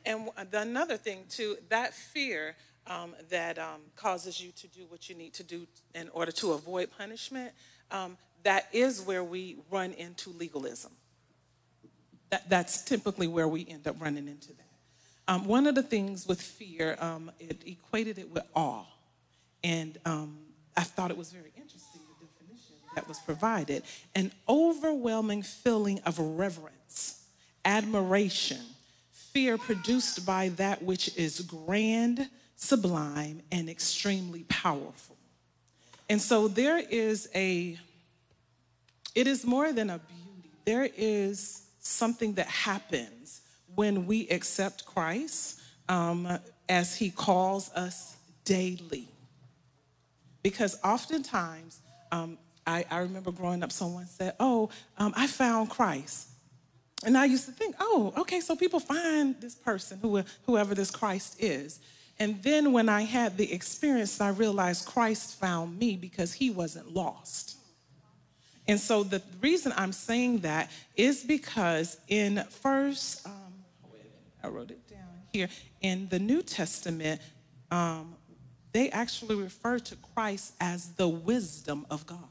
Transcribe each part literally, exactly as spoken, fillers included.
And another thing, too, that fear um, that um, causes you to do what you need to do in order to avoid punishment, um, that is where we run into legalism. That, that's typically where we end up running into that. Um, one of the things with fear, um, it equated it with awe. And um, I thought it was very interesting, the definition that was provided. An overwhelming feeling of reverence, admiration, fear produced by that which is grand, sublime, and extremely powerful. And so there is a, it is more than a beauty. There is something that happens when we accept Christ um, as he calls us daily. Because oftentimes, um, I, I remember growing up, someone said, oh, um, I found Christ. And I used to think, oh, okay, so people find this person, who, whoever this Christ is. And then when I had the experience, I realized Christ found me because he wasn't lost. And so the reason I'm saying that is because in first, um, I wrote it down here, in the New Testament, um, they actually refer to Christ as the wisdom of God.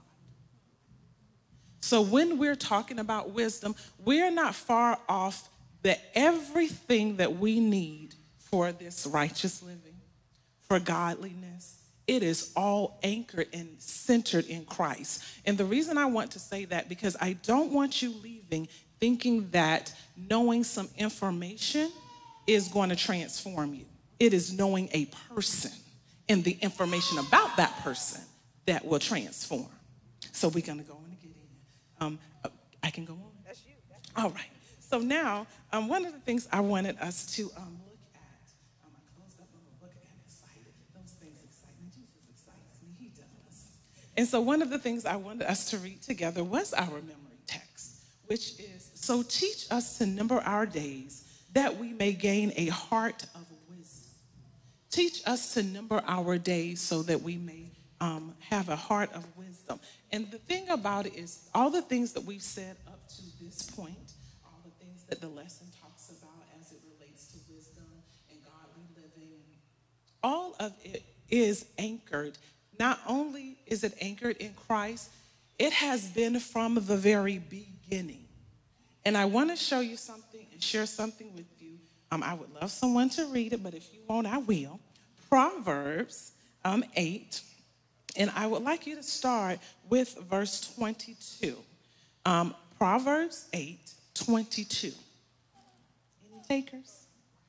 So when we're talking about wisdom, we're not far off that everything that we need for this righteous living, for godliness, it is all anchored and centered in Christ. And the reason I want to say that, because I don't want you leaving thinking that knowing some information is going to transform you. It is knowing a person and the information about that person that will transform. So we're going to go on and get in. Um, I can go on? That's you. That's you. All right. So now, um, one of the things I wanted us to um, look at, um, I closed up a book and excited. Those things excite me. Jesus excites me. He does. And so one of the things I wanted us to read together was our memory text, which is, so teach us to number our days that we may gain a heart of wisdom. Teach us to number our days so that we may um, have a heart of wisdom. And the thing about it is, all the things that we've said up to this point, all the things that the lesson talks about as it relates to wisdom and godly living, all of it is anchored. Not only is it anchored in Christ, it has been from the very beginning. And I want to show you something and share something with you. Um, I would love someone to read it, but if you won't, I will. Proverbs um, eight. And I would like you to start with verse twenty-two. Um, Proverbs eight, twenty-two. Any takers?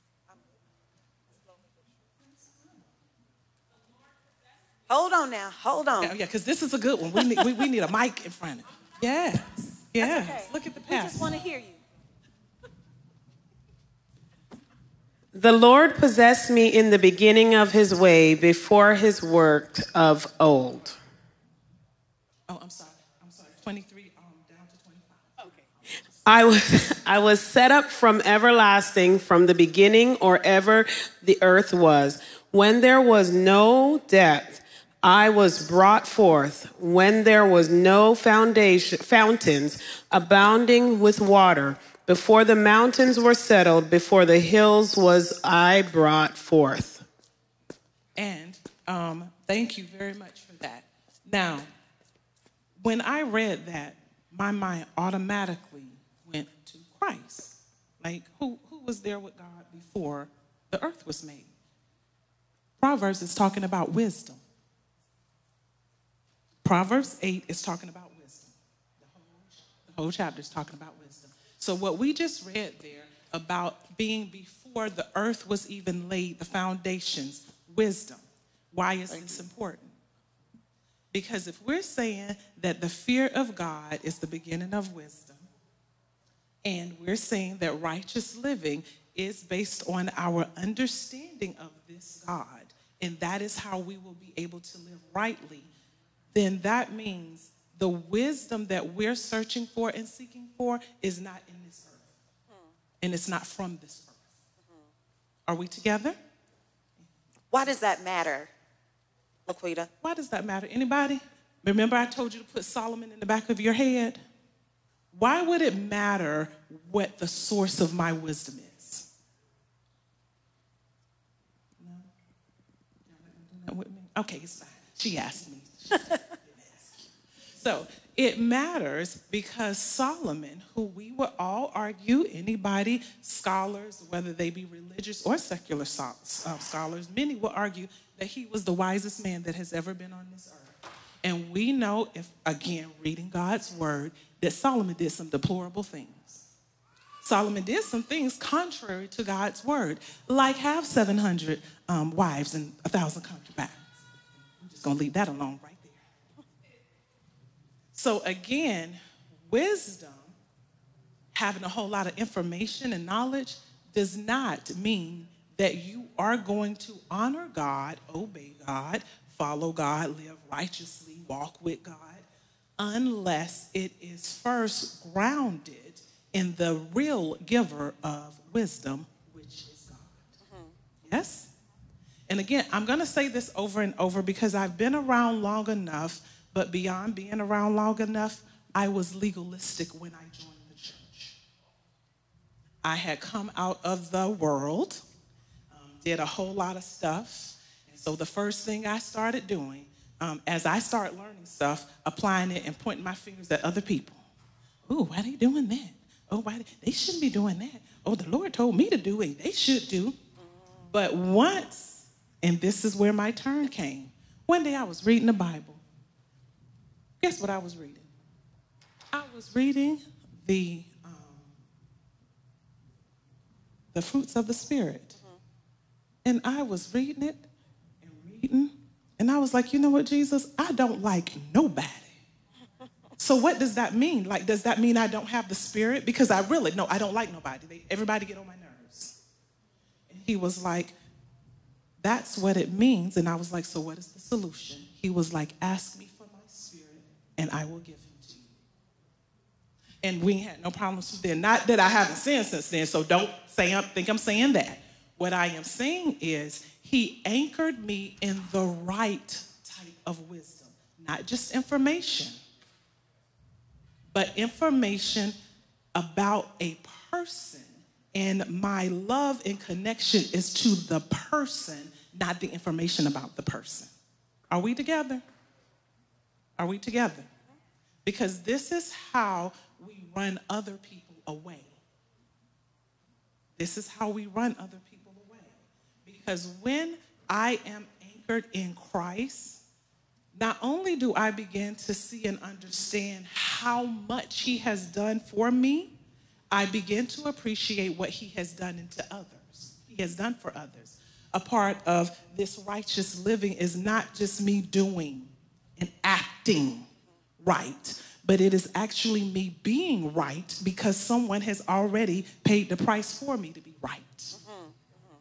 Hold on now. Hold on. Yeah, because yeah, this is a good one. We need, we, we need a mic in front of it. Yes. Yes. Okay. Look at the passage. We just want to hear you. The Lord possessed me in the beginning of his way, before his work of old. Oh, I'm sorry. I'm sorry. twenty-three um, down to twenty-five. Okay. I was, I was set up from everlasting, from the beginning, or ever the earth was. When there was no depth, I was brought forth. When there was no foundation, fountains abounding with water. Before the mountains were settled, before the hills was I brought forth. And um, thank you very much for that. Now, when I read that, my mind automatically went to Christ. Like, who, who was there with God before the earth was made? Proverbs is talking about wisdom. Proverbs eight is talking about wisdom. The whole, the whole chapter is talking about wisdom. So what we just read there about being before the earth was even laid, the foundations, wisdom. Why is Thank this you. important? Because if we're saying that the fear of God is the beginning of wisdom, and we're saying that righteous living is based on our understanding of this God, and that is how we will be able to live rightly, then that means the wisdom that we're searching for and seeking for is not in this earth. Hmm. And it's not from this earth. Mm-hmm. Are we together? Why does that matter, Laquita? Why does that matter? Anybody? Remember I told you to put Solomon in the back of your head? Why would it matter what the source of my wisdom is? Okay, it's fine. She asked me. So it matters because Solomon, who we would all argue, anybody, scholars, whether they be religious or secular so- uh, scholars, many will argue that he was the wisest man that has ever been on this earth. And we know, if again, reading God's word, that Solomon did some deplorable things. Solomon did some things contrary to God's word, like have seven hundred um, wives and one thousand concubines. I'm just going to leave that alone right there. So again, wisdom, having a whole lot of information and knowledge, does not mean that you are going to honor God, obey God, follow God, live righteously, walk with God, unless it is first grounded in the real giver of wisdom, which is God. Mm-hmm. Yes? And again, I'm going to say this over and over because I've been around long enough, but beyond being around long enough, I was legalistic when I joined the church. I had come out of the world, um, did a whole lot of stuff. And so the first thing I started doing, um, as I started learning stuff, applying it and pointing my fingers at other people. Ooh, why are they doing that? Oh, why they shouldn't be doing that. Oh, the Lord told me to do it. They should do. But once, and this is where my turn came, one day I was reading the Bible. Guess what I was reading? I was reading the um, the fruits of the Spirit. Mm-hmm. And I was reading it and reading. And I was like, you know what, Jesus? I don't like nobody. So what does that mean? Like, does that mean I don't have the Spirit? Because I really, no, I don't like nobody. They, everybody get on my nerves. And he was like, that's what it means. And I was like, so what is the solution? He was like, ask me for my Spirit and I will give him to you. And we had no problems with that. Not that I haven't sinned since then, so don't say I think I'm saying that. What I am saying is he anchored me in the right type of wisdom, not just information, but information about a person. And my love and connection is to the person, not the information about the person. Are we together? Are we together? Because this is how we run other people away. This is how we run other people away. Because when I am anchored in Christ, not only do I begin to see and understand how much he has done for me, I begin to appreciate what he has done into others. He has done for others. A part of this righteous living is not just me doing and acting right, but it is actually me being right because someone has already paid the price for me to be right. Mm-hmm. Mm-hmm.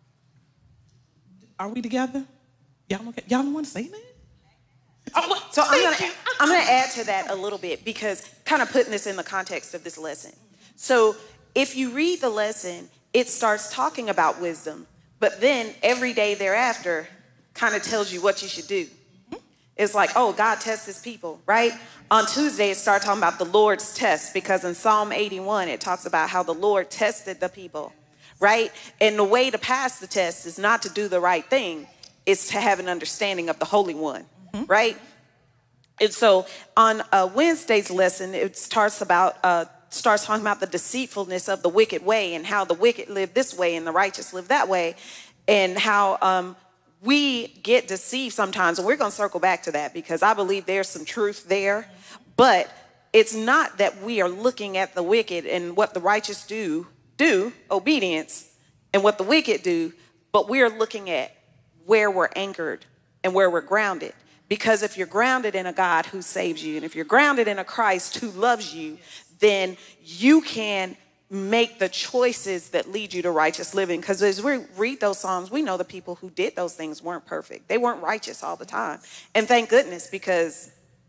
Are we together? Y'all don't, y'all don't want to say that? Oh, well, so I'm gonna, I'm gonna add to that a little bit because kind of putting this in the context of this lesson. So if you read the lesson, it starts talking about wisdom, but then every day thereafter kind of tells you what you should do. It's like, oh, God tests his people, right? On Tuesday, it starts talking about the Lord's test because in Psalm eighty-one, it talks about how the Lord tested the people, right? And the way to pass the test is not to do the right thing. It's to have an understanding of the Holy One. Mm-hmm. Right? And so on uh, Wednesday's lesson, it starts about uh, starts talking about the deceitfulness of the wicked way and how the wicked live this way and the righteous live that way, and how um, we get deceived sometimes. And we're going to circle back to that because I believe there's some truth there. But it's not that we are looking at the wicked and what the righteous do, do, obedience, and what the wicked do, but we are looking at where we're anchored and where we're grounded. Because if you're grounded in a God who saves you, and if you're grounded in a Christ who loves you, then you can make the choices that lead you to righteous living. Because as we read those Psalms, we know the people who did those things weren't perfect. They weren't righteous all the time. And thank goodness, because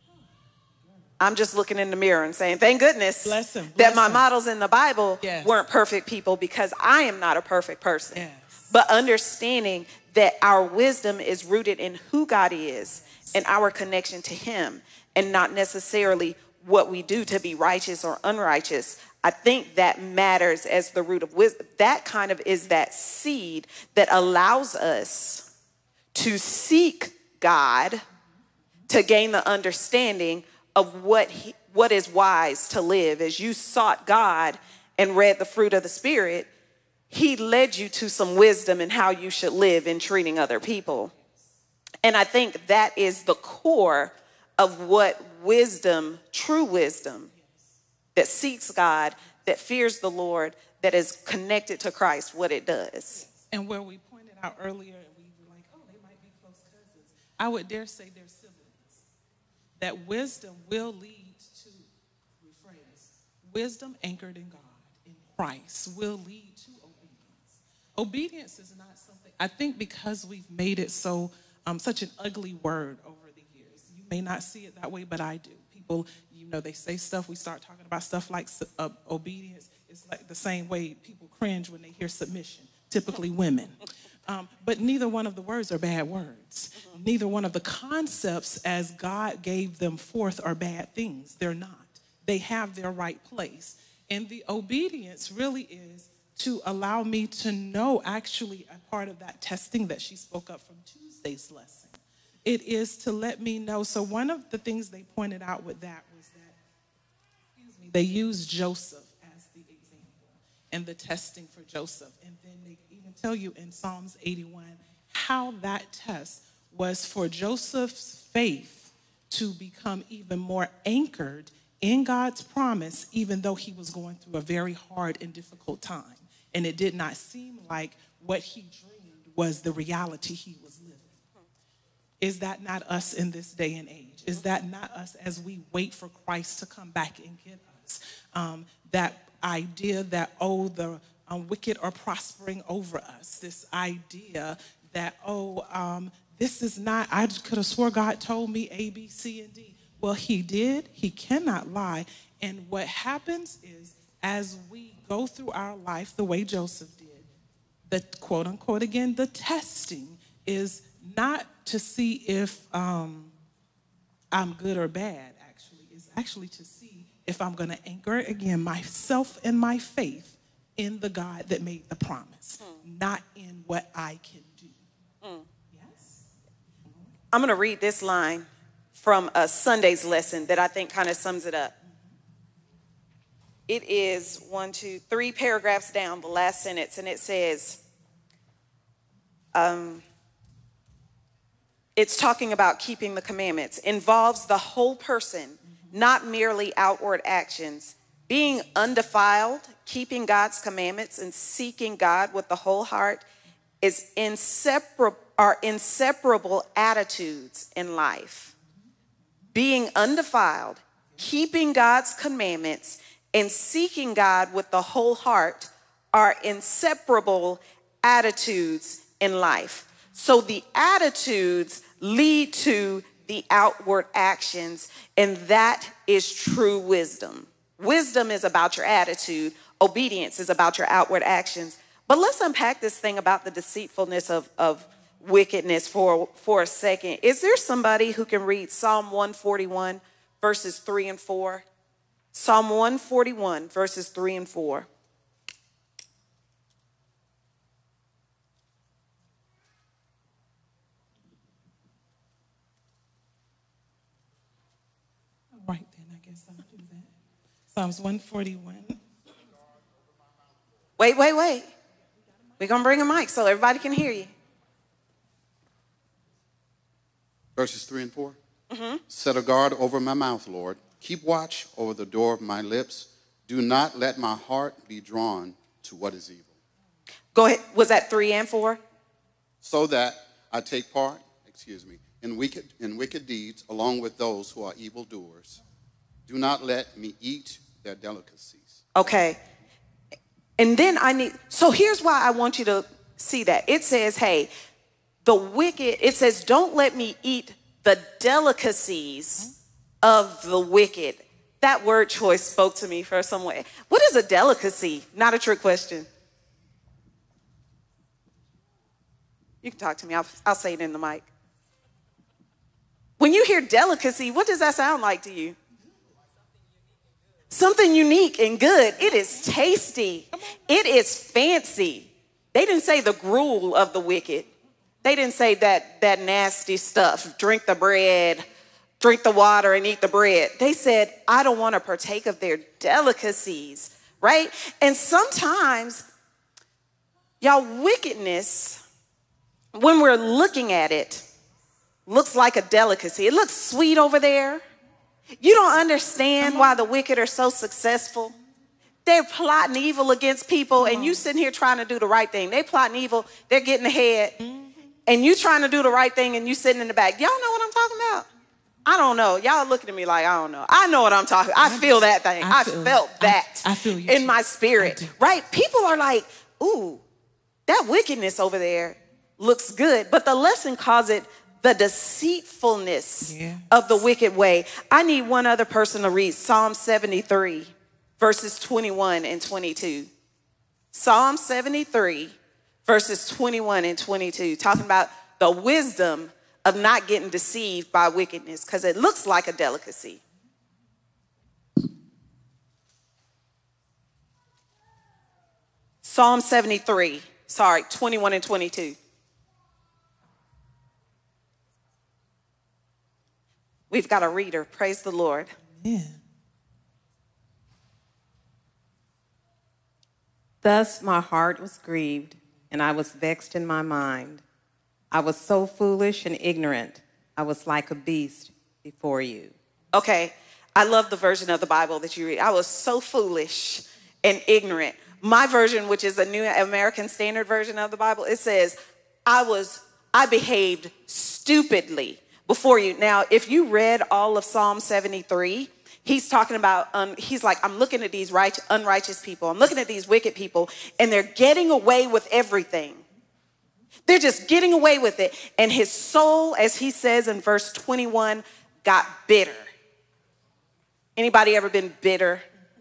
I'm just looking in the mirror and saying, thank goodness bless him, bless that my him. models in the Bible yes. weren't perfect people, because I am not a perfect person. Yes. But understanding that our wisdom is rooted in who God is and our connection to him, and not necessarily what we do to be righteous or unrighteous. I think that matters as the root of wisdom. That kind of is that seed that allows us to seek God to gain the understanding of what he, what is wise to live. As you sought God and read the fruit of the Spirit, he led you to some wisdom in how you should live in treating other people. And I think that is the core of what wisdom, true wisdom, that seeks God, that fears the Lord, that is connected to Christ, what it does. And where we pointed out earlier, we were like, oh, they might be close cousins. I would dare say they're siblings. That wisdom will lead to, rephrase, wisdom anchored in God, in Christ, will lead to obedience. Obedience is not something, I think because we've made it so, um, such an ugly word over the years. You may not see it that way, but I do. People, you know, they say stuff, we start talking about stuff like uh, obedience. It's like the same way people cringe when they hear submission, typically women. Um, but neither one of the words are bad words. Mm-hmm. Neither one of the concepts as God gave them forth are bad things. They're not. They have their right place. And the obedience really is to allow me to know, actually, a part of that testing that she spoke up from Tuesday's lesson. It is to let me know. So one of the things they pointed out with that was that, excuse me, they used Joseph as the example and the testing for Joseph. And then they even tell you in Psalms eighty-one how that test was for Joseph's faith to become even more anchored in God's promise, even though he was going through a very hard and difficult time. And it did not seem like what he dreamed was the reality he was living. Is that not us in this day and age? Is that not us as we wait for Christ to come back and get us? Um, that idea that, oh, the um, wicked are prospering over us. This idea that, oh, um, this is not, I could have swore God told me A, B, C, and D. Well, he did. He cannot lie. And what happens is, as we go through our life the way Joseph did, the quote unquote, again, the testing is not to see if um, I'm good or bad, actually. It's actually to see if I'm going to anchor, again, myself and my faith in the God that made the promise, mm. not in what I can do. Mm. Yes? I'm going to read this line from a Sunday's lesson that I think kind of sums it up. Mm-hmm. It is one, two, three paragraphs down, the last sentence, and it says, um, it's talking about keeping the commandments, involves the whole person, mm-hmm. not merely outward actions. Being undefiled, keeping God's commandments, and seeking God with the whole heart is inseparable, are inseparable attitudes in life. Being undefiled, keeping God's commandments, and seeking God with the whole heart are inseparable attitudes in life. So the attitudes lead to the outward actions, and that is true wisdom. Wisdom is about your attitude. Obedience is about your outward actions. But let's unpack this thing about the deceitfulness of, of wickedness for, for a second. Is there somebody who can read Psalm one forty-one, verses three and four? Psalm one forty-one, verses three and four. Right then, I guess I'll do that. Psalms one forty-one. Wait, wait, wait. We're going to bring a mic so everybody can hear you. Verses three and four. Mm-hmm. Set a guard over my mouth, Lord. Keep watch over the door of my lips. Do not let my heart be drawn to what is evil. Go ahead. Was that three and four? So that I take part, excuse me, in wicked, in wicked deeds along with those who are evildoers. Do not let me eat their delicacies. Okay. And then I need, so here's why I want you to see that. It says, hey, the wicked, it says, don't let me eat the delicacies of the wicked. That word choice spoke to me for some way. What is a delicacy? Not a trick question. You can talk to me. I'll, I'll say it in the mic. When you hear delicacy, what does that sound like to you? Something unique and good. It is tasty. It is fancy. They didn't say the gruel of the wicked. They didn't say that, that nasty stuff, drink the bread, drink the water and eat the bread. They said, I don't want to partake of their delicacies, right? And sometimes, y'all, wickedness, when we're looking at it, looks like a delicacy. It looks sweet over there. You don't understand why the wicked are so successful. They're plotting evil against people, and you sitting here trying to do the right thing. They plotting evil, they're getting ahead, mm-hmm. and you trying to do the right thing, and you sitting in the back. Y'all know what I'm talking about? I don't know. Y'all looking at me like, I don't know. I know what I'm talking about. I feel that thing. I, I felt that I, I feel you in too. my spirit, right? People are like, ooh, that wickedness over there looks good. But the lesson calls it the deceitfulness yes. of the wicked way. I need one other person to read Psalm seventy-three. Verses twenty-one and twenty-two. Psalm seventy-three, verses twenty-one and twenty-two, talking about the wisdom of not getting deceived by wickedness, because it looks like a delicacy. Psalm seventy-three, sorry, twenty-one and twenty-two. We've got a reader. Praise the Lord. Yeah. Thus my heart was grieved, and I was vexed in my mind. I was so foolish and ignorant. I was like a beast before you. Okay, I love the version of the Bible that you read. I was so foolish and ignorant. My version, which is a New American Standard Version of the Bible, it says, I was, I behaved stupidly before you. Now, if you read all of Psalm seventy-three, he's talking about, um, he's like, I'm looking at these right, unrighteous people. I'm looking at these wicked people, and they're getting away with everything. They're just getting away with it. And his soul, as he says in verse twenty-one, got bitter. Anybody ever been bitter?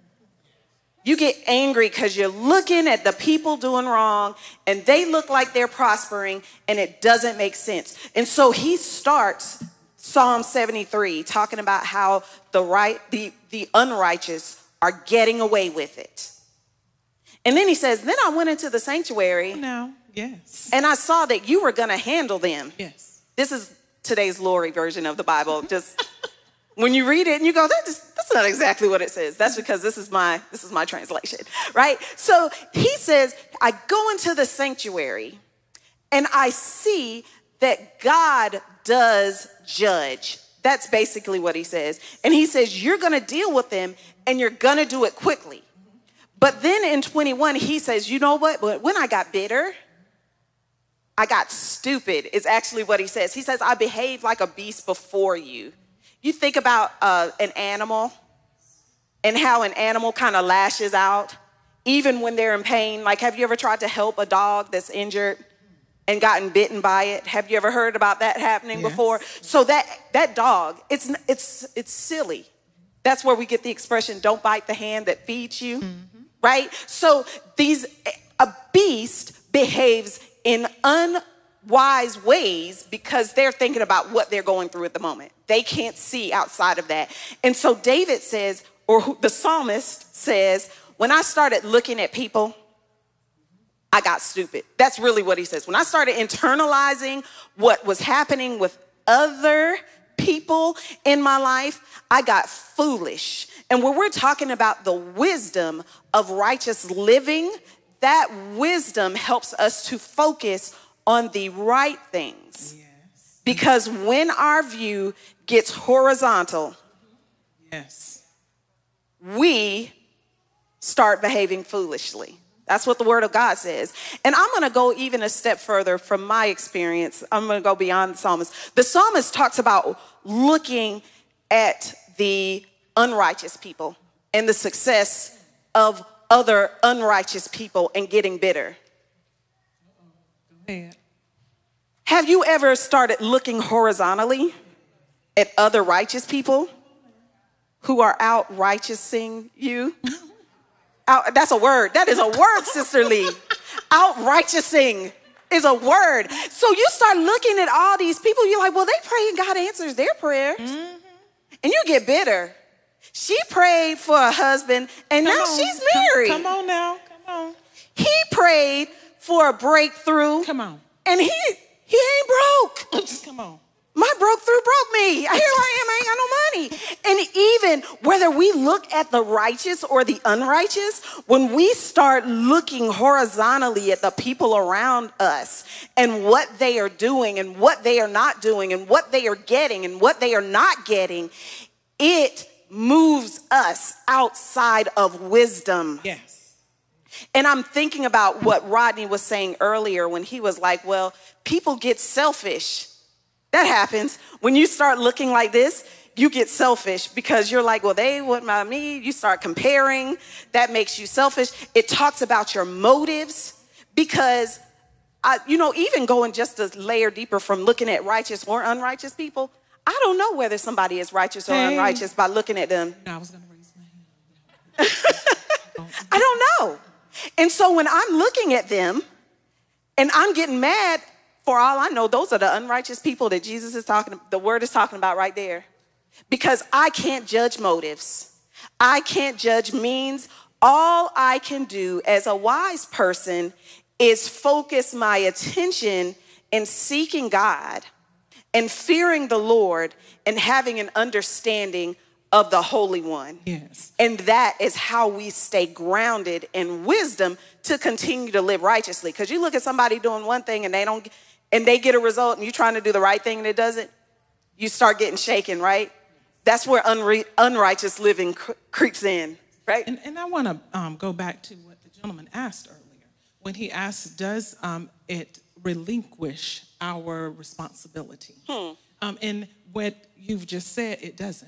You get angry because you're looking at the people doing wrong, and they look like they're prospering, and it doesn't make sense. And so he starts Psalm seventy-three, talking about how the right, the, the unrighteous are getting away with it. And then he says, then I went into the sanctuary. No, yes. And I saw that you were going to handle them. Yes. This is today's Lori version of the Bible. Just when you read it and you go, that just, that's not exactly what it says. That's because this is my, this is my translation, right? So he says, I go into the sanctuary and I see that God does judge. That's basically what he says. And he says, you're going to deal with them and you're going to do it quickly. But then in twenty-one, he says, you know what? But when I got bitter, I got stupid is actually what he says. He says, I behaved like a beast before you. You think about uh, an animal and how an animal kind of lashes out, even when they're in pain. Like, have you ever tried to help a dog that's injured and gotten bitten by it? Have you ever heard about that happening yes. before? So that, that dog, it's, it's, it's silly. That's where we get the expression, don't bite the hand that feeds you, mm-hmm. right? So these, a beast behaves in unwise ways because they're thinking about what they're going through at the moment. They can't see outside of that. And so David says, or who, the psalmist says, when I started looking at people, I got stupid. That's really what he says. When I started internalizing what was happening with other people in my life, I got foolish. And when we're talking about the wisdom of righteous living, that wisdom helps us to focus on the right things. Yes. Because when our view gets horizontal, yes, we start behaving foolishly. That's what the word of God says. And I'm going to go even a step further from my experience. I'm going to go beyond the psalmist. The psalmist talks about looking at the unrighteous people and the success of other unrighteous people and getting bitter. Go ahead. Have you ever started looking horizontally at other righteous people who are out righteousing you? Out, that's a word. That is a word, Sister Lee. Out righteousing is a word. So you start looking at all these people. You're like, well, they pray and God answers their prayers. Mm-hmm. And you get bitter. She prayed for a husband, and come now on. She's married. Come, come on now. Come on. He prayed for a breakthrough. Come on. And he He ain't broke. Come on. My broke through broke me. Here I am, I ain't got no money. And even whether we look at the righteous or the unrighteous, when we start looking horizontally at the people around us and what they are doing and what they are not doing and what they are getting and what they are not getting, it moves us outside of wisdom. Yes. And I'm thinking about what Rodney was saying earlier when he was like, well, people get selfish. That happens. When you start looking like this, you get selfish because you're like, well, they wouldn't mind me. You start comparing. That makes you selfish. It talks about your motives because, I, you know, even going just a layer deeper from looking at righteous or unrighteous people, I don't know whether somebody is righteous or hey. unrighteous by looking at them. No, I was going to raise my hand. I don't know. And so when I'm looking at them and I'm getting mad, for all I know, those are the unrighteous people that Jesus is talking, the word is talking about right there. Because I can't judge motives. I can't judge means. All I can do as a wise person is focus my attention in seeking God and fearing the Lord and having an understanding of the Holy One. Yes. And that is how we stay grounded in wisdom to continue to live righteously. Because you look at somebody doing one thing and they don't, and they get a result and you're trying to do the right thing and it doesn't, you start getting shaken, right? That's where unre- unrighteous living cre- creeps in, right? And, and I want to um, go back to what the gentleman asked earlier. When he asked, does um, it relinquish our responsibility? Hmm. Um, and what you've just said, it doesn't.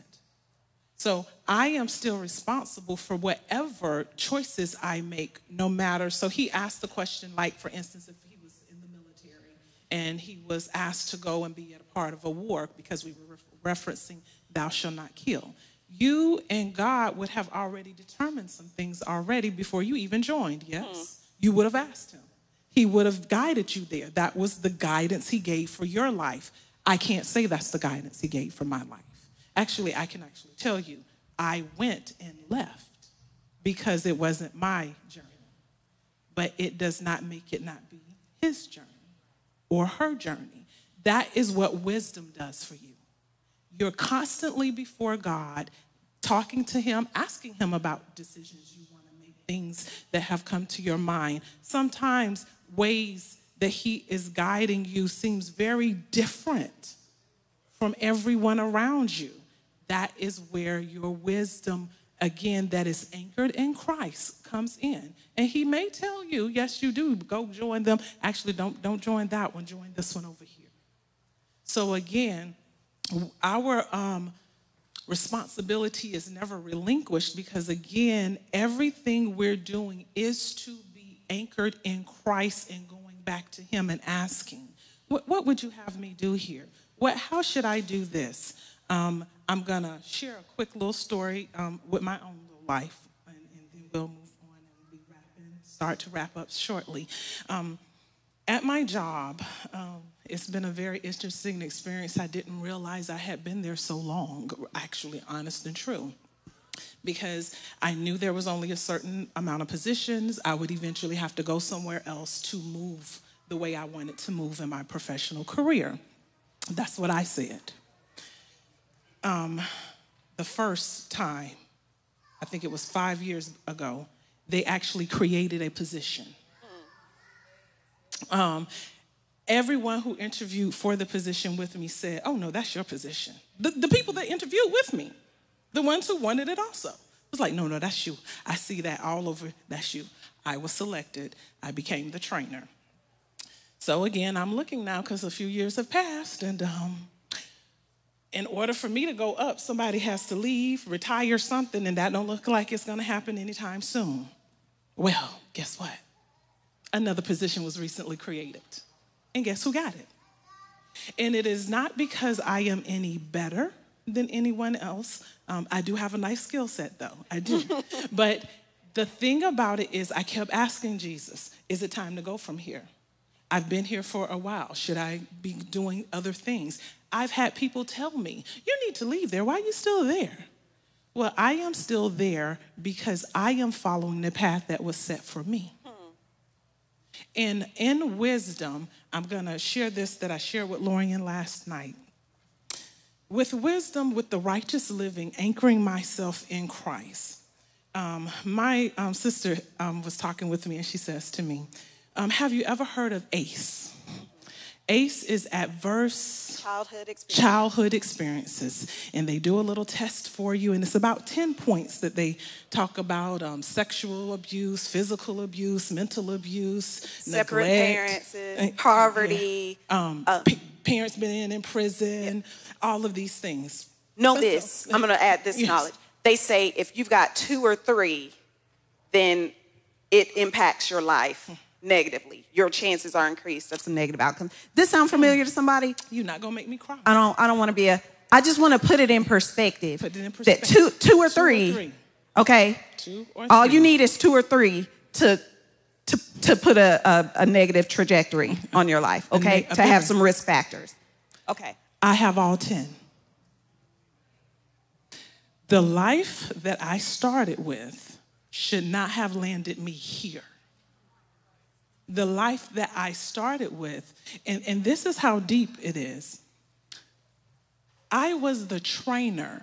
So I am still responsible for whatever choices I make, no matter. So he asked the question, like, for instance, if he was in the military and he was asked to go and be a part of a war because we were re- referencing thou shalt not kill. You and God would have already determined some things already before you even joined, yes? Hmm. You would have asked him. He would have guided you there. That was the guidance he gave for your life. I can't say that's the guidance he gave for my life. Actually, I can actually tell you, I went and left because it wasn't my journey. But it does not make it not be his journey or her journey. That is what wisdom does for you. You're constantly before God, talking to him, asking him about decisions you want to make, things that have come to your mind. Sometimes ways that he is guiding you seems very different from everyone around you. That is where your wisdom, again, that is anchored in Christ, comes in. And he may tell you, yes, you do, go join them. Actually, don't, don't join that one, join this one over here. So again, our um, responsibility is never relinquished because, again, everything we're doing is to be anchored in Christ and going back to him and asking, what, what would you have me do here? What, how should I do this? Um, I'm going to share a quick little story um, with my own little life, and, and then we'll move on and be wrapping, start to wrap up shortly. Um, at my job, um, it's been a very interesting experience. I didn't realize I had been there so long, actually, honest and true, because I knew there was only a certain amount of positions. I would eventually have to go somewhere else to move the way I wanted to move in my professional career. That's what I said. Um, the first time, I think it was five years ago, they actually created a position. Um, everyone who interviewed for the position with me said, oh, no, that's your position. The, the people that interviewed with me, the ones who wanted it also, was like, no, no, that's you. I see that all over. That's you. I was selected. I became the trainer. So again, I'm looking now because a few years have passed, and um, in order for me to go up, somebody has to leave, retire something, and that don't look like it's going to happen anytime soon. Well, guess what? Another position was recently created. And guess who got it? And it is not because I am any better than anyone else. Um, I do have a nice skill set, though. I do. But the thing about it is I kept asking Jesus, is it time to go from here? I've been here for a while. Should I be doing other things? I've had people tell me, you need to leave there. Why are you still there? Well, I am still there because I am following the path that was set for me. Hmm. And in wisdom, I'm going to share this that I shared with Lorian last night. With wisdom, with the righteous living, anchoring myself in Christ. Um, my um, sister um, was talking with me, and she says to me, um, have you ever heard of ACE? ACE is adverse Childhood experiences. childhood experiences. And they do a little test for you, and it's about ten points that they talk about um, sexual abuse, physical abuse, mental abuse, Separate neglect, parents, poverty. yeah, um, uh, pa- parents being in prison, all of these things. Know But this. the- I'm going to add this Yes. knowledge. They say if you've got two or three, then it impacts your life negatively. Your chances are increased of some negative outcomes. This sound familiar to somebody? You're not gonna make me cry. I don't. I don't want to be a. I just want to put it in perspective. Put it in That perspective. two, two or Two or three. three. Okay. Two or All three. you need is two or three to to to put a a, a negative trajectory on your life. A Okay. ne- a to have big- some risk factors. Okay. I have all ten. The life that I started with should not have landed me here. The life that I started with, and, and this is how deep it is. I was the trainer.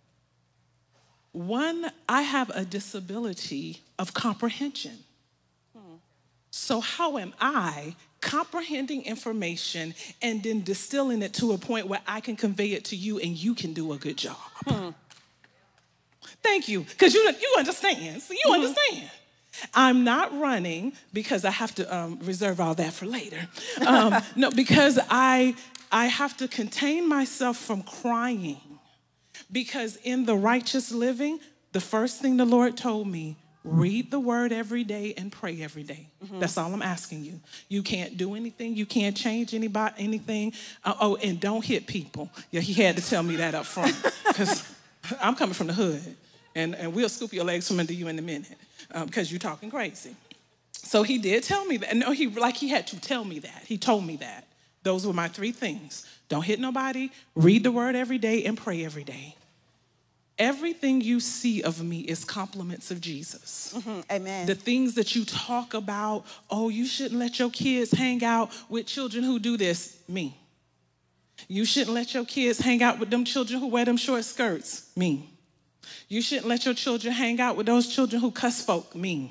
One, I have a disability of comprehension. So how am I comprehending information and then distilling it to a point where I can convey it to you and you can do a good job? Hmm. Thank you, because you, you understand. So you mm-hmm. understand. I'm not running because I have to um, reserve all that for later. Um, no, because I, I have to contain myself from crying. Because in the righteous living, the first thing the Lord told me, read the word every day and pray every day. Mm-hmm. That's all I'm asking you. You can't do anything. You can't change anybody, anything. Uh, oh, and don't hit people. Yeah, he had to tell me that up front because I'm coming from the hood. And, and we'll scoop your legs from under you in a minute um, because you're talking crazy. So he did tell me that. No, he like he had to tell me that. He told me that. Those were my three things. Don't hit nobody, read the word every day, and pray every day. Everything you see of me is compliments of Jesus. Mm-hmm. Amen. The things that you talk about, oh, you shouldn't let your kids hang out with children who do this, me. You shouldn't let your kids hang out with them children who wear them short skirts, me. You shouldn't let your children hang out with those children who cuss folk, me.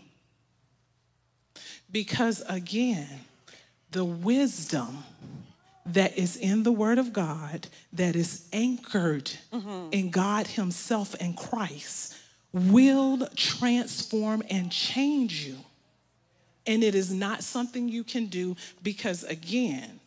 Because again, the wisdom that is in the Word of God, that is anchored mm-hmm. in God Himself and Christ, will transform and change you. And it is not something you can do because, again,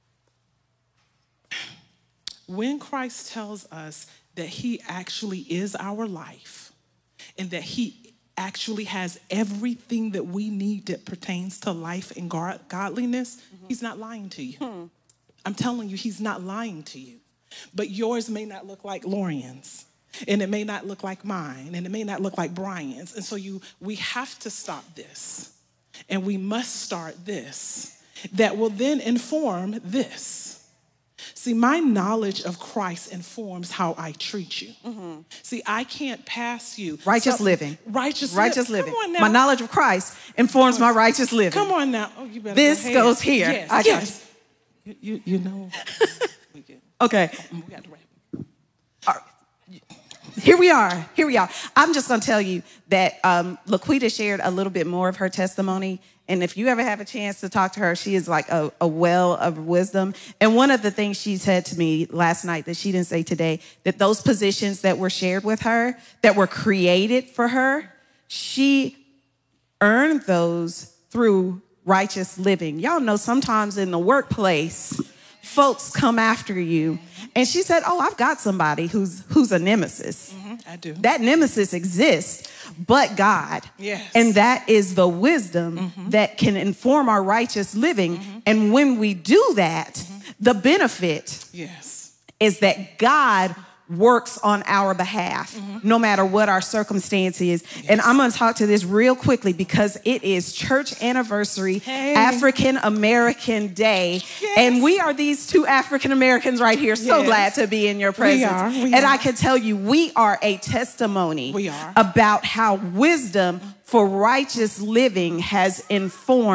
when Christ tells us that He actually is our life and that He actually has everything that we need that pertains to life and godliness, mm-hmm. He's not lying to you. Hmm. I'm telling you, He's not lying to you. But yours may not look like Lorian's, and it may not look like mine, and it may not look like Brian's. And so you, we have to stop this, and we must start this, that will then inform this. See, my knowledge of Christ informs how I treat you. Mm-hmm. See, I can't pass you. Righteous so, living. Righteous, righteous li- living. Come on now. My knowledge of Christ informs my righteous living. Come on now. Oh, you better This go ahead. goes here. Yes, I got yes. You, you, you know. we get, okay. we got to wrap. All right. Here we are. Here we are. I'm just going to tell you that um, Laquita shared a little bit more of her testimony. And if you ever have a chance to talk to her, she is like a, a well of wisdom. And one of the things she said to me last night that she didn't say today, that those positions that were shared with her, that were created for her, she earned those through righteous living. Y'all know sometimes in the workplace, folks come after you. And she said, oh, I've got somebody who's who's a nemesis. Mm-hmm, I do. That nemesis exists, but God. Yes. And that is the wisdom mm-hmm. that can inform our righteous living. Mm-hmm. And when we do that, mm-hmm. the benefit yes. is that God works on our behalf, mm-hmm. no matter what our circumstance is. Yes. And I'm going to talk to this real quickly because it is church anniversary, hey. African American Day. Yes. And we are these two African Americans right here. So yes. glad to be in your presence. We are, we and are. I can tell you, we are a testimony we are. about how wisdom for righteous living has informed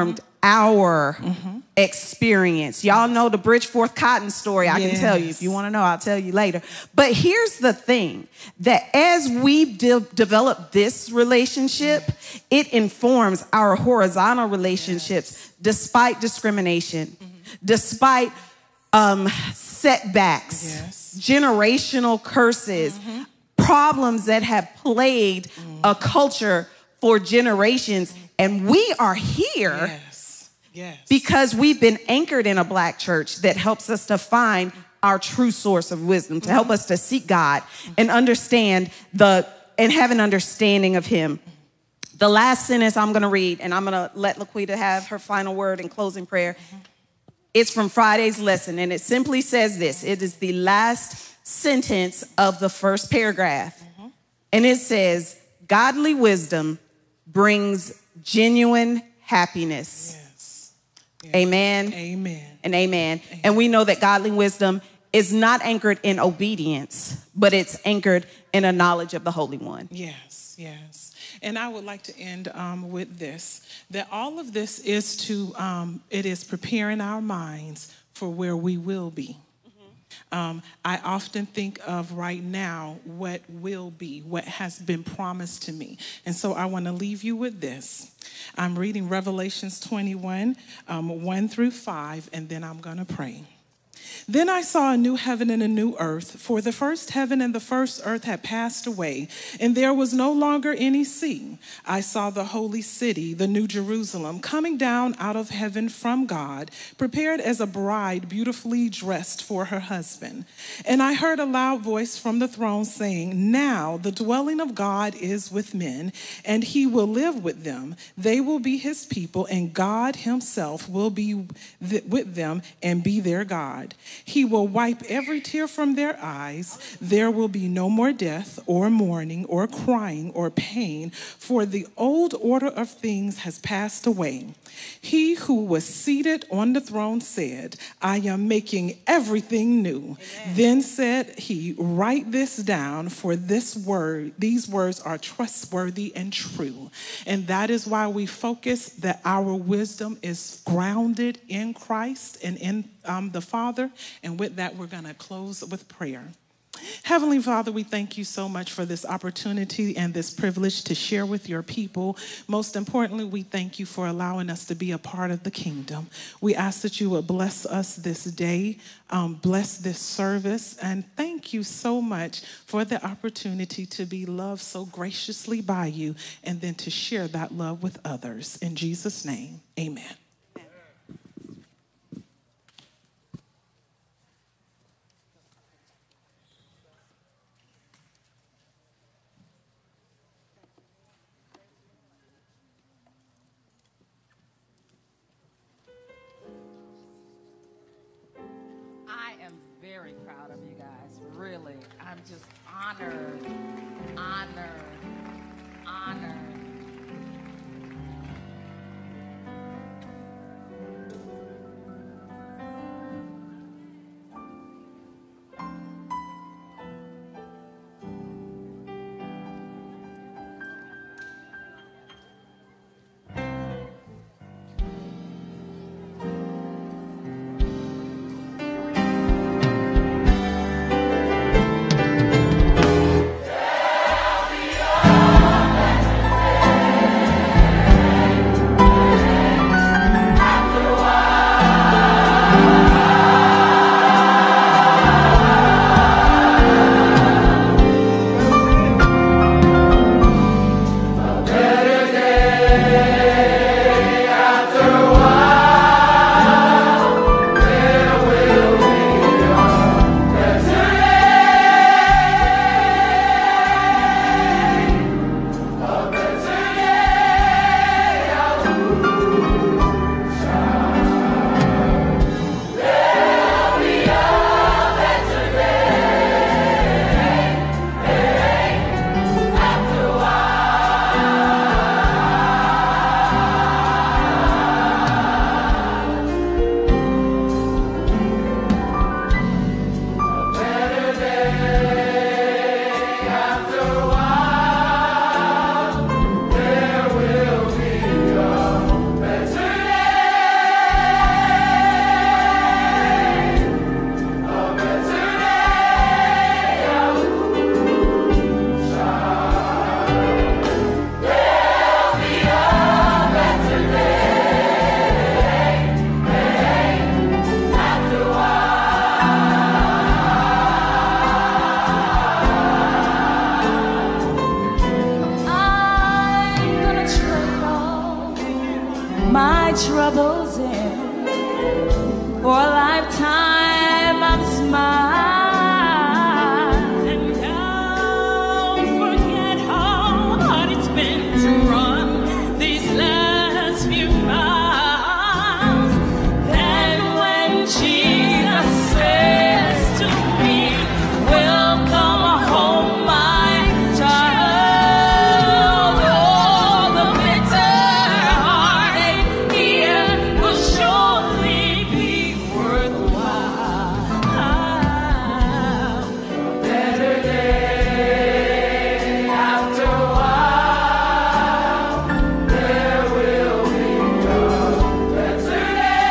our experience. Y'all know the Bridgeforth Cotton story. I Yes. can tell you. If you want to know, I'll tell you later. But here's the thing, that as we de- develop this relationship, it informs our horizontal relationships despite discrimination, despite um, setbacks, Yes. generational curses, problems that have plagued a culture for generations. And we are here Yes. Yes. because we've been anchored in a black church that helps us to find our true source of wisdom, to help us to seek God and understand the, and have an understanding of him. The last sentence I'm going to read, and I'm going to let Laquita have her final word in closing prayer. It's from Friday's lesson, and it simply says this. It is the last sentence of the first paragraph. And it says, godly wisdom brings genuine happiness. Yes. Amen. Amen. And amen. And we know that godly wisdom is not anchored in obedience, but it's anchored in a knowledge of the Holy One. Yes, yes. And I would like to end um, with this, that all of this is to, um, it is preparing our minds for where we will be. Um, I often think of right now what will be, what has been promised to me. And so I want to leave you with this. I'm reading Revelations twenty-one, um, one through five, and then I'm going to pray. Then I saw a new heaven and a new earth, for the first heaven and the first earth had passed away, and there was no longer any sea. I saw the holy city, the new Jerusalem, coming down out of heaven from God, prepared as a bride beautifully dressed for her husband. And I heard a loud voice from the throne saying, now the dwelling of God is with men, and he will live with them. They will be his people, and God himself will be th- with them and be their God. He will wipe every tear from their eyes. There will be no more death or mourning or crying or pain, for the old order of things has passed away. He who was seated on the throne said, I am making everything new. Amen. Then said he, write this down, for this word, these words are trustworthy and true. And that is why we focus that our wisdom is grounded in Christ and in um, the Father. And with that, we're going to close with prayer. Heavenly Father, we thank you so much for this opportunity and this privilege to share with your people. Most importantly, we thank you for allowing us to be a part of the kingdom. We ask that you would bless us this day, um, bless this service, and thank you so much for the opportunity to be loved so graciously by you and then to share that love with others. In Jesus' name, amen. I am very proud of you guys, really. I'm just honored, honored, honored. for a lifetime of smiles. And don't forget how hard it's been to run these last few miles. Then when Jesus says to me, welcome home, my child, all the bitter heartache here will surely be worthwhile. Better day after a while, there will be a better day.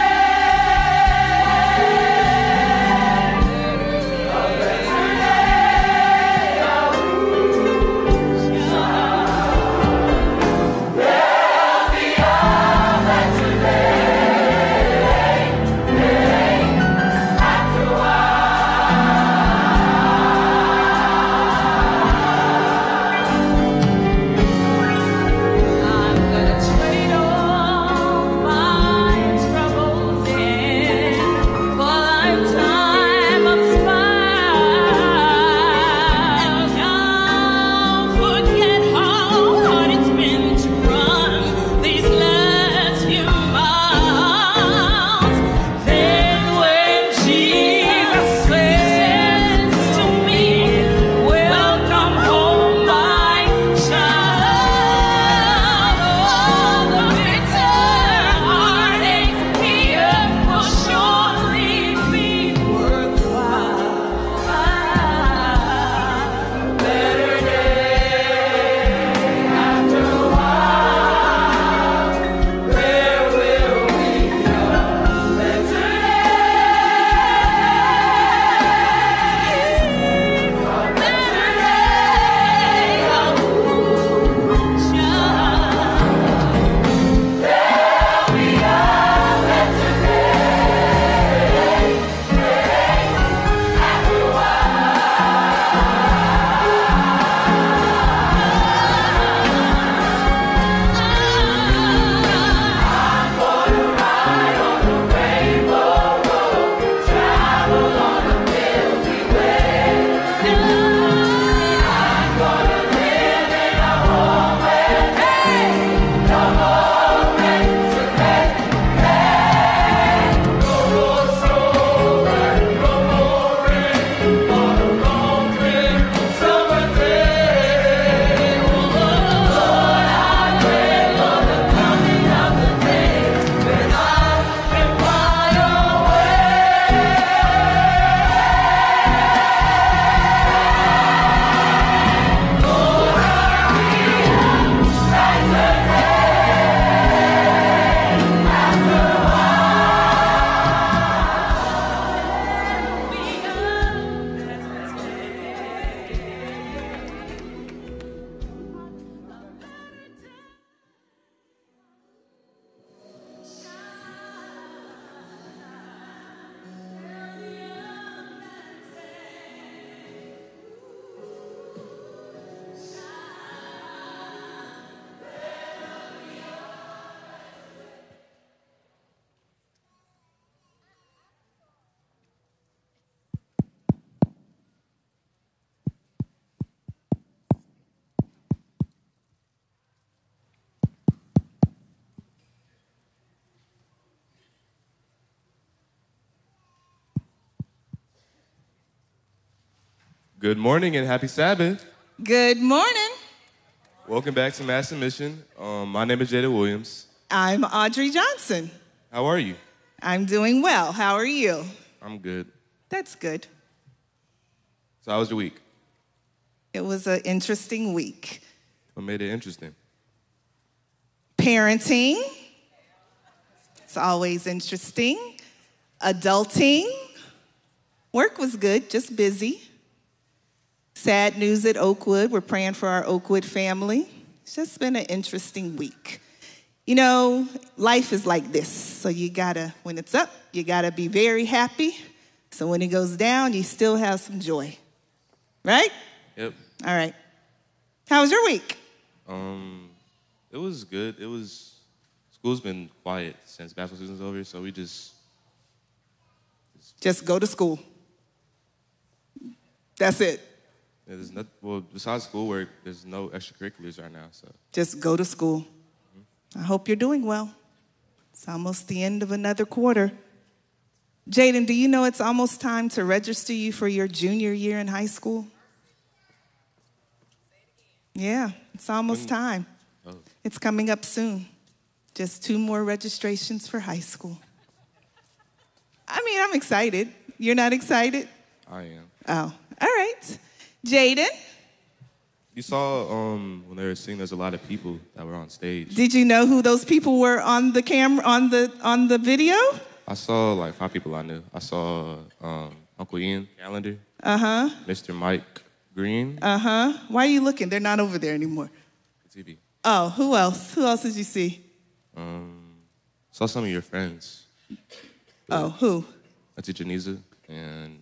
I'm gonna trade all my troubles in for a lifetime of smiles. And don't forget how hard it's been to run these last few miles. Then when Jesus says to me, welcome home, my child, all the bitter heartaches here will surely be worthwhile. Better day after a while, there will be a better day. Good morning and happy Sabbath. Good morning. Welcome back to Master Mission. Um, my name is Jada Williams. I'm Audrey Johnson. How are you? I'm doing well. How are you? I'm good. That's good. So how was your week? It was an interesting week. What made it interesting? Parenting. It's always interesting. Adulting. Work was good, just busy. Sad news at Oakwood. We're praying for our Oakwood family. It's just been an interesting week. You know, life is like this. So you gotta, when it's up, you gotta be very happy. So when it goes down, you still have some joy. Right? Yep. All right. How was your week? Um, it was good. It was, school's been quiet since basketball season's over, so we just Just go to school. That's it. Yeah, there's not, well, besides schoolwork, there's no extracurriculars right now. So Just go to school. Mm-hmm. I hope you're doing well. It's almost the end of another quarter. Jaden, do you know it's almost time to register you for your junior year in high school? Yeah, it's almost time. Oh. It's coming up soon. Just two more registrations for high school. I mean, I'm excited. You're not excited? I am. Oh, all right. Jaden, You saw um, when they were singing, there's a lot of people that were on stage. did you know who those people were on the camera, on the on the video? I saw like five people I knew. I saw um, Uncle Ian Callender, Uh-huh, Mister Mike Green, uh-huh. Why are you looking? They're not over there anymore. T V. Oh, who else? Who else did you see? Um, saw some of your friends, Oh, who? Auntie Janiza, and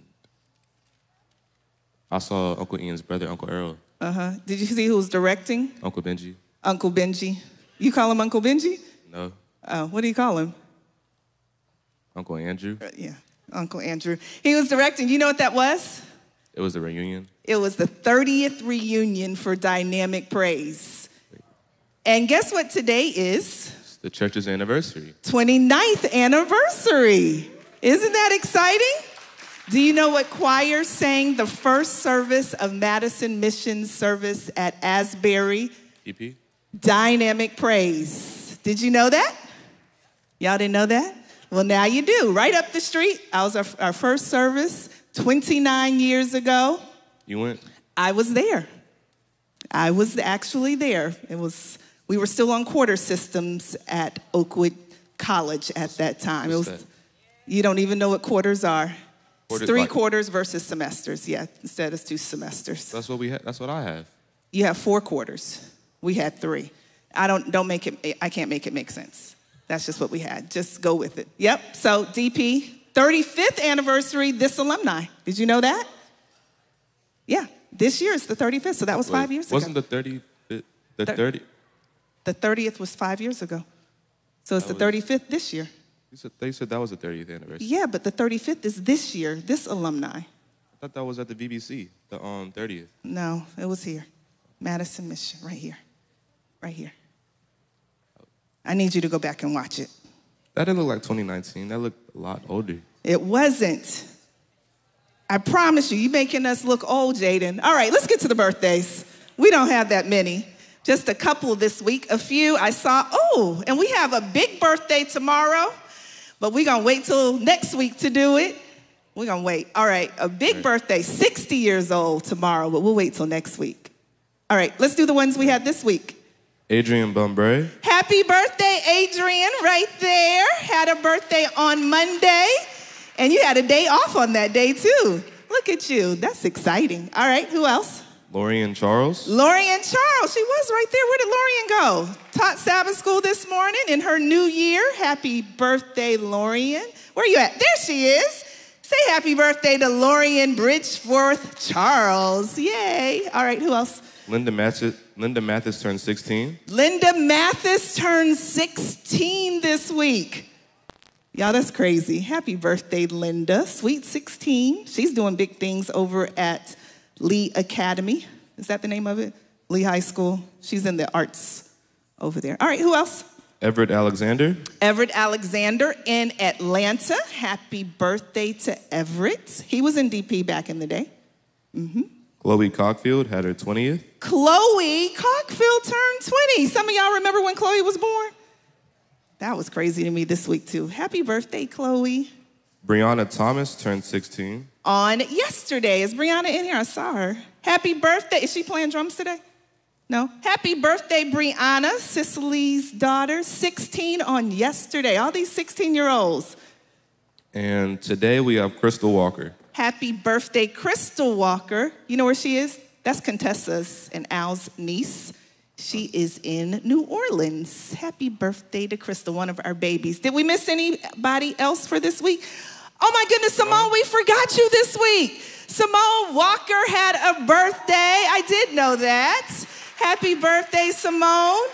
I saw Uncle Ian's brother, Uncle Earl, Uh-huh. Did you see who was directing? Uncle Benji. Uncle Benji. You call him Uncle Benji? No, Oh, what do you call him? Uncle Andrew. Uh, Yeah, Uncle Andrew. He was directing. You know what that was? It was a reunion. It was the thirtieth reunion for Dynamic Praise. And guess what today is? It's the church's anniversary. twenty-ninth anniversary. Isn't that exciting? Do you know what choir sang the first service of Madison Mission service at Asbury? E P. Dynamic Praise. Did you know that? Y'all didn't know that? Well, now you do. Right up the street. I was our, our first service twenty-nine years ago. You went? I was there. I was actually there. It was, we were still on quarter systems at Oakwood College at that time. It was, What's that? you don't even know what quarters are. Quarters, It's three like- quarters versus semesters. Yeah, instead it's two semesters. That's what we had. That's what I have. You have four quarters. We had three. I don't, don't make it, I can't make it make sense. That's just what we had. Just go with it. Yep, so D P, thirty-fifth anniversary, this alumni. Did you know that? Yeah, this year is the thirty-fifth, so that was five Wait, years wasn't ago. the thirty? The Thir- thirty? The thirtieth was five years ago. So it's That the was- thirty-fifth this year. You said they said that was the thirtieth anniversary. Yeah, but the thirty-fifth is this year, this alumni. I thought that was at the V B C, the um thirtieth. No, it was here. Madison Mission, right here. Right here. I need you to go back and watch it. That didn't look like twenty nineteen. That looked a lot older. It wasn't. I promise you, you're making us look old, Jaden. All right, let's get to the birthdays. We don't have that many. Just a couple this week. A few I saw. Oh, and we have a big birthday tomorrow, but we're going to wait till next week to do it. We're going to wait. All right, a big Right. birthday, sixty years old tomorrow, but we'll wait till next week. All right, let's do the ones we had this week. Adrian Bumbray, Happy birthday, Adrian, right there. Had a birthday on Monday, and you had a day off on that day, too. Look at you. That's exciting. All right, who else? Lorian Charles, Lorian Charles. She was right there. Where did Lorian go? Taught Sabbath school this morning in her new year. Happy birthday, Lorian. Where you at? There she is. Say happy birthday to Lorian Bridgeforth Charles. Yay. All right, who else? Linda Mathis, Linda Mathis turned sixteen. Linda Mathis turned sixteen this week. Y'all, that's crazy. Happy birthday, Linda. Sweet sixteen. She's doing big things over at Lee Academy. Is that the name of it? Lee High School. She's in the arts over there. All right, who else? Everett Alexander, Everett Alexander in Atlanta. Happy birthday to Everett. He was in D P back in the day. Chloe Cockfield had her twentieth. Chloe Cockfield turned twenty. Some of y'all remember when Chloe was born? That was crazy to me this week, too. Happy birthday, Chloe. Brianna Thomas turned sixteen. On yesterday. Is Brianna in here? I saw her. Happy birthday. Is she playing drums today? No. Happy birthday, Brianna, Cicely's daughter, sixteen on yesterday. All these sixteen-year-olds. And today we have Crystal Walker. Happy birthday, Crystal Walker. You know where she is? That's Contessa's and Al's niece. She is in New Orleans. Happy birthday to Crystal, one of our babies. Did we miss anybody else for this week? Oh my goodness, Simone, we forgot you this week. Simone Walker had a birthday. I did know that. Happy birthday, Simone.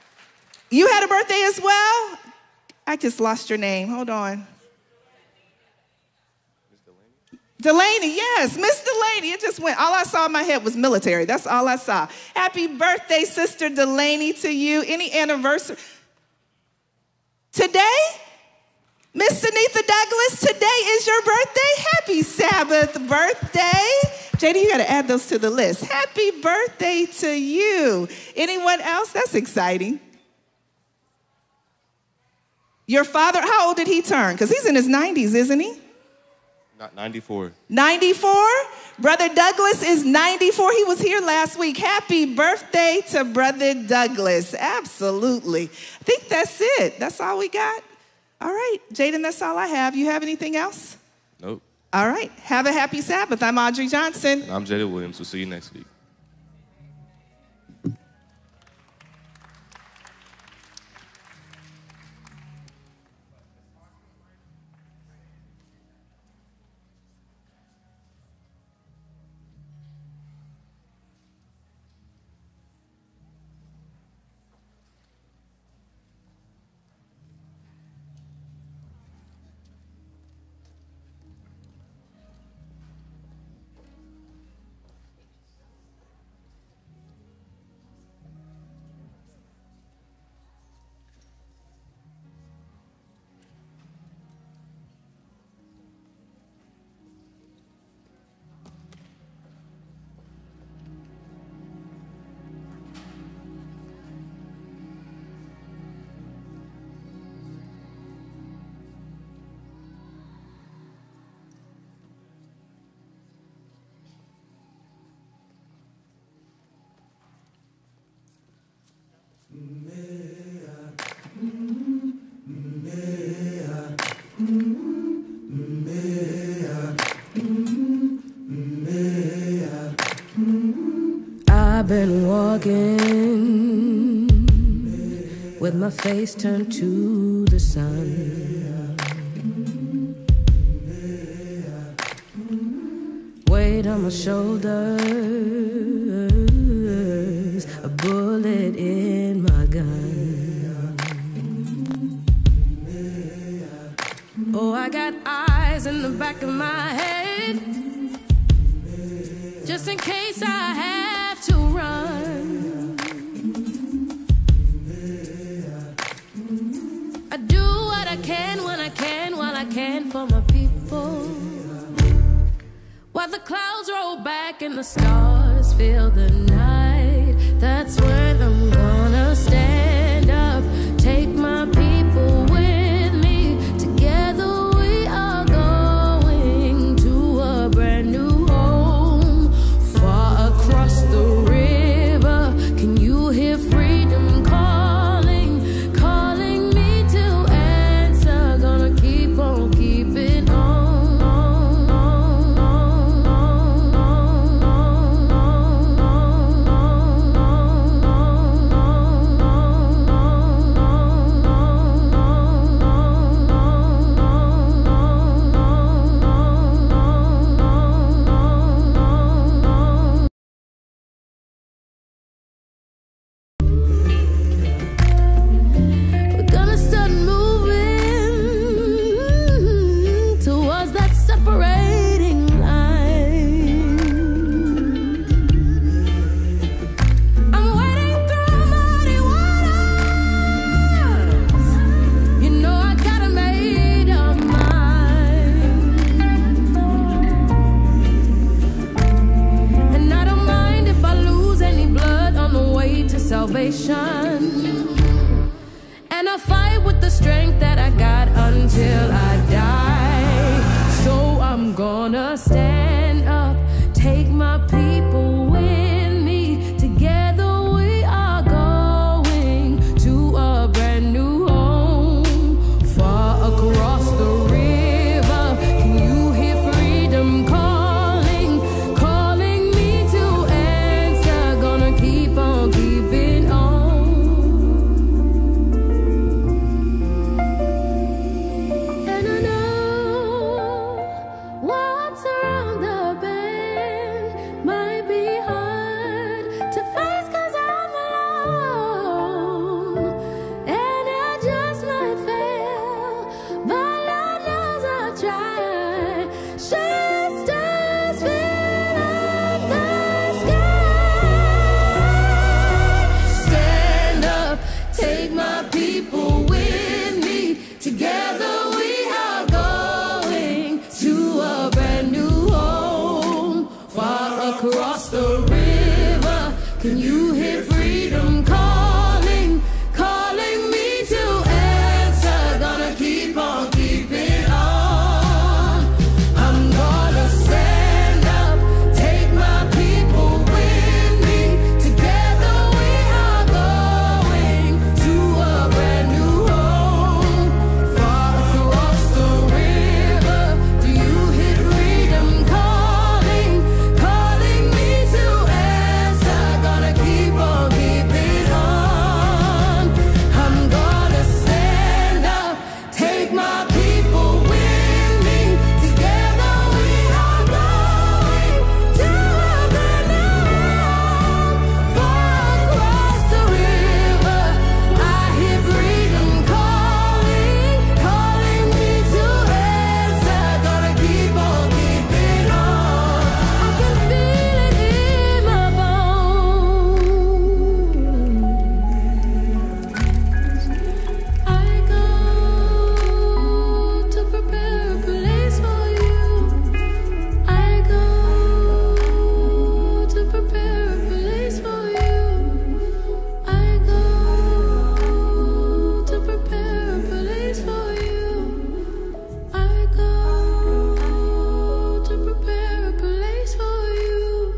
You had a birthday as well? I just lost your name. Hold on. Delaney, yes, Miss Delaney. It just went, all I saw in my head was military. That's all I saw. Happy birthday, Sister Delaney, to you. Any anniversary? Today, Miss Sunitha Douglas, today is your birthday. Happy Sabbath birthday. J D, you got to add those to the list. Happy birthday to you. Anyone else? That's exciting. Your father, how old did he turn? Because he's in his nineties, isn't he? Not ninety-four. ninety-four? Brother Douglas is ninety-four. He was here last week. Happy birthday to Brother Douglas. Absolutely. I think that's it. That's all we got. All right. Jaden, that's all I have. You have anything else? Nope. All right. Have a happy Sabbath. I'm Audrey Johnson. And I'm Jada Williams. We'll see you next week. I've been walking with my face turned to the sun. Weight on my shoulders, a bullet in my gun. Oh, I got eyes in the back of my head, just in case I have to run. I do what I can when I can, while I can for my people. While the clouds roll back and the stars fill the night, that's when I'm gonna stand up, take my people with me. Together we are going to a brand new home, far across the river. Can you hear freedom calling, calling me to answer? Gonna keep on keeping on. We're gonna start moving towards that separating line. I'm wading through muddy waters. You know I got a made up mind, and I don't mind if I lose any blood on the way to salvation. And I'll fight with the strength that I got until I die. So I'm gonna stand up, take my people with me. Together we are going to a brand new home, far across the river. Can you hear freedom calling, calling me to answer? Gonna keep on keeping on. And I know what's around Can you hear freedom calling, calling me to answer? Gonna keep on keeping on. I'm gonna stand up, take my people with me. Together we are going to a brand new home, far across the river. Do you hear freedom calling, calling me to answer? Gonna keep on keeping on. I'm gonna stand up, take my people with me. Together we are going to a brand new home, far across the river. I hear freedom calling, calling me to answer. Gonna keep on keeping on. I can feel it in my bones. I go to prepare a place for you. I go to prepare a place for you. I go to prepare a place for you. I go to prepare a place for you.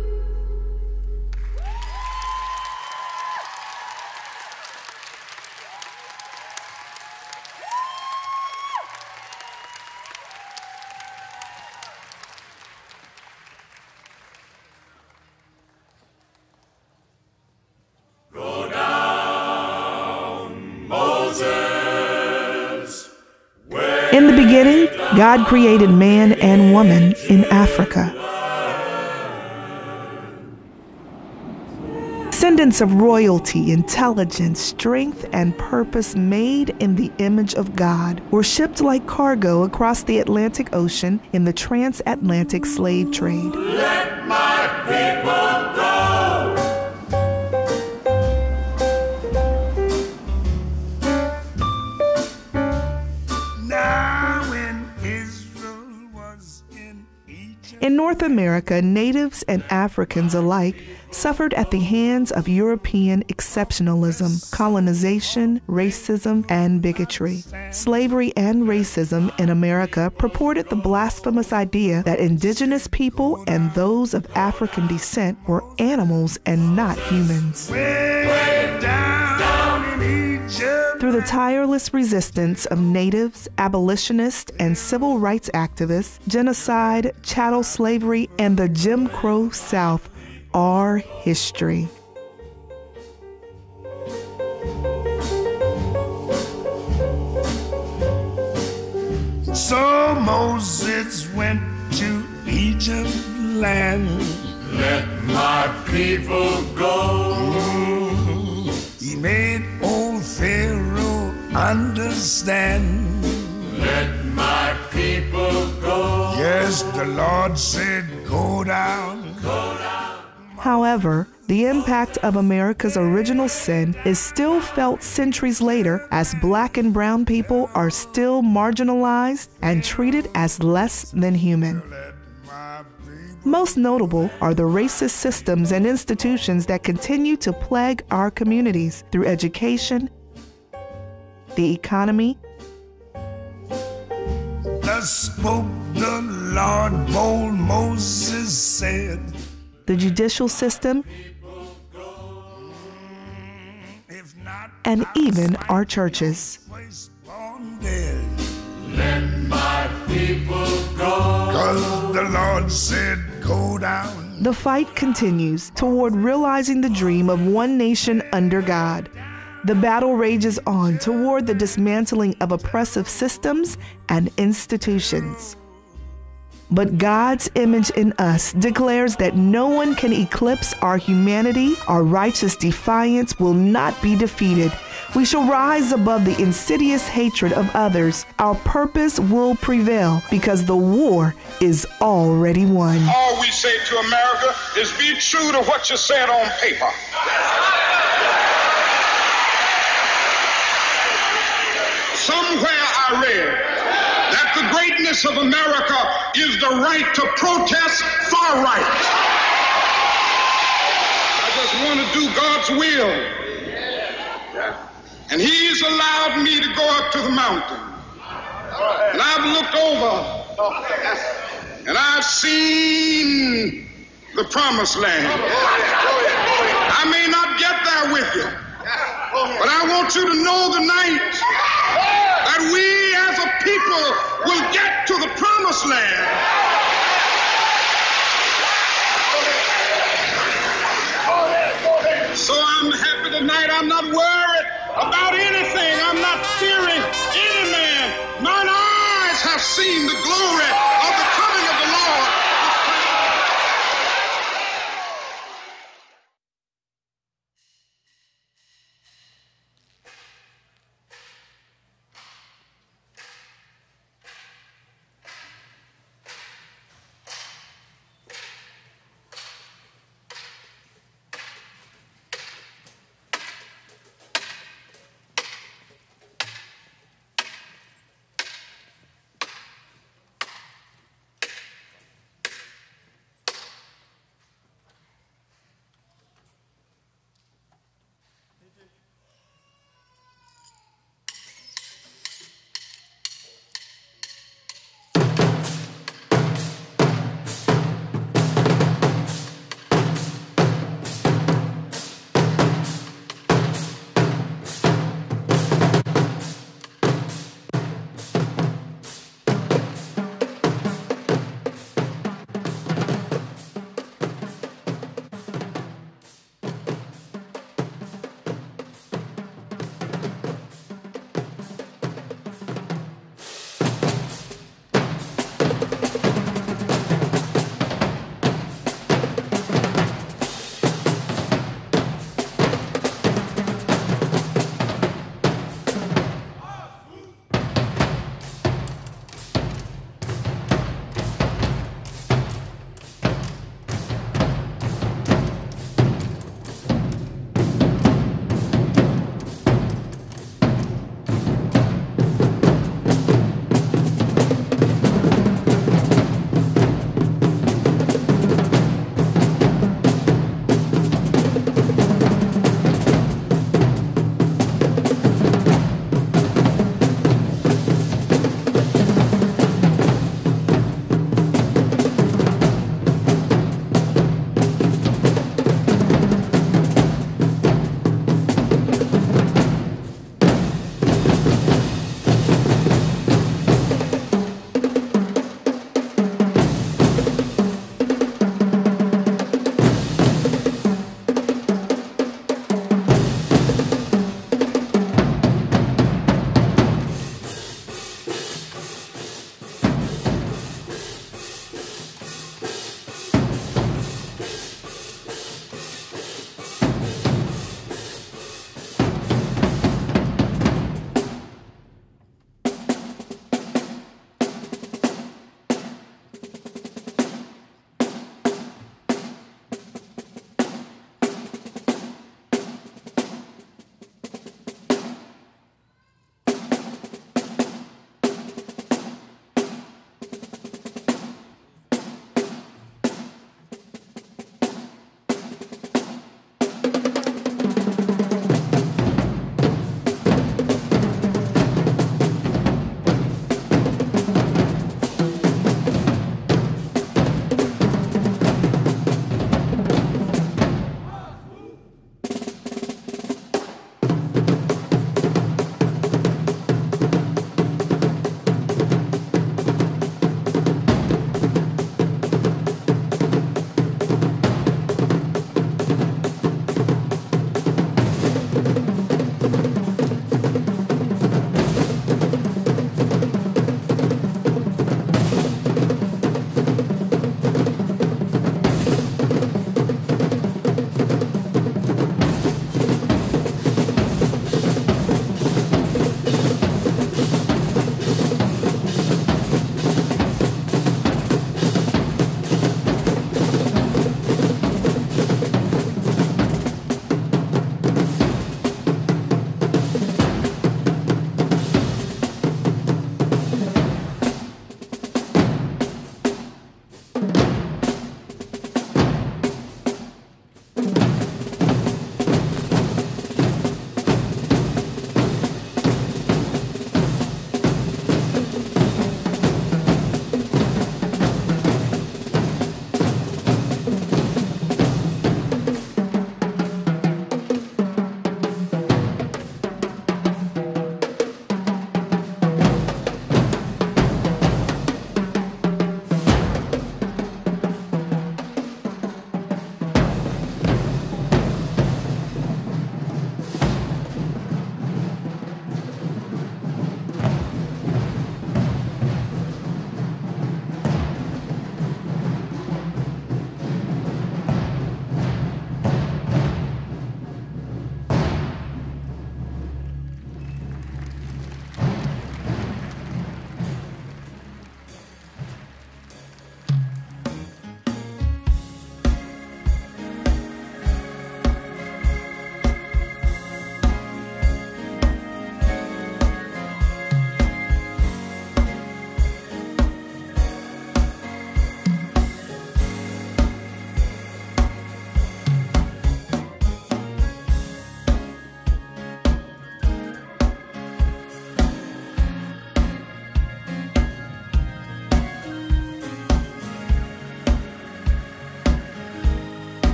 In the beginning, God created man and woman in Africa. Descendants of royalty, intelligence, strength, and purpose made in the image of God were shipped like cargo across the Atlantic Ocean in the transatlantic slave trade. Let my people go. Now when Israel was in Egypt. In North America, natives and Africans alike suffered at the hands of European exceptionalism, colonization, racism, and bigotry. Slavery and racism in America purported the blasphemous idea that indigenous people and those of African descent were animals and not humans. Way down in Egypt. Through the tireless resistance of natives, abolitionists, and civil rights activists, genocide, chattel slavery, and the Jim Crow South are history. So Moses went to Egypt land. Let my people go. He made old Pharaoh understand. Let my people go. Yes, the Lord said, go down, go down. However, the impact of America's original sin is still felt centuries later as black and brown people are still marginalized and treated as less than human. Most notable are the racist systems and institutions that continue to plague our communities through education, the economy. Thus spoke the Lord, bold Moses said, the judicial system, and even our churches. Let my people go. 'Cause the Lord said, go down. The fight continues toward realizing the dream of one nation under God. The battle rages on toward the dismantling of oppressive systems and institutions. But God's image in us declares that no one can eclipse our humanity. Our righteous defiance will not be defeated. We shall rise above the insidious hatred of others. Our purpose will prevail because the war is already won. All we say to America is be true to what you said on paper. Somewhere I read that the greatness of America is the right to protest far right. Now just want to do God's will. And he's allowed me to go up to the mountain. And I've looked over and I've seen the promised land. I may not get there with you, but I want you to know tonight that we as a people will get to the promised land. So I'm happy tonight. I'm not worried about anything. I'm not fearing any man. Mine eyes have seen the glory of the coming of the Lord.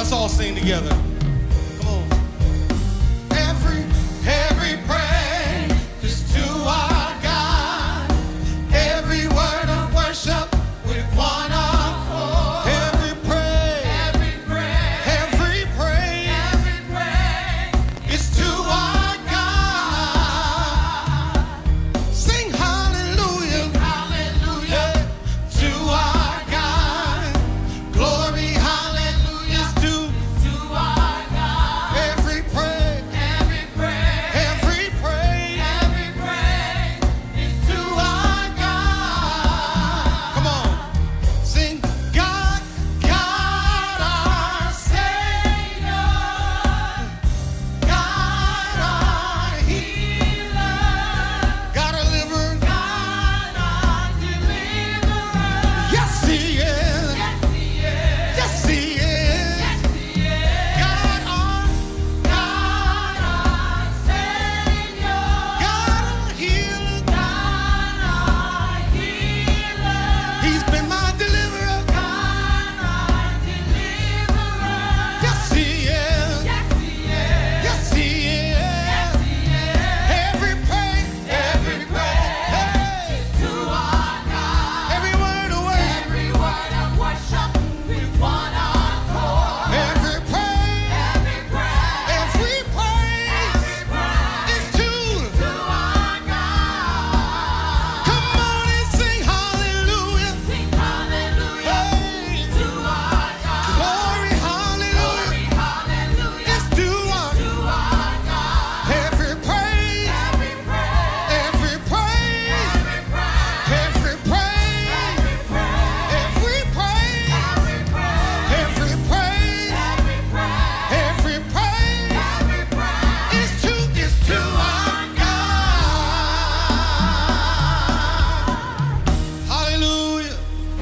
let's all sing together. Come on. Every, every praise is to our God. Every word of worship with one accord. Every praise, every praise, every praise, every praise is to our God. Sing hallelujah, hallelujah to our God. Glory, hallelujah to, to our God. Every praise, every praise, every praise, every praise is to our God. Come on, sing God, God our Savior, God our healer, God our deliverer, God our deliverer. Yes, He is. Yes, He is. Yes, He is. Yes, He is. God our, God our Savior, God our healer, God our healer. He's been my deliverer. God our deliverer. Yes, He is. Yes, He is. Yes, He is. Yes, He is. Every praise, every praise is to our God. Every word of worship, every word of worship with one accord. Every praise, every praise, every praise, every praise is to, to our God. Come on and sing hallelujah. Sing hallelujah to our God. Glory, hallelujah. Glory, hallelujah. It's to our, to our God. Every praise, every praise, every praise, every praise, every praise, every praise, every praise, every praise, every praise, every praise, every praise, every praise is to, is to our God. Hallelujah.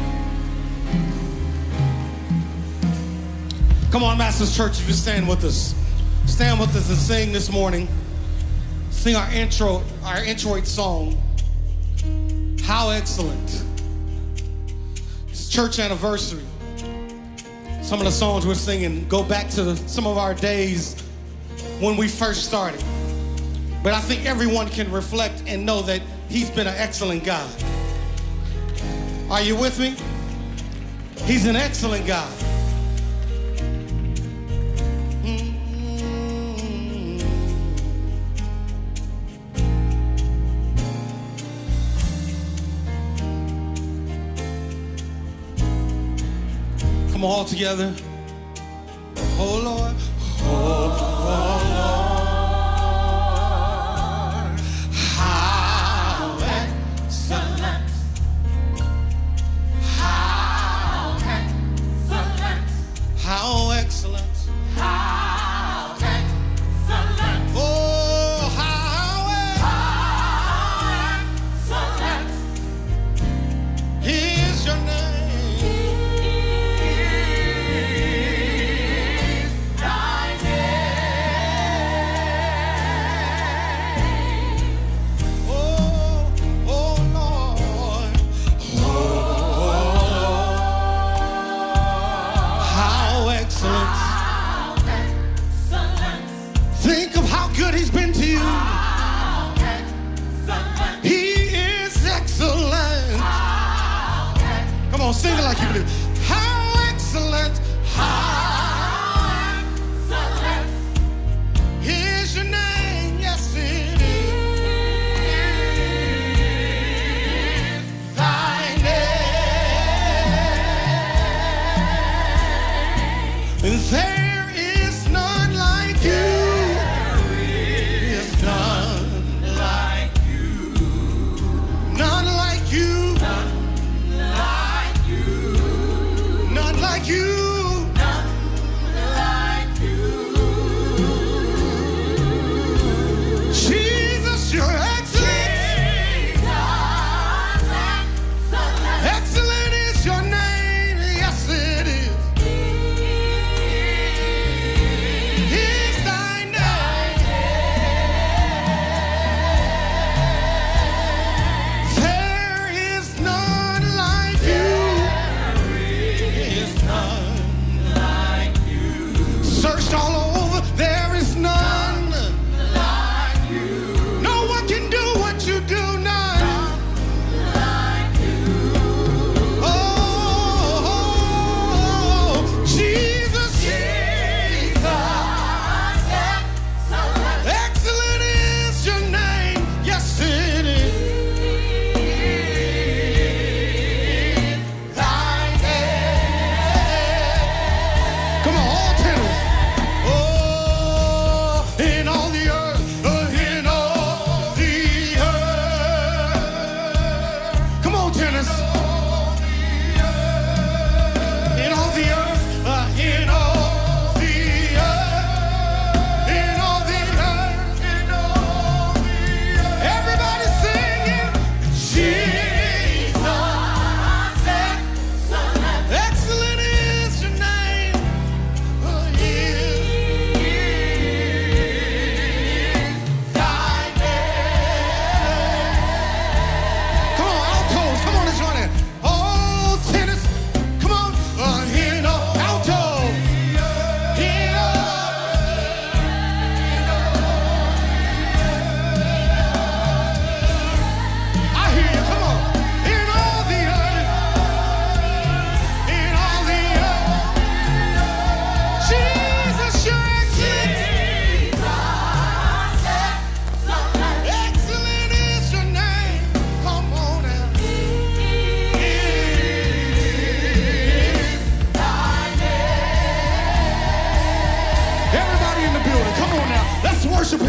Come on, Masters Church, if you stand with us. Stand with us and sing this morning. Sing our intro, our introit song. How excellent. It's church anniversary. Some of the songs we're singing go back to the, some of our days when we first started. But I think everyone can reflect and know that He's been an excellent God. Are you with me? He's an excellent God. Come on, all together. Oh Lord, oh Lord, how excellent, how excellent, how excellent, how excellent, oh how excellent is your name. Think of how good He's been to you. He is excellent. Come on, sing it like you believe. How excellent, how excellent is your name. Yes, it is thy name. And there is none like you. There is none like you. There is none.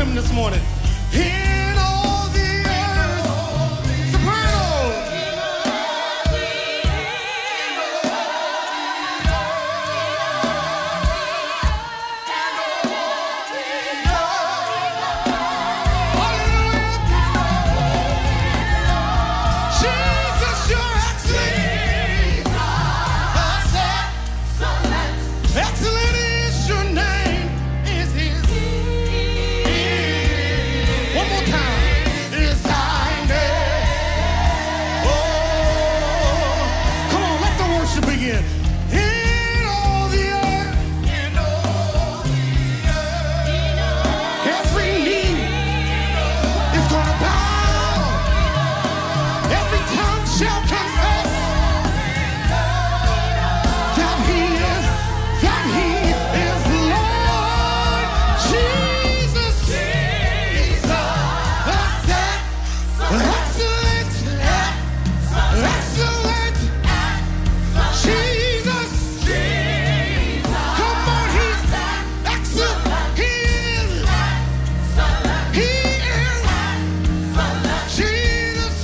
him this morning. In all the earth, soprano. Jesus, you're excellent. Excellent is your name. Is his. One more time. Is thy name. Oh, come on, let the worship begin. In all the earth. In all the earth. Every knee is gonna bow. Every tongue shall confess that he is, that he is Lord. Jesus, Jesus, excellent, excellent, Jesus, come on, he's excellent, he is, he is, Jesus,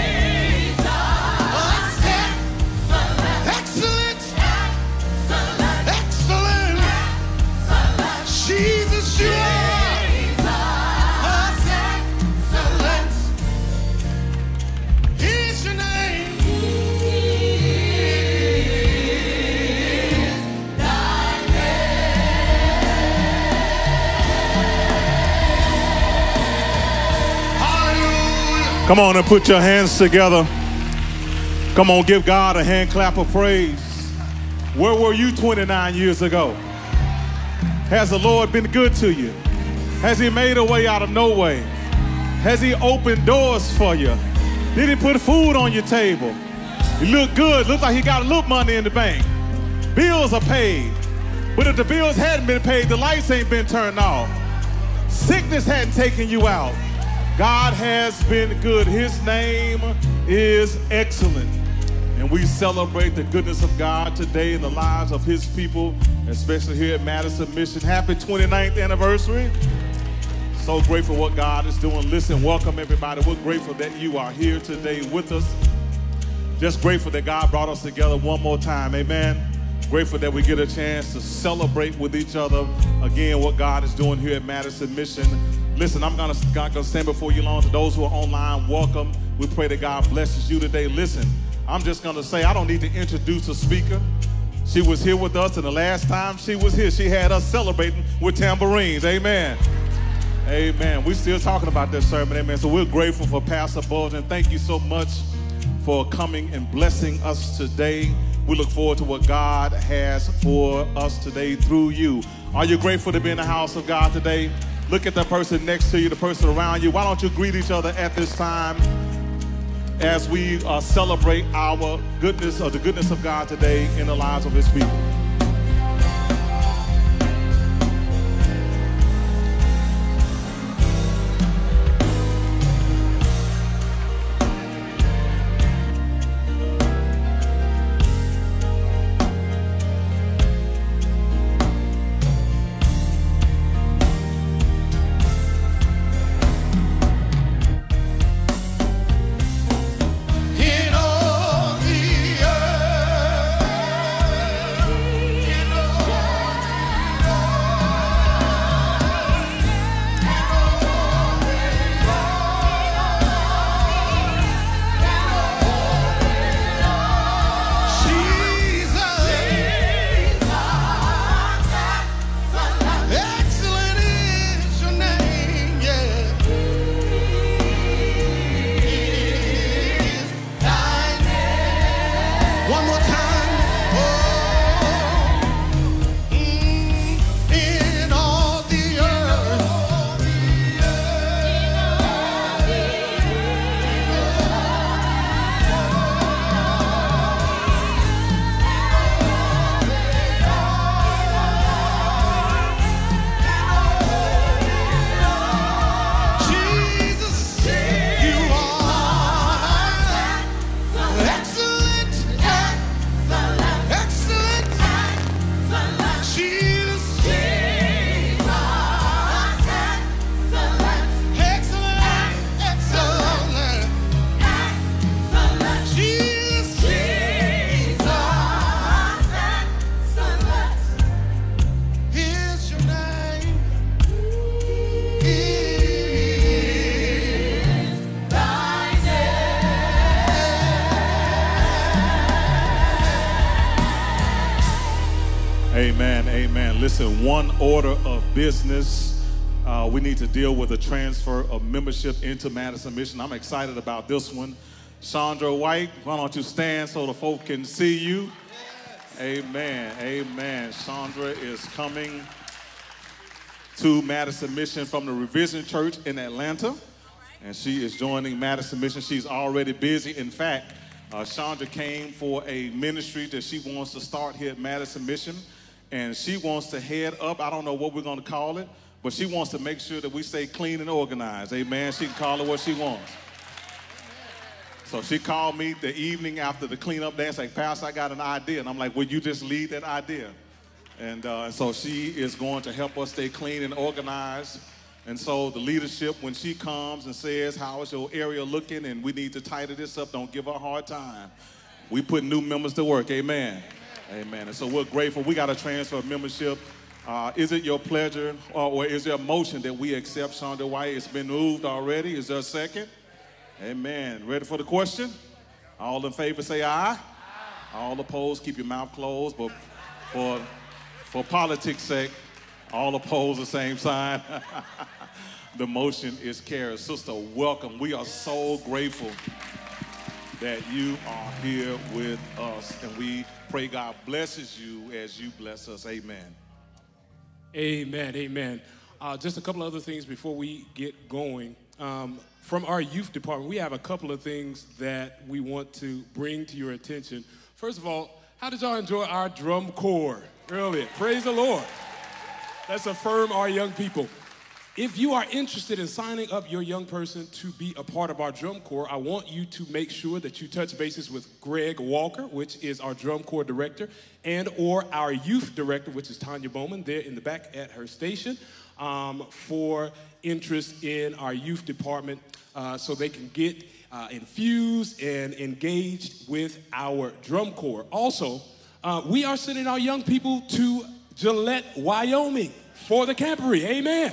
excellent, excellent, Jesus, you are excellent. Is your name. Come on and put your hands together. Come on, give God a hand clap of praise. Where were you twenty-nine years ago? Has the Lord been good to you? Has he made a way out of no way? Has he opened doors for you? Did he put food on your table? You look good. Looks like he got a little money in the bank. Bills are paid. But if the bills hadn't been paid, the lights ain't been turned off. Sickness hadn't taken you out. God has been good. His name is excellent. And we celebrate the goodness of God today in the lives of his people, especially here at Madison Mission. Happy twenty-ninth anniversary. So grateful for what God is doing. Listen, welcome everybody. We're grateful that you are here today with us. Just grateful that God brought us together one more time. Amen. Grateful that we get a chance to celebrate with each other again what God is doing here at Madison Mission. Listen, I'm gonna, gonna stand before you long. To those who are online, welcome. We pray that God blesses you today. Listen, I'm just gonna say I don't need to introduce a speaker. She was here with us, and the last time she was here, she had us celebrating with tambourines. Amen. Amen. We're still talking about this sermon. Amen. So we're grateful for Pastor Bulgin. Thank you so much for coming and blessing us today. We look forward to what God has for us today through you. Are you grateful to be in the house of God today? Look at the person next to you, the person around you. Why don't you greet each other at this time as we uh, celebrate our goodness, or the goodness of God today in the lives of his people. In all the earth. Amen, amen. Listen, one order of business. Uh, we need to deal with the transfer of membership into Madison Mission. I'm excited about this one. Chandra White, why don't you stand so the folk can see you? Amen, amen. Chandra is coming to Madison Mission from the Revision Church in Atlanta, and she is joining Madison Mission. She's already busy. In fact, uh, Chandra came for a ministry that she wants to start here at Madison Mission, and she wants to head up, I don't know what we're going to call it, but she wants to make sure that we stay clean and organized. Amen. She can call it what she wants. So she called me the evening after the cleanup day and said, Pastor, I got an idea. And I'm like, will you just lead that idea? And uh, so she is going to help us stay clean and organized. And so the leadership, when she comes and says, how is your area looking and we need to tighten this up, don't give her a hard time. We put new members to work. Amen. Amen. Amen. And so we're grateful. We got a transfer of membership. Uh, is it your pleasure or, or is there a motion that we accept Chandra White? It's been moved already. Is there a second? Amen. Ready for the question? All in favor say aye. Aye. All opposed, keep your mouth closed. But for, for politics' sake, all opposed, the same sign. The motion is carried. Sister, welcome. We are so grateful that you are here with us. And we pray God blesses you as you bless us. Amen. Amen. Amen. Uh, just a couple other things before we get going. Um, From our youth department, we have a couple of things that we want to bring to your attention. First of all, how did y'all enjoy our drum corps earlier? Praise the Lord. Let's affirm our young people. If you are interested in signing up your young person to be a part of our drum corps, I want you to make sure that you touch bases with Greg Walker, which is our drum corps director, and or our youth director, which is Tanya Bowman, there in the back at her station, um, for interest in our youth department uh, so they can get uh, infused and engaged with our drum corps. Also, uh, we are sending our young people to Gillette, Wyoming for the camporee. Amen.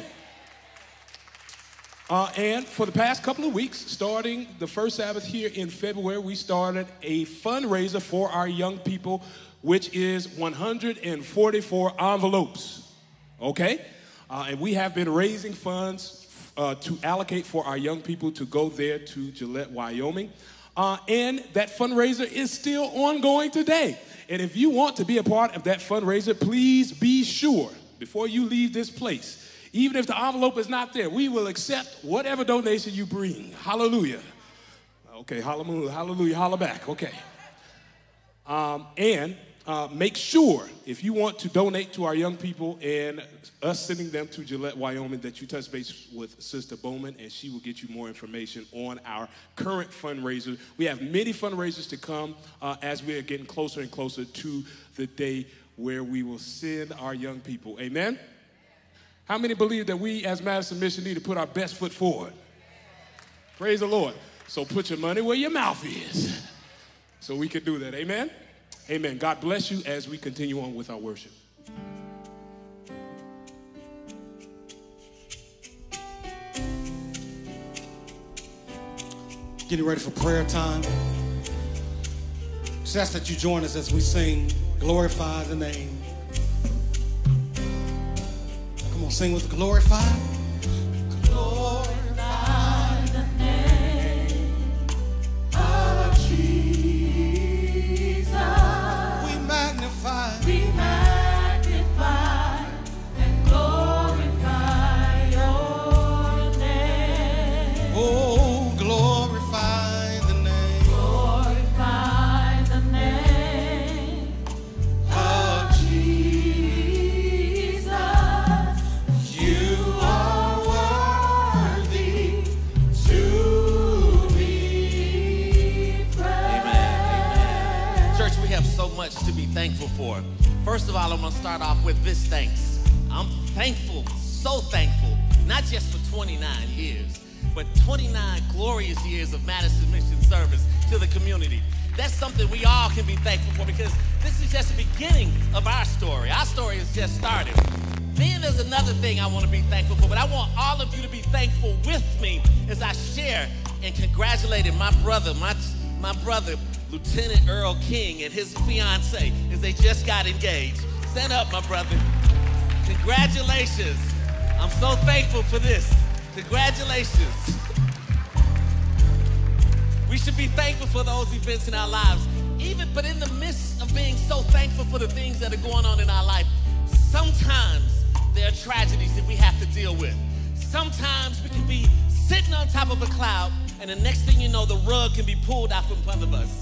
Uh, and for the past couple of weeks, starting the first Sabbath here in February, we started a fundraiser for our young people, which is one hundred forty-four envelopes, okay? Uh, and we have been raising funds uh, to allocate for our young people to go there to Gillette, Wyoming. Uh, and that fundraiser is still ongoing today. And if you want to be a part of that fundraiser, please be sure, before you leave this place, even if the envelope is not there, we will accept whatever donation you bring. Hallelujah. Okay, hallelujah, hallelujah, holla back. Okay. Um, and uh, make sure, if you want to donate to our young people and us sending them to Gillette, Wyoming, that you touch base with Sister Bowman, and she will get you more information on our current fundraiser. We have many fundraisers to come uh, as we are getting closer and closer to the day where we will send our young people. Amen? How many believe that we as Madison Mission need to put our best foot forward? Praise the Lord. So put your money where your mouth is so we can do that. Amen? Amen. God bless you as we continue on with our worship. Getting ready for prayer time. Just ask that you join us as we sing, Glorify the Name. Come on, sing with Glorify. Glorify the name of Jesus. We magnify. We magnify and glorify your name. Oh, glorify the name. Glorify the name of Jesus. You are worthy to be praised. Amen. Church, we have so much to be thankful for. First of all, I'm going to start off with this thanks. I'm thankful, so thankful, not just for twenty-nine years, but twenty-nine glorious years of Madison Mission service to the community. That's something we all can be thankful for, because this is just the beginning of our story. Our story has just started. Then there's another thing I want to be thankful for, but I want all of you to be thankful with me as I share and congratulate my brother, my, my brother, Lieutenant Earl King, and his fiance, as they just got engaged. Stand up, my brother. Congratulations. I'm so thankful for this. Congratulations. We should be thankful for those events in our lives. Even, but in the midst of being so thankful for the things that are going on in our life, sometimes there are tragedies that we have to deal with. Sometimes we can be sitting on top of a cloud, and the next thing you know, the rug can be pulled out from front of us.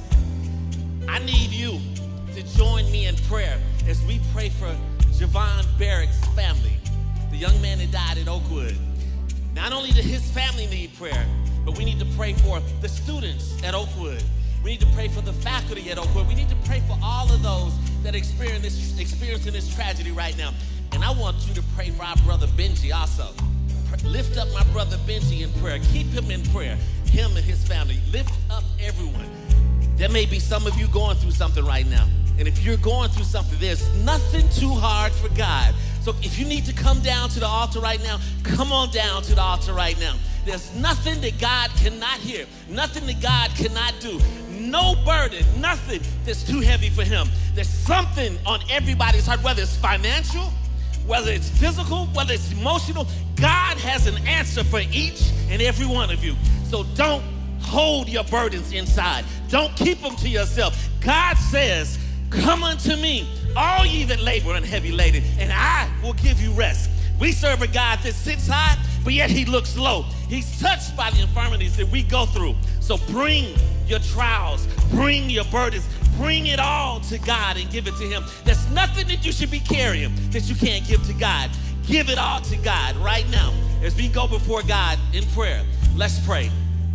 I need you to join me in prayer as we pray for Javon Barrick's family, the young man that died at Oakwood. Not only did his family need prayer, but we need to pray for the students at Oakwood. We need to pray for the faculty at Oakwood. We need to pray for all of those that are experiencing this, experiencing this tragedy right now. And I want you to pray for our brother Benji also. Lift up my brother Benji in prayer. Keep him in prayer, him and his family. Lift up everyone. There may be some of you going through something right now. And if you're going through something, there's nothing too hard for God. So if you need to come down to the altar right now, come on down to the altar right now. There's nothing that God cannot hear, nothing that God cannot do, no burden, nothing that's too heavy for him. There's something on everybody's heart, whether it's financial, whether it's physical, whether it's emotional. God has an answer for each and every one of you. So don't hold your burdens inside. Don't keep them to yourself. God says, come unto me, all ye that labor and heavy laden, and I will give you rest. We serve a God that sits high, but yet he looks low. He's touched by the infirmities that we go through. So bring your trials, bring your burdens, bring it all to God and give it to him. There's nothing that you should be carrying that you can't give to God. Give it all to God right now. As we go before God in prayer, let's pray.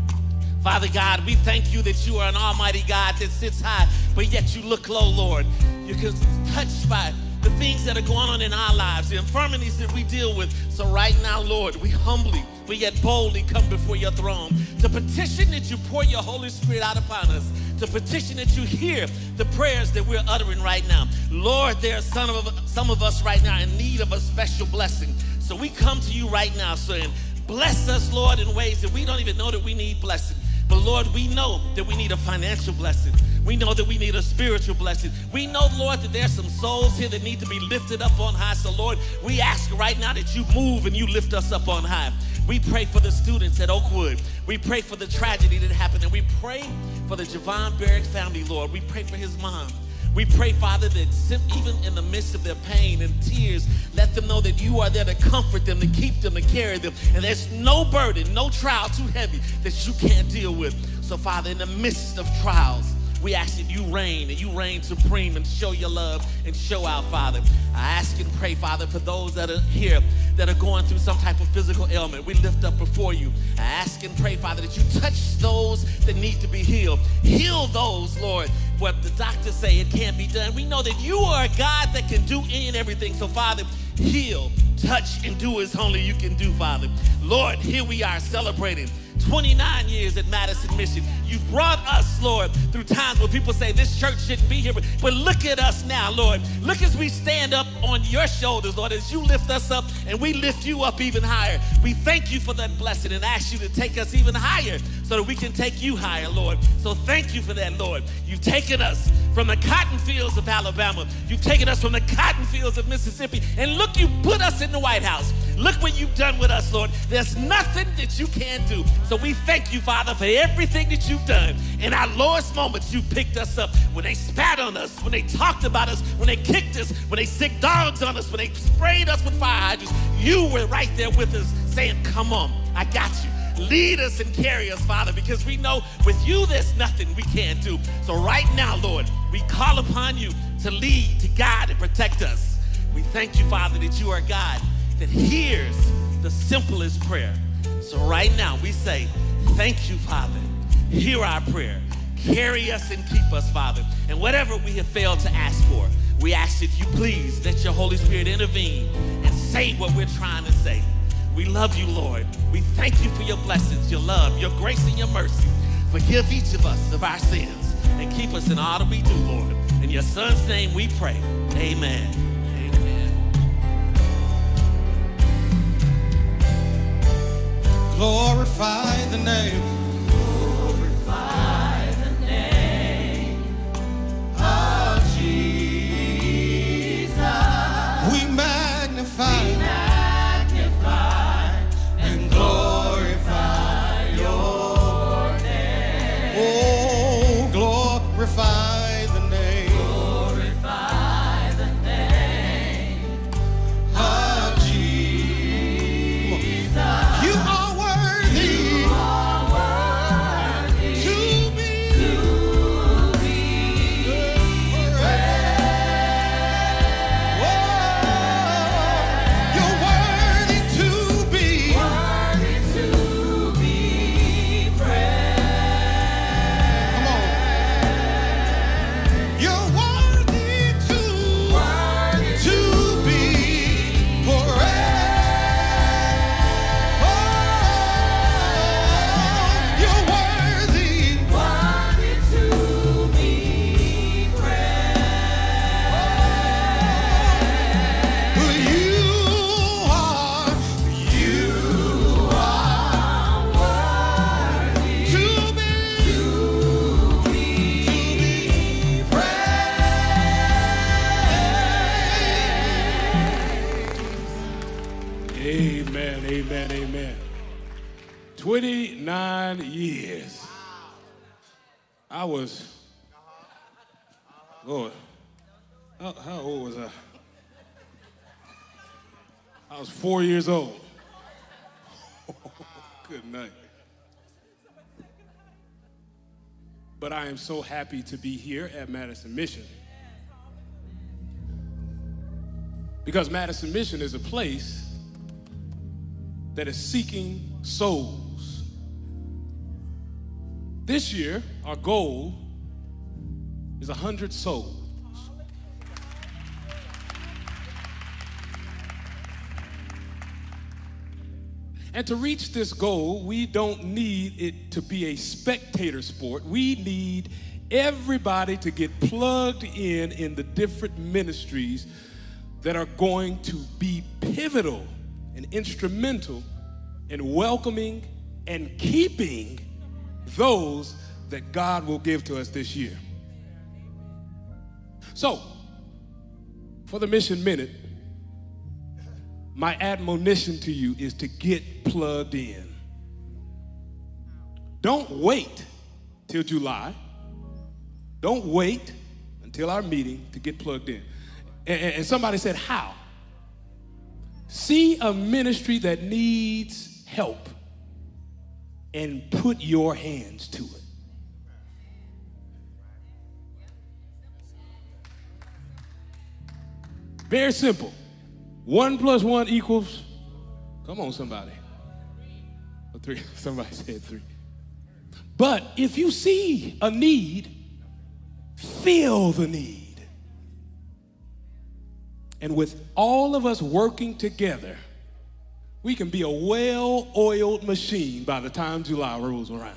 Father God, we thank you that you are an almighty God that sits high, but yet you look low, Lord. You're touched by the things that are going on in our lives, the infirmities that we deal with. So right now, Lord, we humbly, but yet boldly come before your throne to petition that you pour your Holy Spirit out upon us, to petition that you hear the prayers that we're uttering right now. Lord, there are some of, some of us right now in need of a special blessing. So we come to you right now saying, bless us, Lord, in ways that we don't even know that we need blessing. But Lord, we know that we need a financial blessing. We know that we need a spiritual blessing. We know, Lord, that there's some souls here that need to be lifted up on high. So Lord, we ask right now that you move and you lift us up on high. We pray for the students at Oakwood. We pray for the tragedy that happened. And we pray for the Javon Barrick family, Lord. We pray for his mom. We pray, Father, that even in the midst of their pain and tears, let them know that you are there to comfort them, to keep them, to carry them. And there's no burden, no trial too heavy that you can't deal with. So, Father, in the midst of trials, we ask that you reign and you reign supreme and show your love and show out, Father. I ask and pray, Father, for those that are here that are going through some type of physical ailment. We lift up before you. I ask and pray, Father, that you touch those that need to be healed. Heal those, Lord, what the doctors say it can't be done. We know that you are a God that can do any and everything. So, Father, heal, touch, and do as only you can do, Father. Lord, here we are celebrating twenty-nine years at Madison Mission. You've brought us, Lord, through times where people say this church shouldn't be here, but, but look at us now, Lord. Look as we stand up on your shoulders, Lord, as you lift us up and we lift you up even higher. We thank you for that blessing and ask you to take us even higher so that we can take you higher, Lord. So thank you for that, Lord. You've taken us from the cotton fields of Alabama. You've taken us from the cotton fields of Mississippi. And look, you put us in the White House. Look what you've done with us, Lord. There's nothing that you can't do. So we thank you, Father, for everything that you've done. In our lowest moments, you picked us up. When they spat on us, when they talked about us, when they kicked us, when they sicked dogs on us, when they sprayed us with fire hydrants, you were right there with us saying, come on, I got you. Lead us and carry us, Father, because we know with you there's nothing we can't do. So right now, Lord, we call upon you to lead, to guide, and protect us. We thank you, Father, that you are God that hears the simplest prayer. So right now we say, thank you, Father. Hear our prayer. Carry us and keep us, Father. And whatever we have failed to ask for, we ask that you please let your Holy Spirit intervene and say what we're trying to say. We love you, Lord. We thank you for your blessings, your love, your grace, and your mercy. Forgive each of us of our sins and keep us in all that we do, Lord. In your Son's name we pray. Amen. Glorify the name. Glorify the name of Jesus. Amen, amen, amen. twenty-nine years. I was, Lord, how, how old was I? I was four years old. Good night. But I am so happy to be here at Madison Mission. Because Madison Mission is a place that is seeking souls. This year, our goal is one hundred souls. And to reach this goal, we don't need it to be a spectator sport. We need everybody to get plugged in in the different ministries that are going to be pivotal and instrumental in welcoming and keeping those that God will give to us this year. So, for the Mission Minute, my admonition to you is to get plugged in. Don't wait till July. Don't wait until our meeting to get plugged in. And, and somebody said, how? See a ministry that needs help and put your hands to it. Very simple. One plus one equals, come on somebody. Or three, somebody said three. But if you see a need, fill the need. And with all of us working together, we can be a well-oiled machine by the time July rolls around.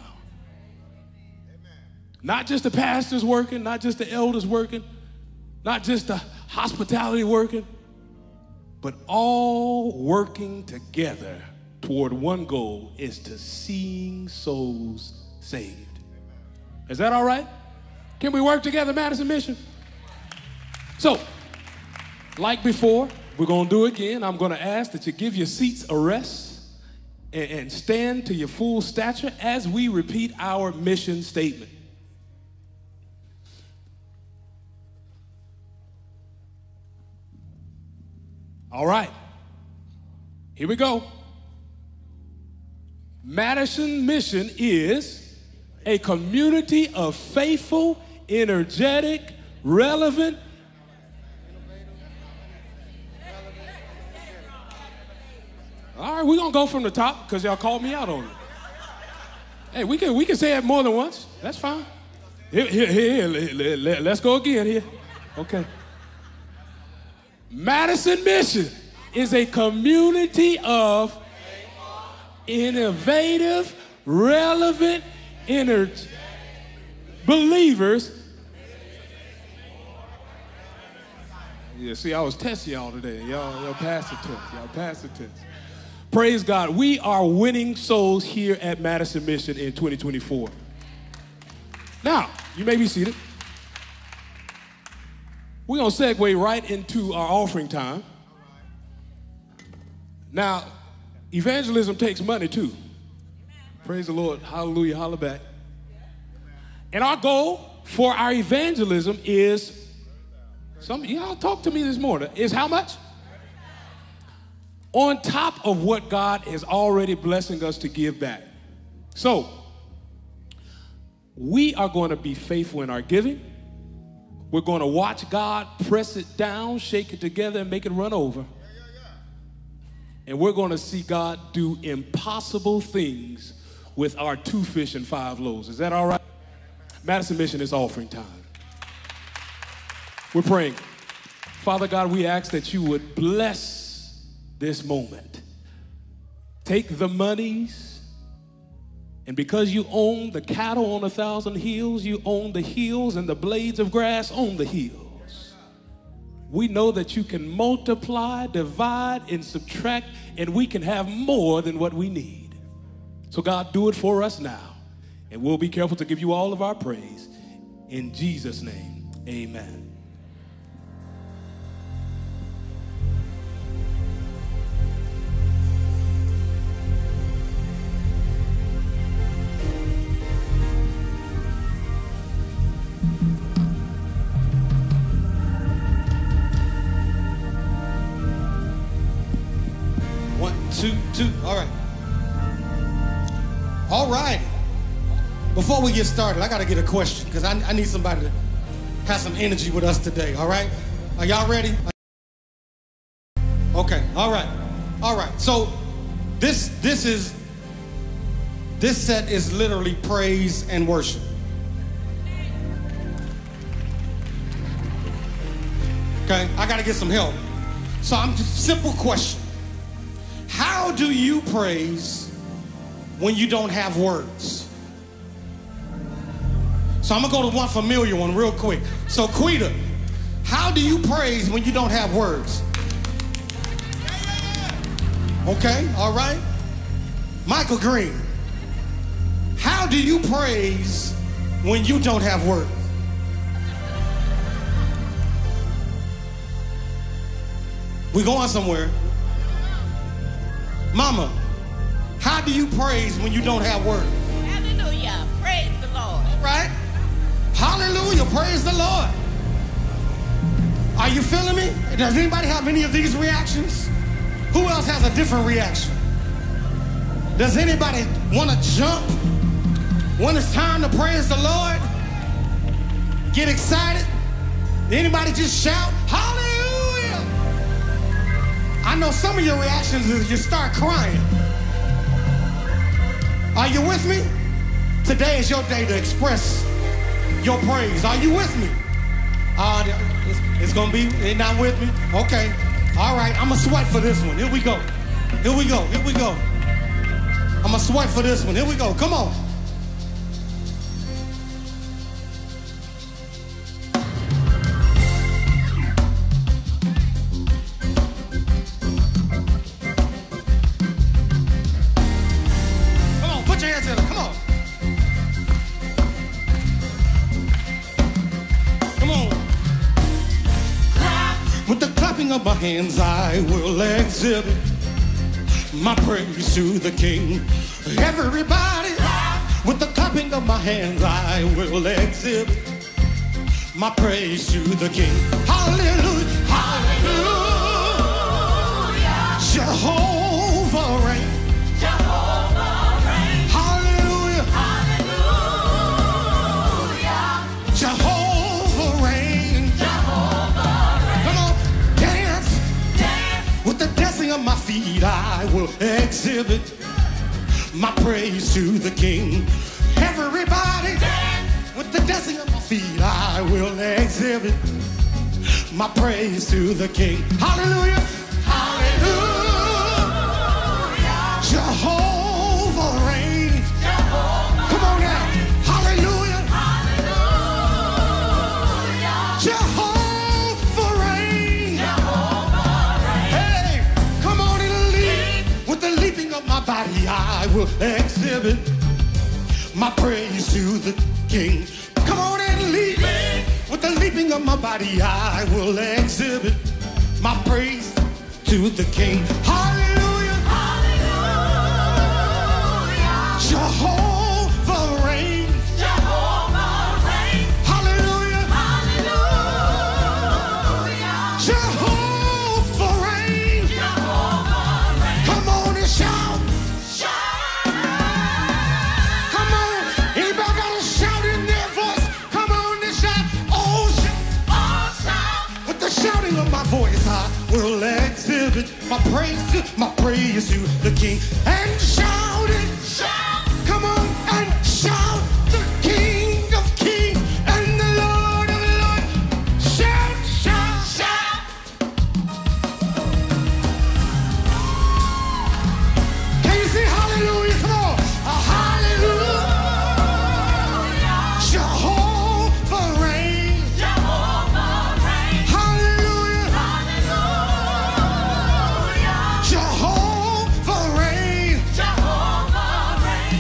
Not just the pastors working, not just the elders working, not just the hospitality working, but all working together toward one goal, is to seeing souls saved. Is that all right? Can we work together, Madison Mission? So, like before, we're going to do it again. I'm going to ask that you give your seats a rest and, and stand to your full stature as we repeat our mission statement. All right, here we go. Madison Mission is a community of faithful, energetic, relevant, all right, we're going to go from the top because y'all called me out on it. Hey, we can, we can say it more than once. That's fine. Here, here, here, here, let, let's go again here. Okay. Madison Mission is a community of innovative, relevant, energy believers. Yeah, see, I was testing y'all today. Y'all, y'all passed the test. Y'all passed the test. Praise God. We are winning souls here at Madison Mission in twenty twenty-four. Now, you may be seated. We're going to segue right into our offering time. Now, evangelism takes money too. Praise the Lord. Hallelujah. Holla back. And our goal for our evangelism is, some y'all talk to me this morning, is how much? On top of what God is already blessing us to give back. So, we are going to be faithful in our giving. We're going to watch God press it down, shake it together, and make it run over. And we're going to see God do impossible things with our two fish and five loaves. Is that all right? Madison Mission is offering time. We're praying. Father God, we ask that you would bless this moment. Take the monies, and because you own the cattle on a thousand hills, you own the hills and the blades of grass on the hills. We know that you can multiply, divide, and subtract, and we can have more than what we need. So God, do it for us now, and we'll be careful to give you all of our praise. In Jesus' name, amen. two, two. All right. All right. Before we get started, I got to get a question because I, I need somebody to have some energy with us today. All right? Are y'all ready? Okay. All right. All right. So this this is this set is literally praise and worship. Okay? I got to get some help. So I'm just simple question. How do you praise when you don't have words? So I'm gonna go to one familiar one real quick. So Quita, how do you praise when you don't have words? Okay, all right. Michael Green, how do you praise when you don't have words? We going somewhere. Mama, how do you praise when you don't have words? Hallelujah. Praise the Lord. Right? Hallelujah. Praise the Lord. Are you feeling me? Does anybody have any of these reactions? Who else has a different reaction? Does anybody want to jump when it's time to praise the Lord? Get excited? Anybody just shout, hallelujah? I know some of your reactions is you start crying. Are you with me? Today is your day to express your praise. Are you with me? Uh, it's, it's gonna be, they're not with me? Okay. All right, I'm gonna sweat for this one. Here we go. Here we go, here we go. I'm gonna sweat for this one. Here we go, come on. Of my hands I will exhibit my praise to the King. Everybody, with the clapping of my hands I will exhibit my praise to the King. Hallelujah, hallelujah, Jehovah reigns. Jehovah reigns. Hallelujah, hallelujah, Jehovah reigns. With the dancing of my feet, I will exhibit my praise to the King. Everybody, dance. With the dancing of my feet, I will exhibit my praise to the King. Hallelujah, hallelujah, Jehovah reigns. Jehovah Come on now, hallelujah, hallelujah, Jehovah. My body, I will exhibit my praise to the King. Come on and lead me. With the leaping of my body, I will exhibit my praise to the King. Hallelujah, hallelujah, Jehovah reigns. Jehovah reigns. Hallelujah, hallelujah, Jehovah reigns. Jehovah reigns. Come on and shout. Voice, I will exhibit my praise to, my praise to the King. And shout it, shout, come on and shout, the King of Kings and the Lord of Lords. Shout, shout, shout. Can you say hallelujah? Come on, a hallelujah. Jehovah reigns. Jehovah reigns. Hallelujah. Jehovah reigns. Jehovah reigns.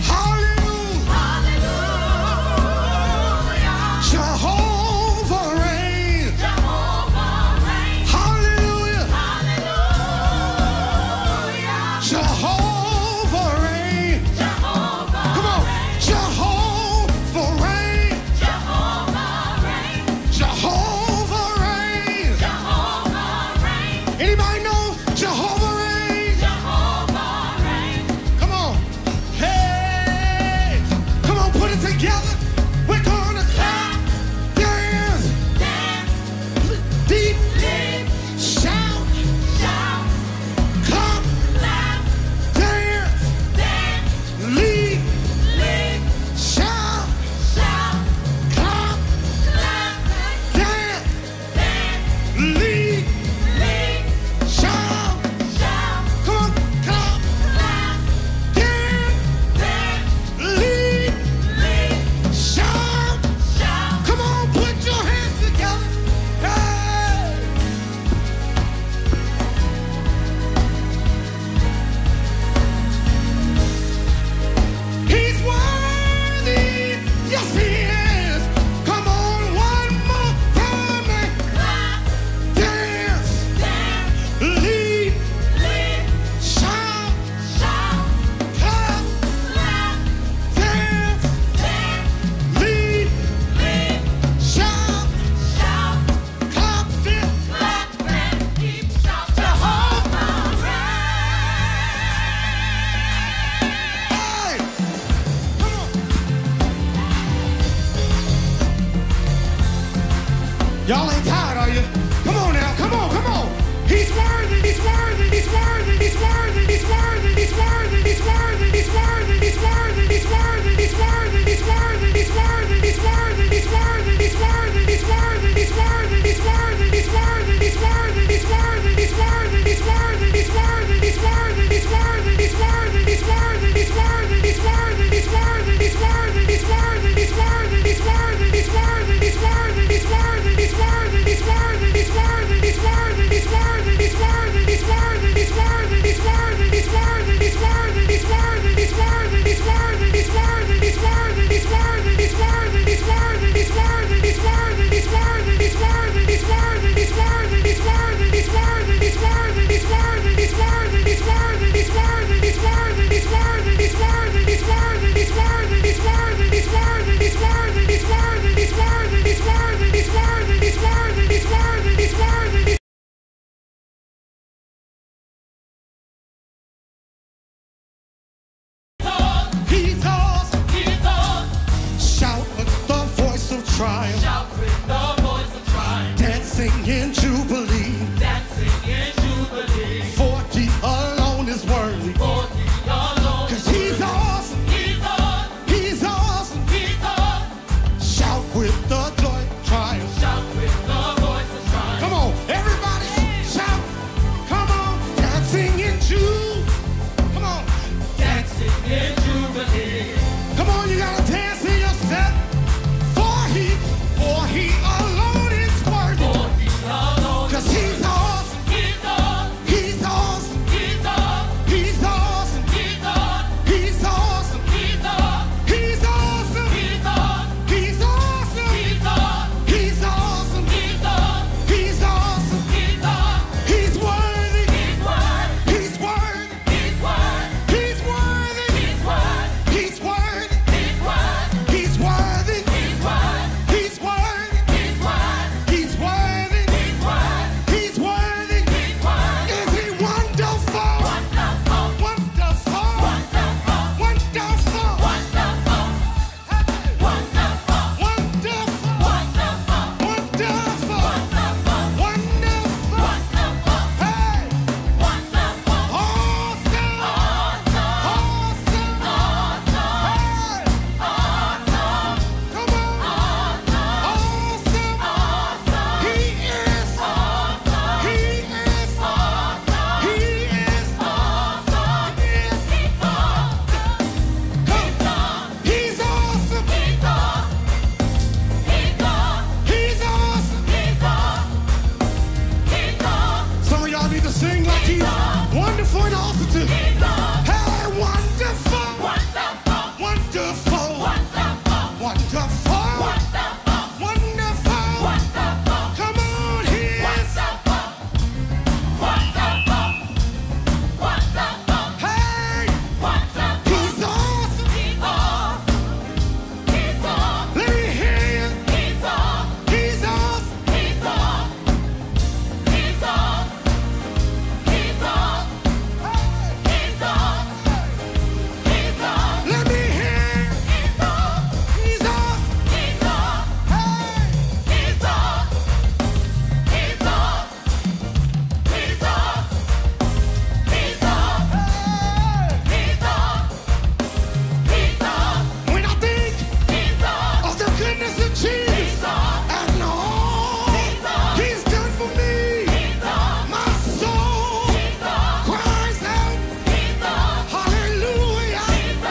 wonderful in all to do. Hey, wonderful. Wonderful. Wonderful. Wonderful. Wonderful. Wonderful. Wonderful. Come on, he is. Wonderful. Wonderful. Wonderful. Hey. Wonderful. He's awesome. He's awesome. He's awesome. Let me hear you. He's awesome. He's awesome. He's awesome. He's awesome. He's awesome. He's awesome. He's awesome. Let me hear you. He's awesome. He's awesome. He's awesome. Hey. He's awesome. He's awesome. He's awesome. He's awesome. He's awesome. He's awesome. When I think of the goodness of Jesus and all He's done for me, my soul cries out, hallelujah.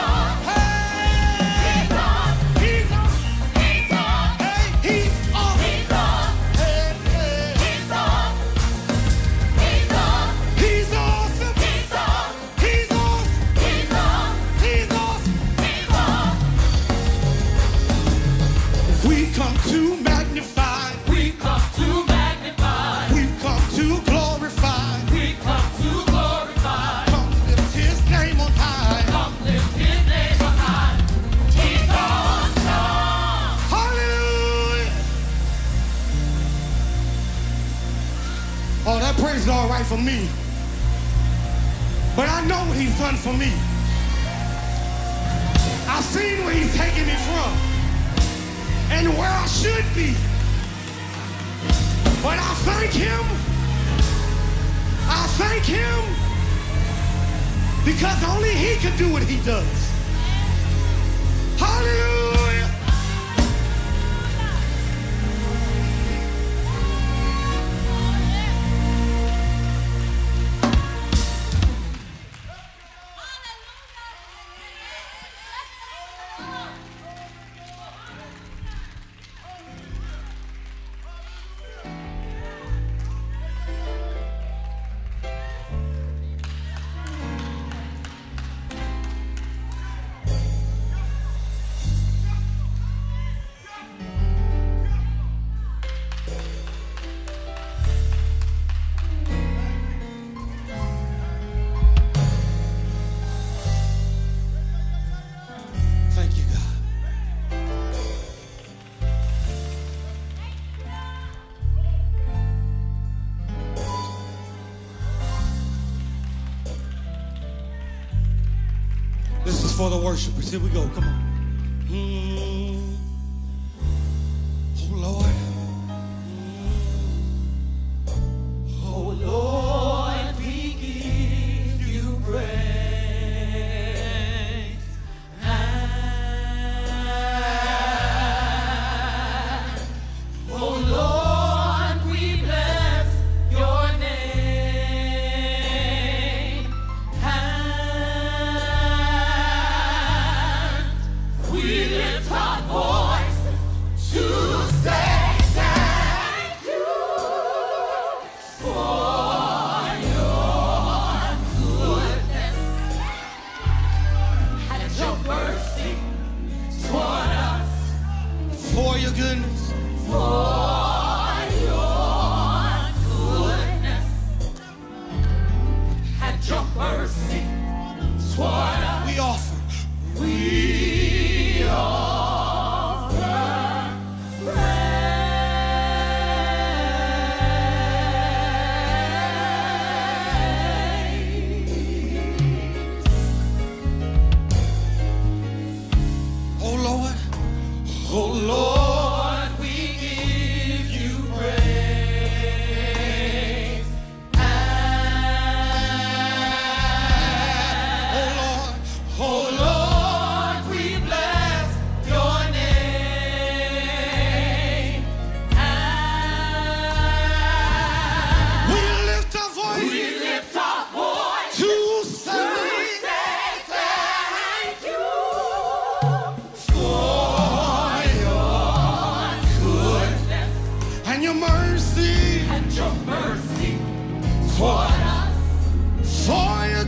Hey, He's awesome. Hey, He's awesome. Hey, hey. He's awesome. He's awesome. He's awesome. He's awesome. He's awesome. He's awesome. He's awesome. We come to magnify. We come to magnify. We come to glorify. We come to glorify. Come lift His name on high. Come lift His name on high. He's awesome. Hallelujah. Oh, that praise is all right for me. But I know what He's done for me. I've seen where He's taken me from and where I should be. But I thank Him. I thank Him because only He can do what He does. Hallelujah. Thank you, God. This is for the worshipers. Here we go. Come on. Mm. Oh, Lord. Mm. Oh, Lord, we give you praise. And, oh, Lord, we bless your name. And we lift our voices to say thank you for your goodness and your mercy toward us. For your goodness. For your goodness and your mercy toward us. We offer. We offer praise. Oh Lord, oh Lord, we give you praise. And, oh Lord, oh Lord, we bless your name. And we lift our voice. We lift our voice to say thank you for your goodness and your mercy and your mercy toward us. For your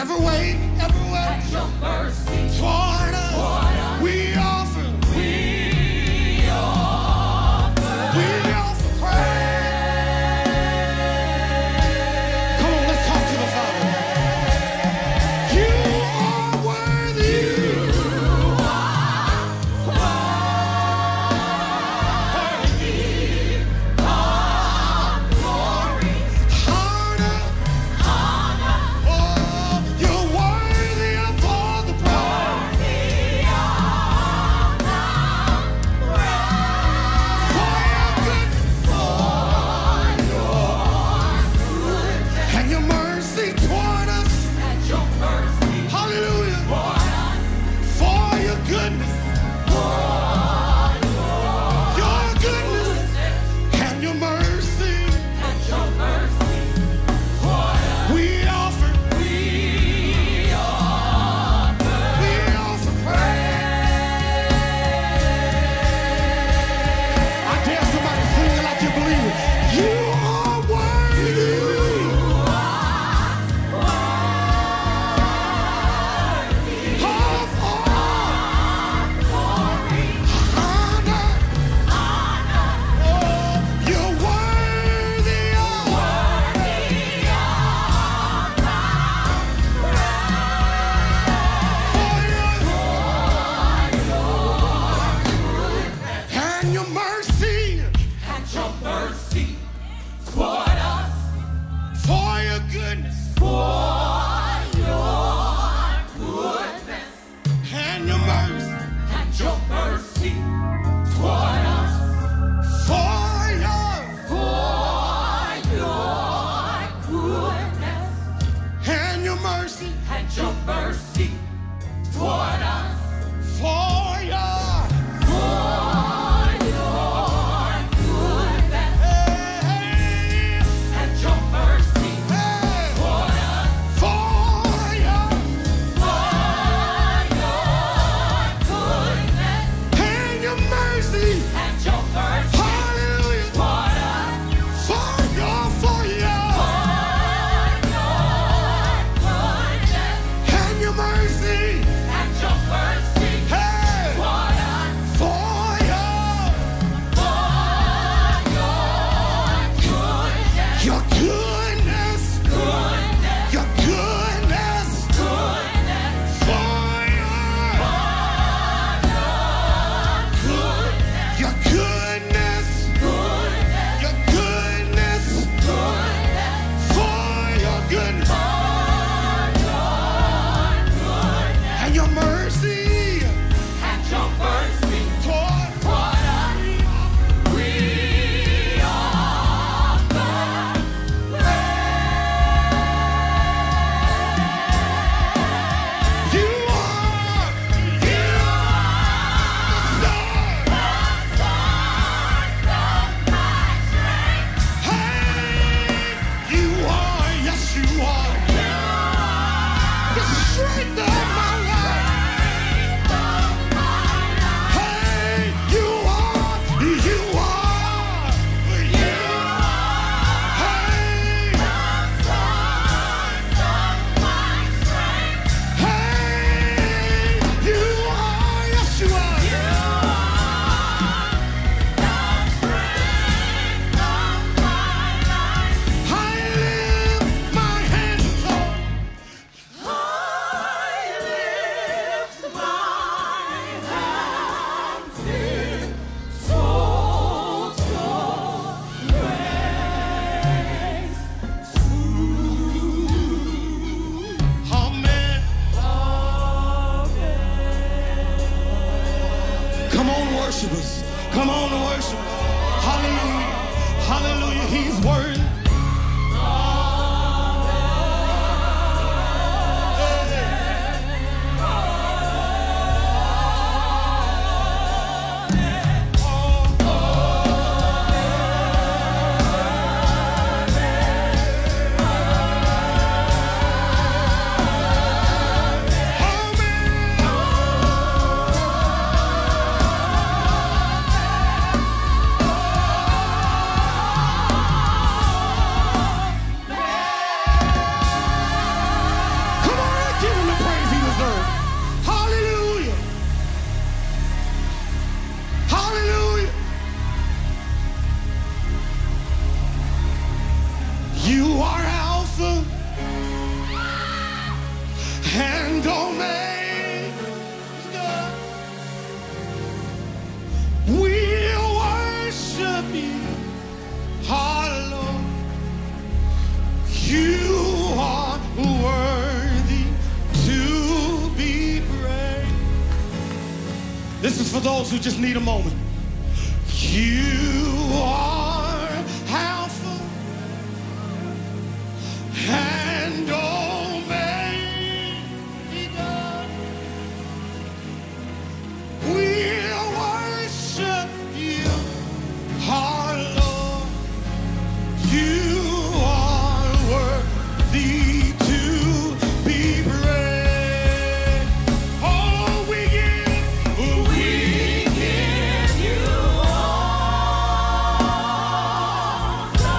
every way, every way. At your mercy Toward us, toward us. we offer, We offer. we offer praise. Come on, let's talk to the Father. You are worthy. You are worthy of glory, Honor, honor, oh, you're worthy of all the praise. worthy of the praise. For your goodness For your goodness and your mercy toward us. and your mercy Hallelujah. toward us, For your goodness, your goodness and your mercy. and your mercy toward us. We offer, We offer we offer praise. I dare somebody sing it like you believe it. You are worthy. Of all glory, honor, honor, oh, you're worthy of. worthy of the And your mercy, and your mercy toward us, for your goodness, for your goodness and your mercy, and your mercy toward us, for your for your goodness and your mercy, and your mercy toward us, for your for your goodness hey, and your mercy hey, toward us, for your for your goodness and your mercy, and your mercy hallelujah, toward us, for your, for your and your mercy, and your mercy hey, toward us, for your, for your goodness, your goodness, goodness, your goodness, goodness, for your, goodness, your goodness, goodness, your goodness, goodness, for your goodness and your mercy and your mercy toward toward us. We offer you are, you are the hey, you are, yes you are, the strength of my life. Hey, you are, you are, you are, hey, hey, you are, yes you are. I lift my hands up. Amen. Come on, worshipers. Come on, worship. Hallelujah. Hallelujah. He's worthy. You are worthy to be praised. This is for those who just need a moment. You are Alpha and Omega. We worship you, our Lord. You are worthy to be praised. Oh, we give, we give you all the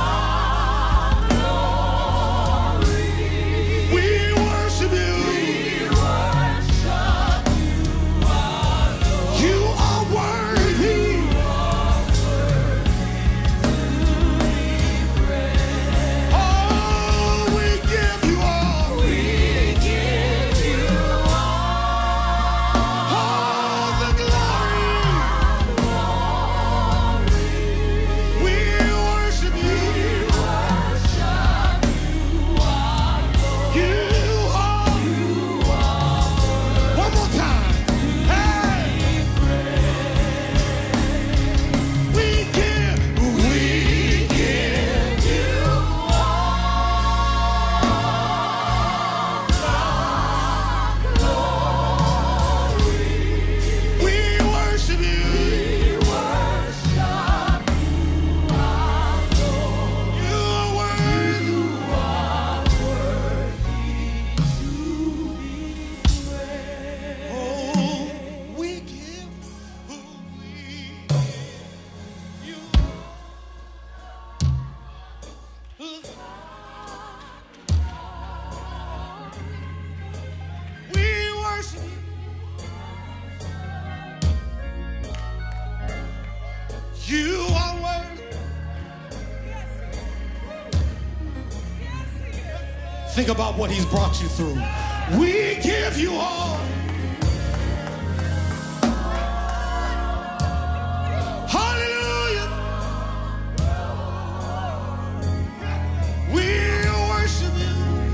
glory. We worship you. We worship you, our Lord. You are worthy. You are worthy. Think about what he's brought you through. We give you all. Hallelujah. We worship you.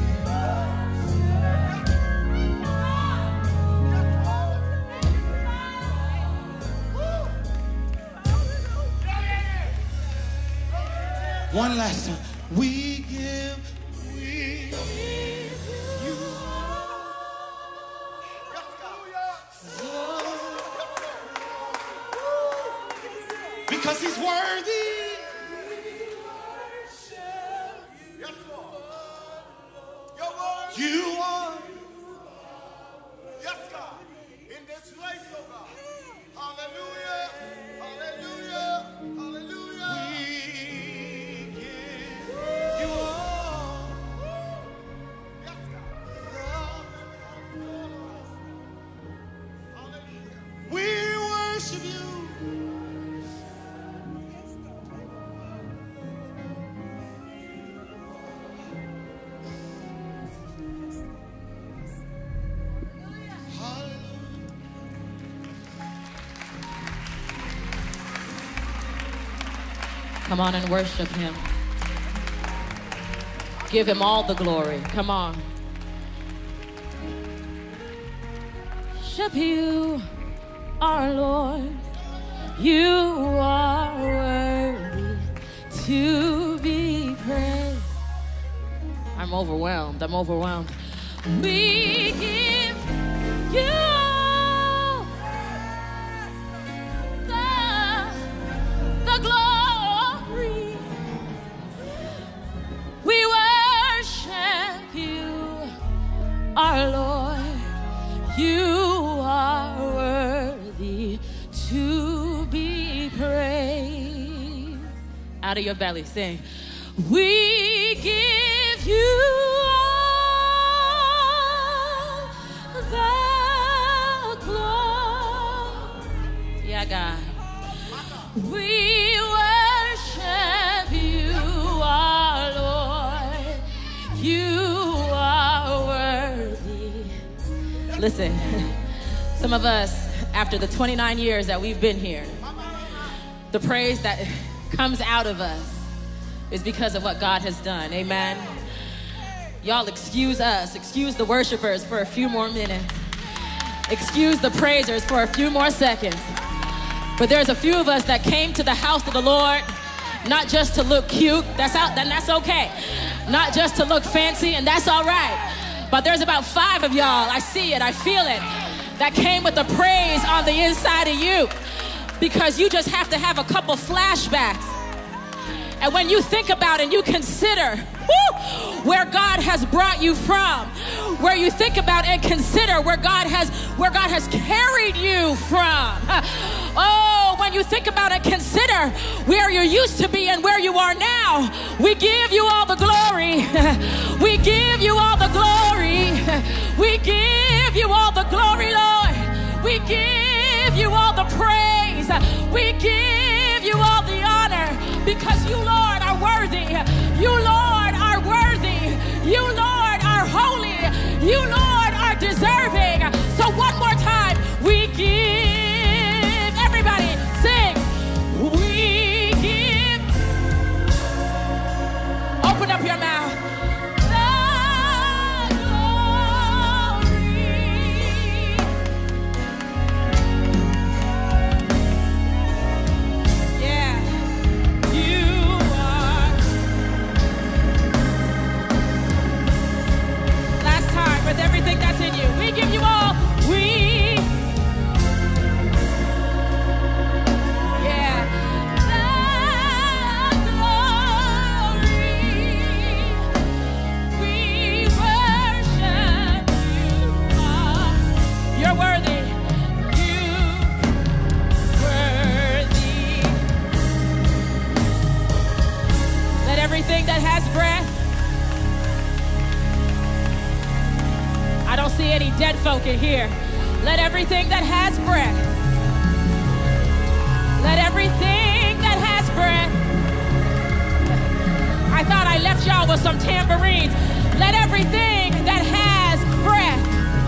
One last time. We give, we give you because he's worthy. You are. Yes, God. In this place, oh God. Hallelujah. Hallelujah. Hallelujah. We give you all. Yes, God. Hallelujah. We worship you. Come on and worship him. Give him all the glory. Come on. Worship you, our Lord. You are worthy to be praised. I'm overwhelmed. I'm overwhelmed. We give you all the, the glory. We worship you, our Lord. You are worthy to be praised. Out of your belly, sing. We give you all the glory. Yeah, God. We worship you, our Lord. You are worthy. Listen, some of us, after the twenty-nine years that we've been here, the praise that comes out of us is because of what God has done. Amen. Y'all excuse us, excuse the worshipers for a few more minutes. Excuse the praisers for a few more seconds. But there's a few of us that came to the house of the Lord, not just to look cute, that's out, then that's okay. Not just to look fancy, and that's all right. But there's about five of y'all, I see it, I feel it, that came with the praise on the inside of you, because you just have to have a couple flashbacks. And when you think about and you consider woo, where God has brought you from, where you think about and consider where God has where God has carried you from. Oh, when you think about and consider where you used to be and where you are now, we give you all the glory. We give you all the glory. We give you all the glory, Lord. We give you all the praise. We give you all the honor, because you, Lord, are worthy. You, Lord, are worthy. You, Lord, are holy. You, Lord, are deserving. So one more time, we give, everybody sing, we give. Open up your mouth. With everything that's in you, we give you all. We, yeah, the glory. We worship you. Are. You're worthy. You worthy. Let everything that has breath. I don't see any dead folk in here. Let everything that has breath, let everything that has breath. I thought I left y'all with some tambourines. Let everything that has breath.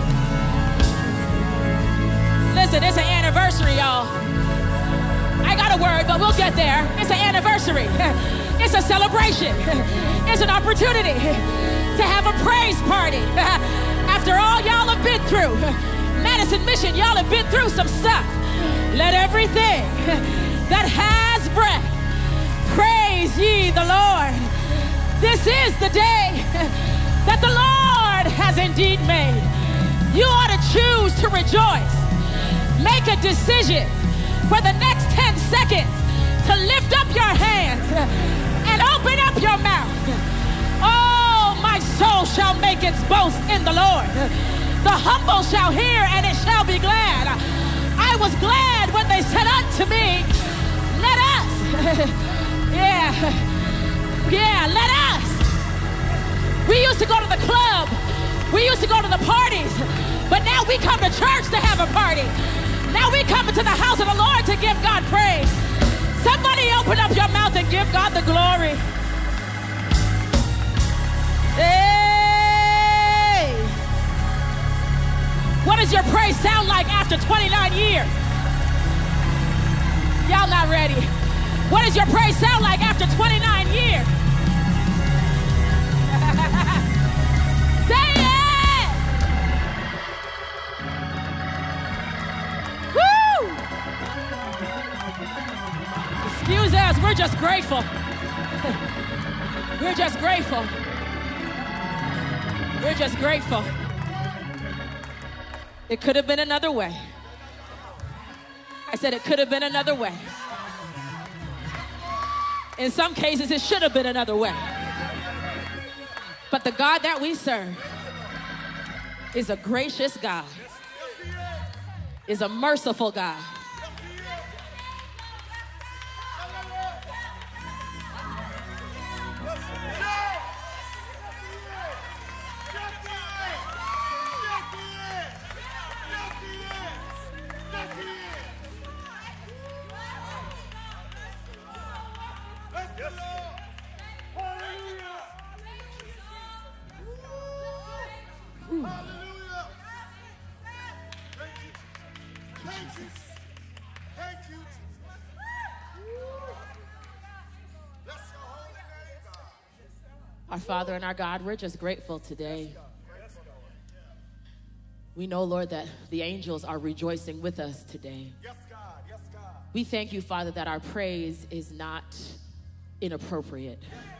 Listen, it's an anniversary, y'all. I got a word, but we'll get there. It's an anniversary. It's a celebration. It's an opportunity to have a praise party. After all y'all have been through, Madison Mission, y'all have been through some stuff. Let everything that has breath praise ye the Lord. This is the day that the Lord has indeed made. You ought to choose to rejoice. Make a decision for the next ten seconds to lift up your hands and open up your mouth. Oh, my soul shall make its boast in the Lord. The humble shall hear and it shall be glad. I was glad when they said unto me, let us, yeah, yeah, let us. We used to go to the club. We used to go to the parties. But now we come to church to have a party. Now we come into the house of the Lord to give God praise. Somebody open up your mouth and give God the glory. Hey! What does your praise sound like after twenty-nine years? Y'all not ready. What does your praise sound like after twenty-nine years? Say it! Woo! Excuse us, we're just grateful. We're just grateful. We're just grateful. It could have been another way. I said it could have been another way. In some cases, it should have been another way. But the God that we serve is a gracious God, is a merciful God. Our Father and our God, we're just grateful today. We know, Lord, that the angels are rejoicing with us today. We thank you, Father, that our praise is not inappropriate.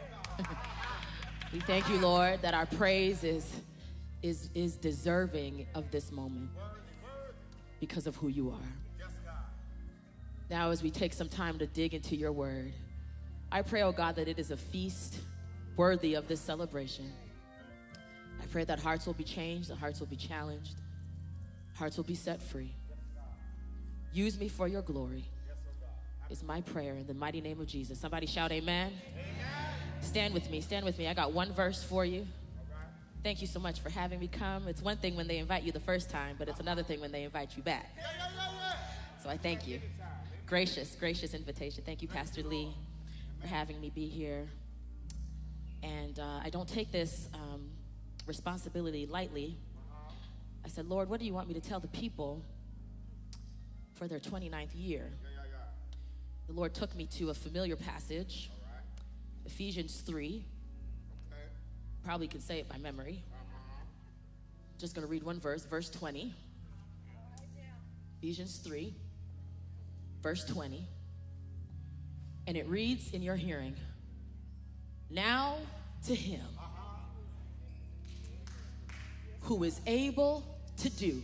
We thank you, Lord, that our praise is, is, is deserving of this moment because of who you are. Now, as we take some time to dig into your word, I pray, oh God, that it is a feast worthy of this celebration. I pray that hearts will be changed, that hearts will be challenged, hearts will be set free. Use me for your glory is my prayer in the mighty name of Jesus. Somebody shout amen. Amen. Stand with me, stand with me. I got one verse for you. Thank you so much for having me come. It's one thing when they invite you the first time, but it's another thing when they invite you back. So I thank you. Gracious, gracious invitation. Thank you, Pastor Lee, for having me be here. And uh, I don't take this um, responsibility lightly. I said, Lord, what do you want me to tell the people for their twenty-ninth year? The Lord took me to a familiar passage, Ephesians three. Probably could say it by memory. Just going to read one verse, verse twenty. Ephesians three, verse twenty. And it reads in your hearing, now to him who is able to do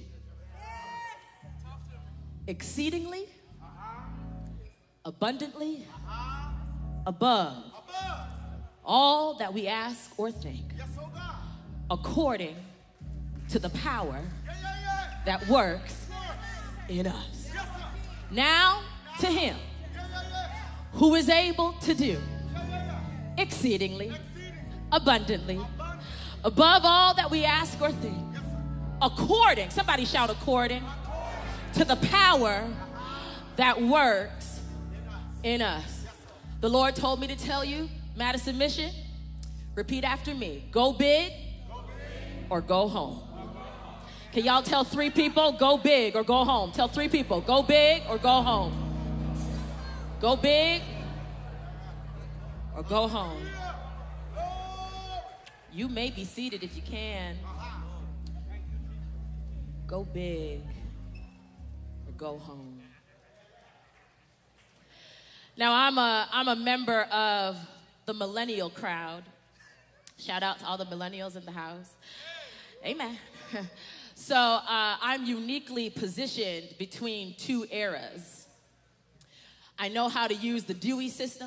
exceedingly, abundantly, above all that we ask or think, according to the power that works in us. Now to him who is able to do exceedingly, abundantly, above all that we ask or think, according, somebody shout according, to the power that works in us. The Lord told me to tell you, Madison Mission, repeat after me, go big or go home. Can y'all tell three people, go big or go home? Tell three people, go big or go home. Go big or go home. You may be seated if you can. Go big or go home. Now, I'm a, I'm a member of the millennial crowd. Shout out to all the millennials in the house. Amen. So uh, I'm uniquely positioned between two eras. I know how to use the Dewey system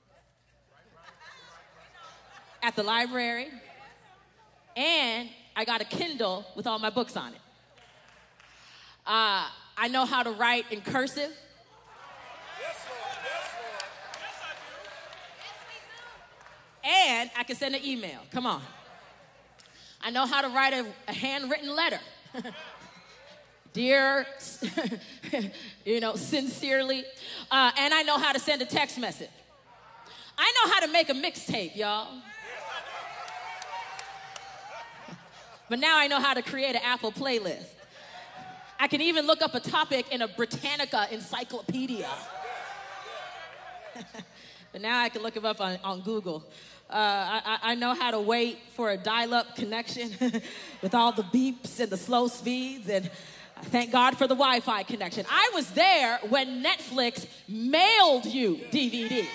at the library, and I got a Kindle with all my books on it. Uh, I know how to write in cursive. And I can send an email. Come on. I know how to write a, a handwritten letter. Dear, you know, sincerely. Uh, and I know how to send a text message. I know how to make a mixtape, y'all. But now I know how to create an Apple playlist. I can even look up a topic in a Britannica encyclopedia. But now I can look it up on, on Google. Uh, I, I know how to wait for a dial-up connection with all the beeps and the slow speeds, and thank God for the Wi-Fi connection. I was there when Netflix mailed you D V D.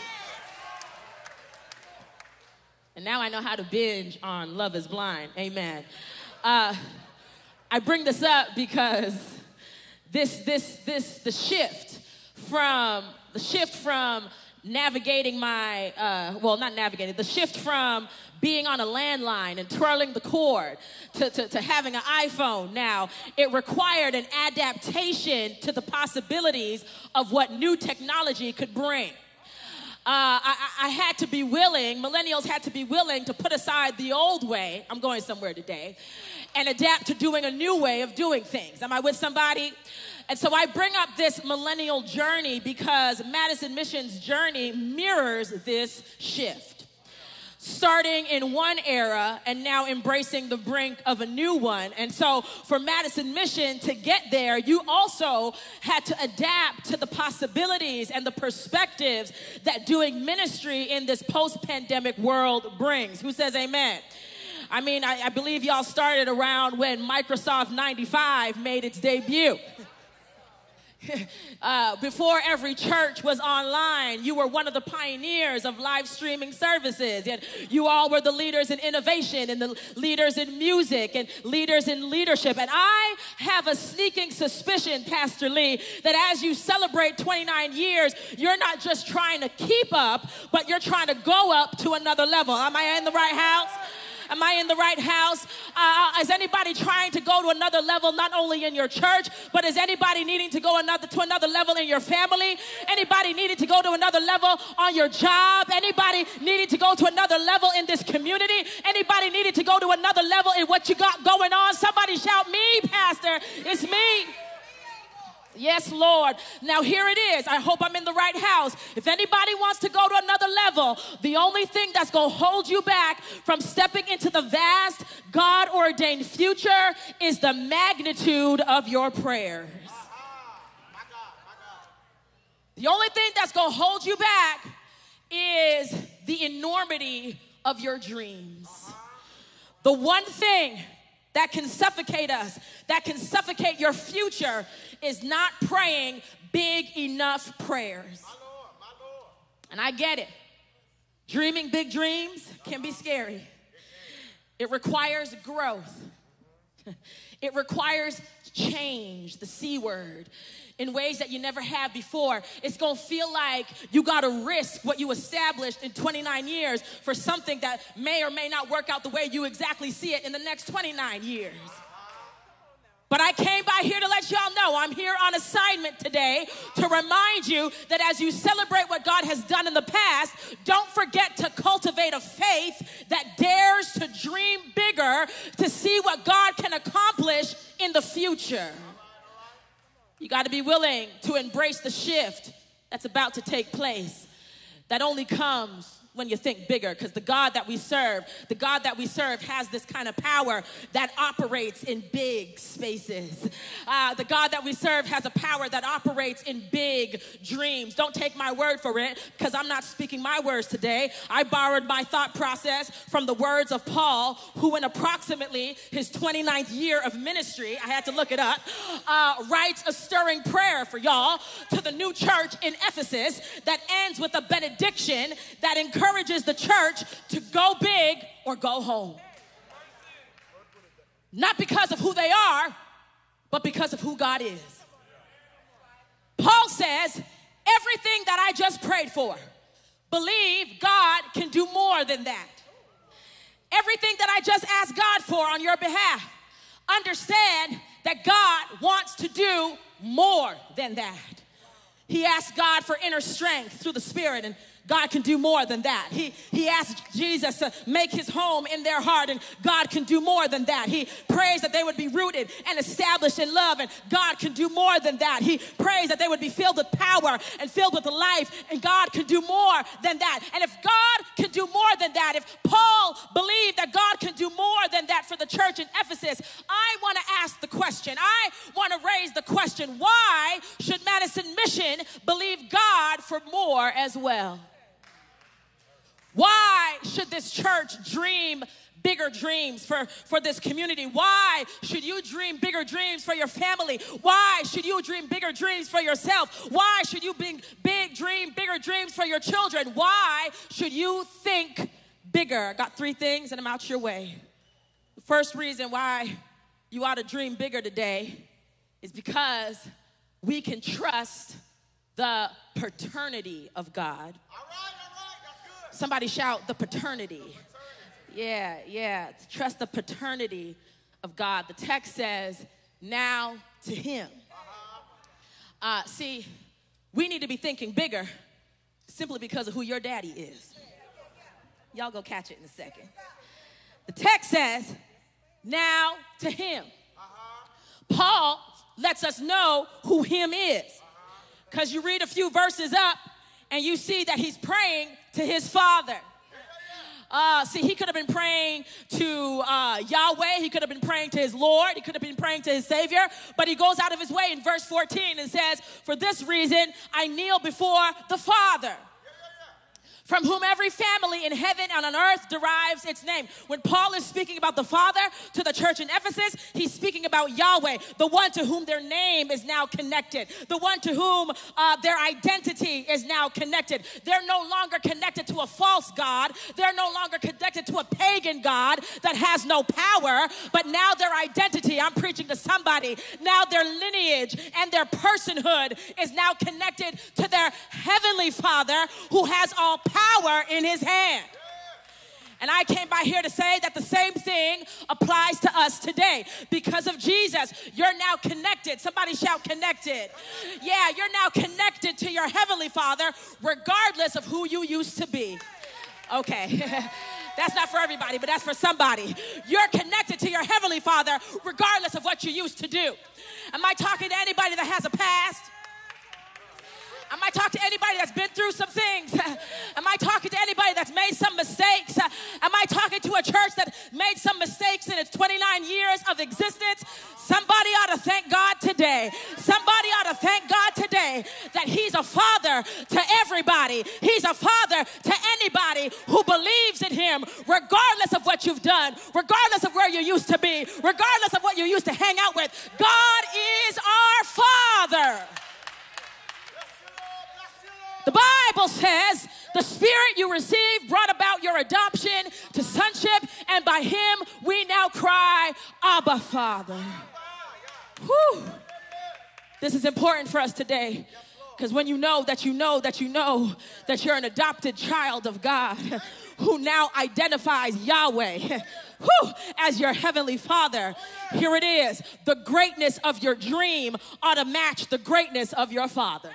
And now I know how to binge on Love is Blind. Amen. Uh, I bring this up because this, this, this, the shift from, the shift from navigating my, uh, well, not navigating, the shift from being on a landline and twirling the cord to, to, to having an iPhone now, it required an adaptation to the possibilities of what new technology could bring. Uh, I, I had to be willing, millennials had to be willing to put aside the old way, I'm going somewhere today, and adapt to doing a new way of doing things. Am I with somebody? And so I bring up this millennial journey because Madison Mission's journey mirrors this shift. starting in one era and now embracing the brink of a new one. And so for Madison Mission to get there, you also had to adapt to the possibilities and the perspectives that doing ministry in this post-pandemic world brings. Who says amen? I mean, I, I believe y'all started around when Microsoft ninety-five made its debut. Uh, before every church was online, you were one of the pioneers of live streaming services. And you all were the leaders in innovation and the leaders in music and leaders in leadership. And I have a sneaking suspicion, Pastor Lee, that as you celebrate twenty-nine years, you're not just trying to keep up, but you're trying to go up to another level. Am I in the right house? Am I in the right house? Uh, is anybody trying to go to another level, not only in your church, but is anybody needing to go another to another level in your family? Anybody needing to go to another level on your job? Anybody needing to go to another level in this community? Anybody needing to go to another level in what you got going on? Somebody shout, me, Pastor. It's me. Yes, Lord. Now here it is. I hope I'm in the right house. If anybody wants to go to another level, the only thing that's going to hold you back from stepping into the vast, God-ordained future is the magnitude of your prayers. The only thing that's going to hold you back is the enormity of your dreams. The one thing that can suffocate us, that can suffocate your future, is not praying big enough prayers. My Lord, my Lord. And I get it. Dreaming big dreams can be scary. It requires growth. It requires change, the C word, in ways that you never have before. It's going to feel like you got to risk what you established in twenty-nine years for something that may or may not work out the way you exactly see it in the next twenty-nine years. But I came by here to let y'all know I'm here on assignment today to remind you that as you celebrate what God has done in the past, don't forget to cultivate a faith that dares to dream bigger to see what God can accomplish in the future. You got to be willing to embrace the shift that's about to take place. That only comes when you think bigger, because the God that we serve, the God that we serve has this kind of power that operates in big spaces. Uh, the God that we serve has a power that operates in big dreams. Don't take my word for it, because I'm not speaking my words today. I borrowed my thought process from the words of Paul, who in approximately his twenty-ninth year of ministry, I had to look it up, uh, writes a stirring prayer for y'all to the new church in Ephesus that ends with a benediction that encourages encourages the church to go big or go home. Not because of who they are, but because of who God is. Paul says, everything that I just prayed for, believe God can do more than that. Everything that I just asked God for on your behalf, understand that God wants to do more than that. He asked God for inner strength through the Spirit, and God can do more than that. He, he asked Jesus to make his home in their heart, and God can do more than that. He prays that they would be rooted and established in love, and God can do more than that. He prays that they would be filled with power and filled with life, and God can do more than that. And if God can do more than that, if Paul believed that God can do more than that for the church in Ephesus, I want to ask the question. I want to raise the question, why should Madison Mission believe God for more as well? Why should this church dream bigger dreams for, for this community? Why should you dream bigger dreams for your family? Why should you dream bigger dreams for yourself? Why should you big, big dream bigger dreams for your children? Why should you think bigger? I got three things and I'm out your way. The first reason why you ought to dream bigger today is because we can trust the paternity of God. Somebody shout the paternity. Yeah, yeah. Trust the paternity of God. The text says, now to him. Uh, see, we need to be thinking bigger simply because of who your daddy is. Y'all go catch it in a second. The text says, now to him. Paul lets us know who him is. Because you read a few verses up and you see that he's praying to his father. Uh, see, he could have been praying to uh, Yahweh. He could have been praying to his Lord. He could have been praying to his Savior. But he goes out of his way in verse fourteen and says, for this reason, I kneel before the Father, from whom every family in heaven and on earth derives its name. When Paul is speaking about the Father to the church in Ephesus, he's speaking about Yahweh, the one to whom their name is now connected, the one to whom uh, their identity is now connected. They're no longer connected to a false God. They're no longer connected to a pagan God that has no power, but now their identity, I'm preaching to somebody, now their lineage and their personhood is now connected to their heavenly Father who has all power power in his hand. And I came by here to say that the same thing applies to us today. Because of Jesus, you're now connected. Somebody shout connected. Yeah, you're now connected to your heavenly Father regardless of who you used to be. Okay. That's not for everybody, but that's for somebody. You're connected to your heavenly Father regardless of what you used to do. Am I talking to anybody that has a past? Am I talking to anybody that's been through some things? Am I talking to anybody that's made some mistakes? Am I talking to a church that made some mistakes in its twenty-nine years of existence? Somebody ought to thank God today. Somebody ought to thank God today that he's a father to everybody. He's a father to anybody who believes in him, regardless of what you've done, regardless of where you used to be, regardless of what you used to hang out with. God is our Father. The Bible says the Spirit you received brought about your adoption to sonship, and by him we now cry, Abba, Father. Whew. This is important for us today, because when you know that you know that you know that you're an adopted child of God who now identifies Yahweh whew, as your heavenly Father, here it is. The greatness of your dream ought to match the greatness of your Father.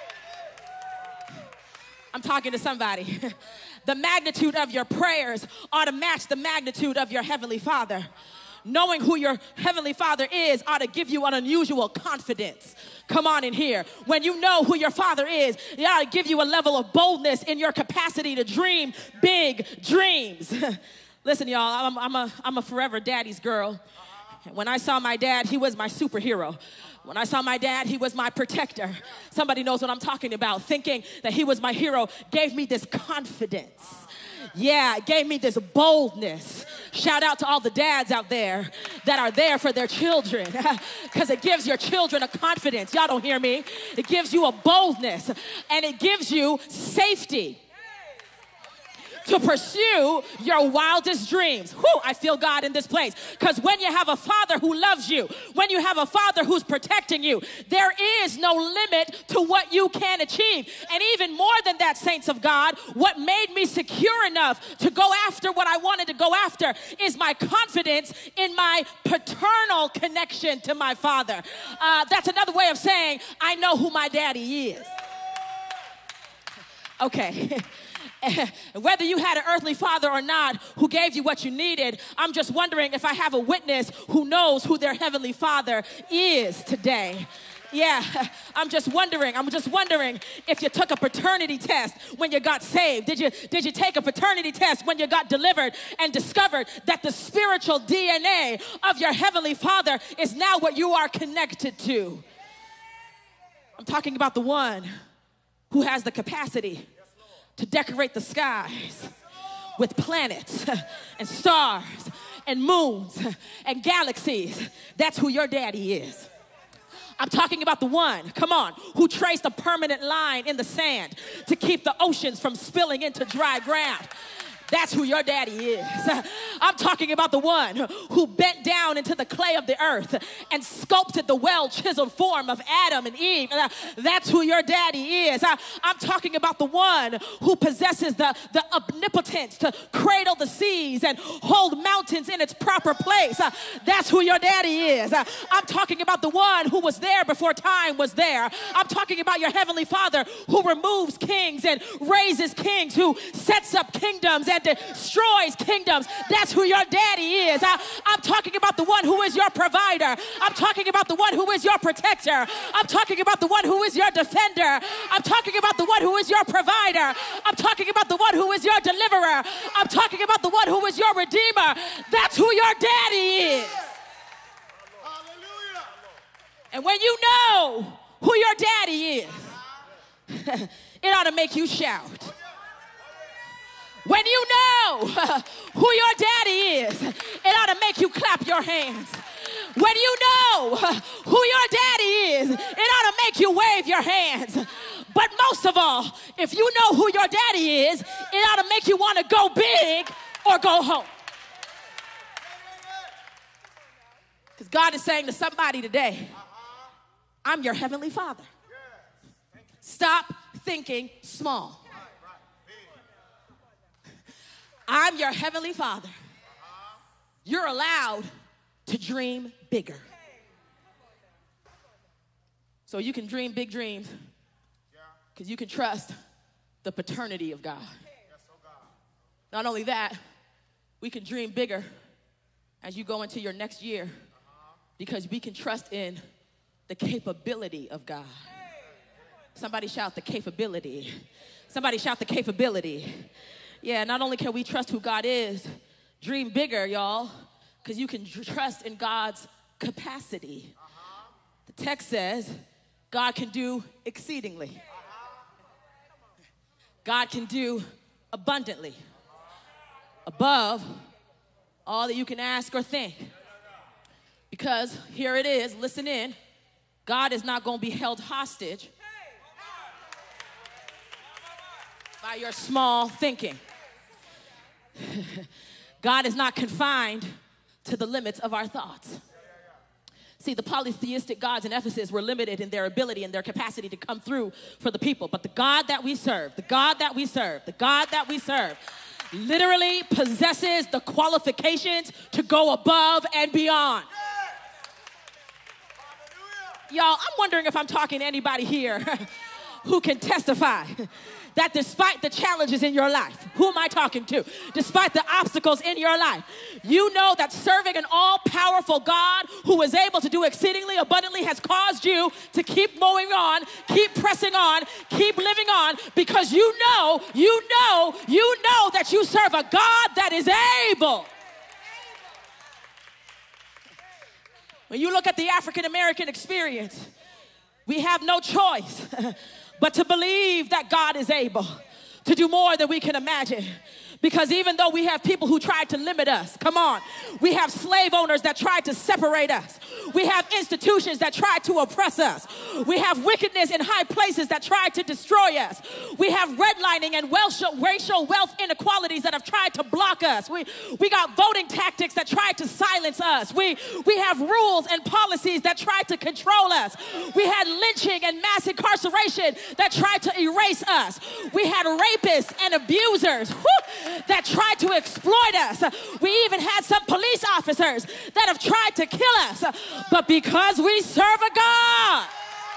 I'm talking to somebody. The magnitude of your prayers ought to match the magnitude of your heavenly Father. Knowing who your heavenly Father is ought to give you an unusual confidence. Come on in here. When you know who your Father is, it ought to give you a level of boldness in your capacity to dream big dreams. Listen, y'all, I'm, I'm, a, I'm a forever daddy's girl. When I saw my dad, he was my superhero. When I saw my dad, he was my protector. Somebody knows what I'm talking about. Thinking that he was my hero gave me this confidence. Yeah, it gave me this boldness. Shout out to all the dads out there that are there for their children, because it gives your children a confidence. Y'all don't hear me. It gives you a boldness, and it gives you safety to pursue your wildest dreams. Whew, I feel God in this place. Because when you have a Father who loves you, when you have a Father who's protecting you, there is no limit to what you can achieve. And even more than that, saints of God, what made me secure enough to go after what I wanted to go after is my confidence in my paternal connection to my Father. Uh, that's another way of saying I know who my daddy is. Okay. Whether you had an earthly father or not who gave you what you needed, I'm just wondering if I have a witness who knows who their heavenly Father is today. Yeah, I'm just wondering, I'm just wondering if you took a paternity test when you got saved. Did you, did you take a paternity test when you got delivered and discovered that the spiritual D N A of your heavenly Father is now what you are connected to? I'm talking about the one who has the capacity to decorate the skies with planets and stars and moons and galaxies. That's who your daddy is. I'm talking about the one, come on, who traced a permanent line in the sand to keep the oceans from spilling into dry ground. That's who your daddy is. I'm talking about the one who bent down into the clay of the earth and sculpted the well-chiseled form of Adam and Eve. That's who your daddy is. I'm talking about the one who possesses the, the omnipotence to cradle the seas and hold mountains in its proper place. That's who your daddy is. I'm talking about the one who was there before time was there. I'm talking about your heavenly Father who removes kings and raises kings, who sets up kingdoms and destroys kingdoms. That's who your daddy is. I, I'm talking about the one who is your provider. I'm talking about the one who is your protector. I'm talking about the one who is your defender. I'm talking about the one who is your provider. I'm talking about the one who is your deliverer. I'm talking about the one who is your redeemer. That's who your daddy is. And when you know who your daddy is, it ought to make you shout. When you know who your daddy is, it ought to make you clap your hands. When you know who your daddy is, it ought to make you wave your hands. But most of all, if you know who your daddy is, it ought to make you want to go big or go home. Because God is saying to somebody today, I'm your heavenly Father. Stop thinking small. I'm your heavenly Father. You're allowed to dream bigger. So you can dream big dreams because you can trust the paternity of God. Not only that, we can dream bigger as you go into your next year because we can trust in the capability of God. Somebody shout the capability. Somebody shout the capability. Yeah, not only can we trust who God is, dream bigger, y'all, because you can trust in God's capacity. The text says God can do exceedingly. God can do abundantly, above all that you can ask or think. Because here it is, listen in, God is not going to be held hostage by your small thinking. God is not confined to the limits of our thoughts. See, the polytheistic gods in Ephesus were limited in their ability and their capacity to come through for the people. But the God that we serve, the God that we serve, the God that we serve, literally possesses the qualifications to go above and beyond. Y'all, I'm wondering if I'm talking to anybody here who can testify that despite the challenges in your life, who am I talking to? Despite the obstacles in your life, you know that serving an all-powerful God who is able to do exceedingly abundantly has caused you to keep moving on, keep pressing on, keep living on, because you know, you know, you know that you serve a God that is able. When you look at the African American experience, we have no choice but to believe that God is able to do more than we can imagine. Because even though we have people who tried to limit us, come on, we have slave owners that tried to separate us. We have institutions that tried to oppress us. We have wickedness in high places that tried to destroy us. We have redlining and racial wealth inequalities that have tried to block us. We, we got voting tactics that tried to silence us. We, we have rules and policies that tried to control us. We had lynching and mass incarceration that tried to erase us. We had rapists and abusers whoo, that tried to exploit us. We even had some police officers that have tried to kill us. But because we serve a God,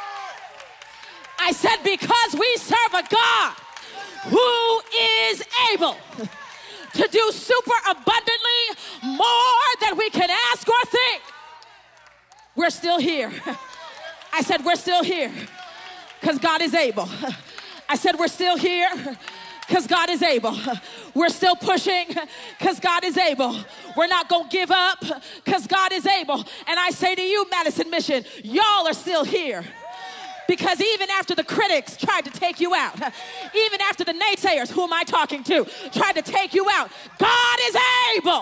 I said because we serve a God who is able to do super abundantly more than we can ask or think, we're still here. I said we're still here because God is able. I said we're still here because God is able. We're still pushing because God is able. We're not going to give up because God is able. And I say to you, Madison Mission, y'all are still here. Because even after the critics tried to take you out, even after the naysayers, who am I talking to, tried to take you out, God is able.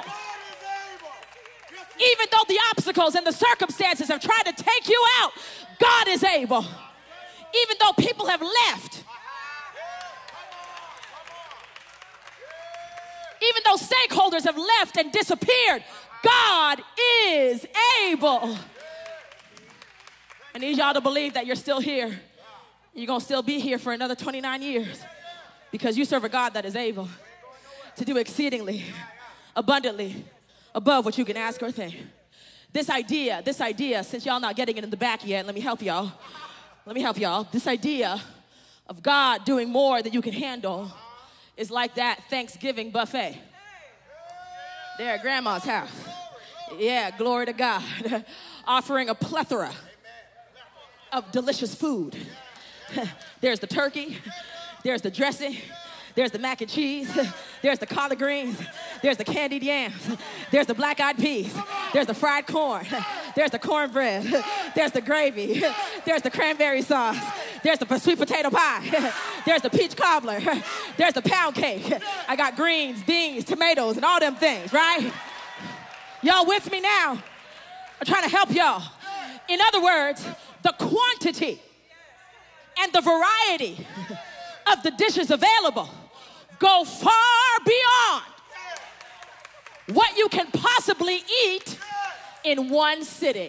Even though the obstacles and the circumstances have tried to take you out, God is able. Even though people have left, even though stakeholders have left and disappeared, God is able. I need y'all to believe that you're still here. You're going to still be here for another twenty-nine years because you serve a God that is able to do exceedingly, abundantly, above what you can ask or think. This idea, this idea, since y'all not getting it in the back yet, let me help y'all. Let me help y'all. This idea of God doing more than you can handle is like that Thanksgiving buffet. They're at grandma's house. Yeah, glory to God. Offering a plethora of delicious food. There's the turkey. There's the dressing. There's the mac and cheese. There's the collard greens. There's the candied yams. There's the black-eyed peas. There's the fried corn. There's the cornbread. There's the gravy. There's the cranberry sauce. There's the sweet potato pie. There's the peach cobbler. There's the pound cake. I got greens, beans, tomatoes, and all them things, right? Y'all with me now? I'm trying to help y'all. In other words, the quantity and the variety of the dishes available go far beyond what you can possibly eat in one sitting.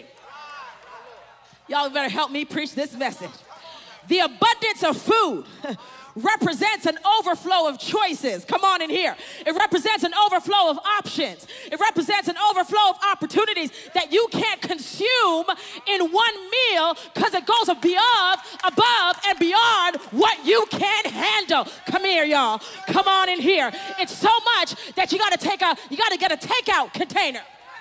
Y'all better help me preach this message. The abundance of food represents an overflow of choices. Come on in here. It represents an overflow of options. It represents an overflow of opportunities that you can't consume in one meal because it goes above, above and beyond what you can handle. Come here, y'all. Come on in here. It's so much that you got to take a, you got to get a takeout container.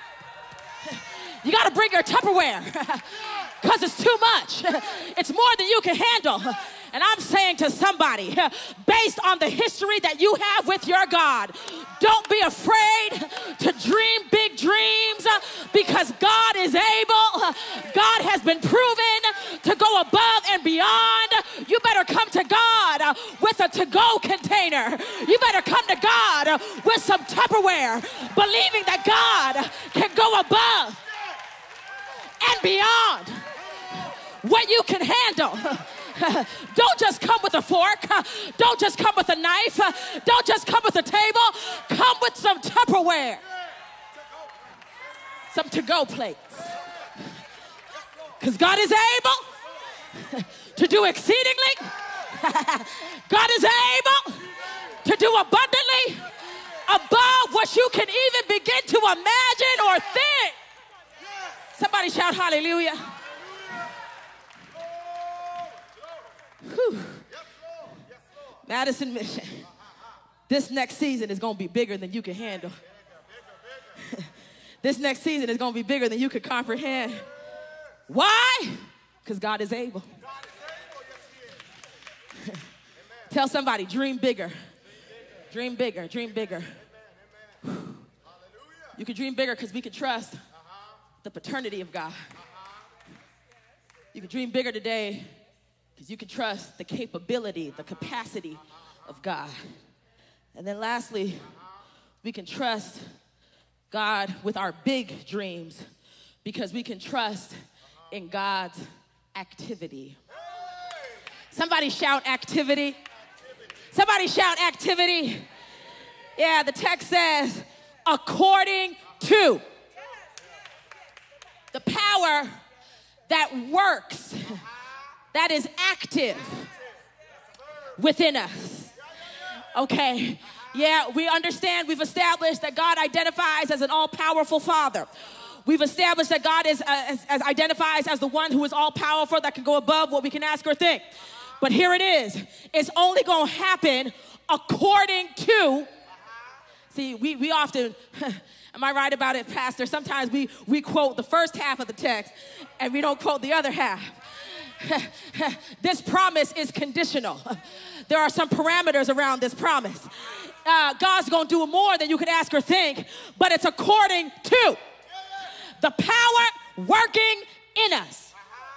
You got to bring your Tupperware because it's too much. It's more than you can handle. And I'm saying to somebody, based on the history that you have with your God, don't be afraid to dream big dreams because God is able. God has been proven to go above and beyond. You better come to God with a to-go container. You better come to God with some Tupperware, believing that God can go above and beyond what you can handle. Don't just come with a fork. Don't just come with a knife. Don't just come with a table. Come with some Tupperware. Some to-go plates. Because God is able to do exceedingly. God is able to do abundantly above what you can even begin to imagine or think. Somebody shout hallelujah. Whew. Madison Mission. This next season is going to be bigger than you can handle. This next season is going to be bigger than you can comprehend. Why? Because God is able. Tell somebody, dream bigger. Dream bigger, dream bigger. You can dream bigger because we can trust the paternity of God. You can dream bigger today because you can trust the capability, the capacity of God. And then lastly, we can trust God with our big dreams because we can trust in God's activity. Somebody shout activity. Somebody shout activity. Yeah, the text says, according to the power that works, that is active within us. Okay, yeah, we understand, we've established that God identifies as an all-powerful Father. We've established that God is uh, as, as identifies as the one who is all-powerful, that can go above what we can ask or think. But here it is. It's only going to happen according to, see, we, we often, am I right about it, Pastor? Sometimes we, we quote the first half of the text and we don't quote the other half. This promise is conditional. There are some parameters around this promise. Uh, God's going to do more than you could ask or think, but it's according to the power working in us.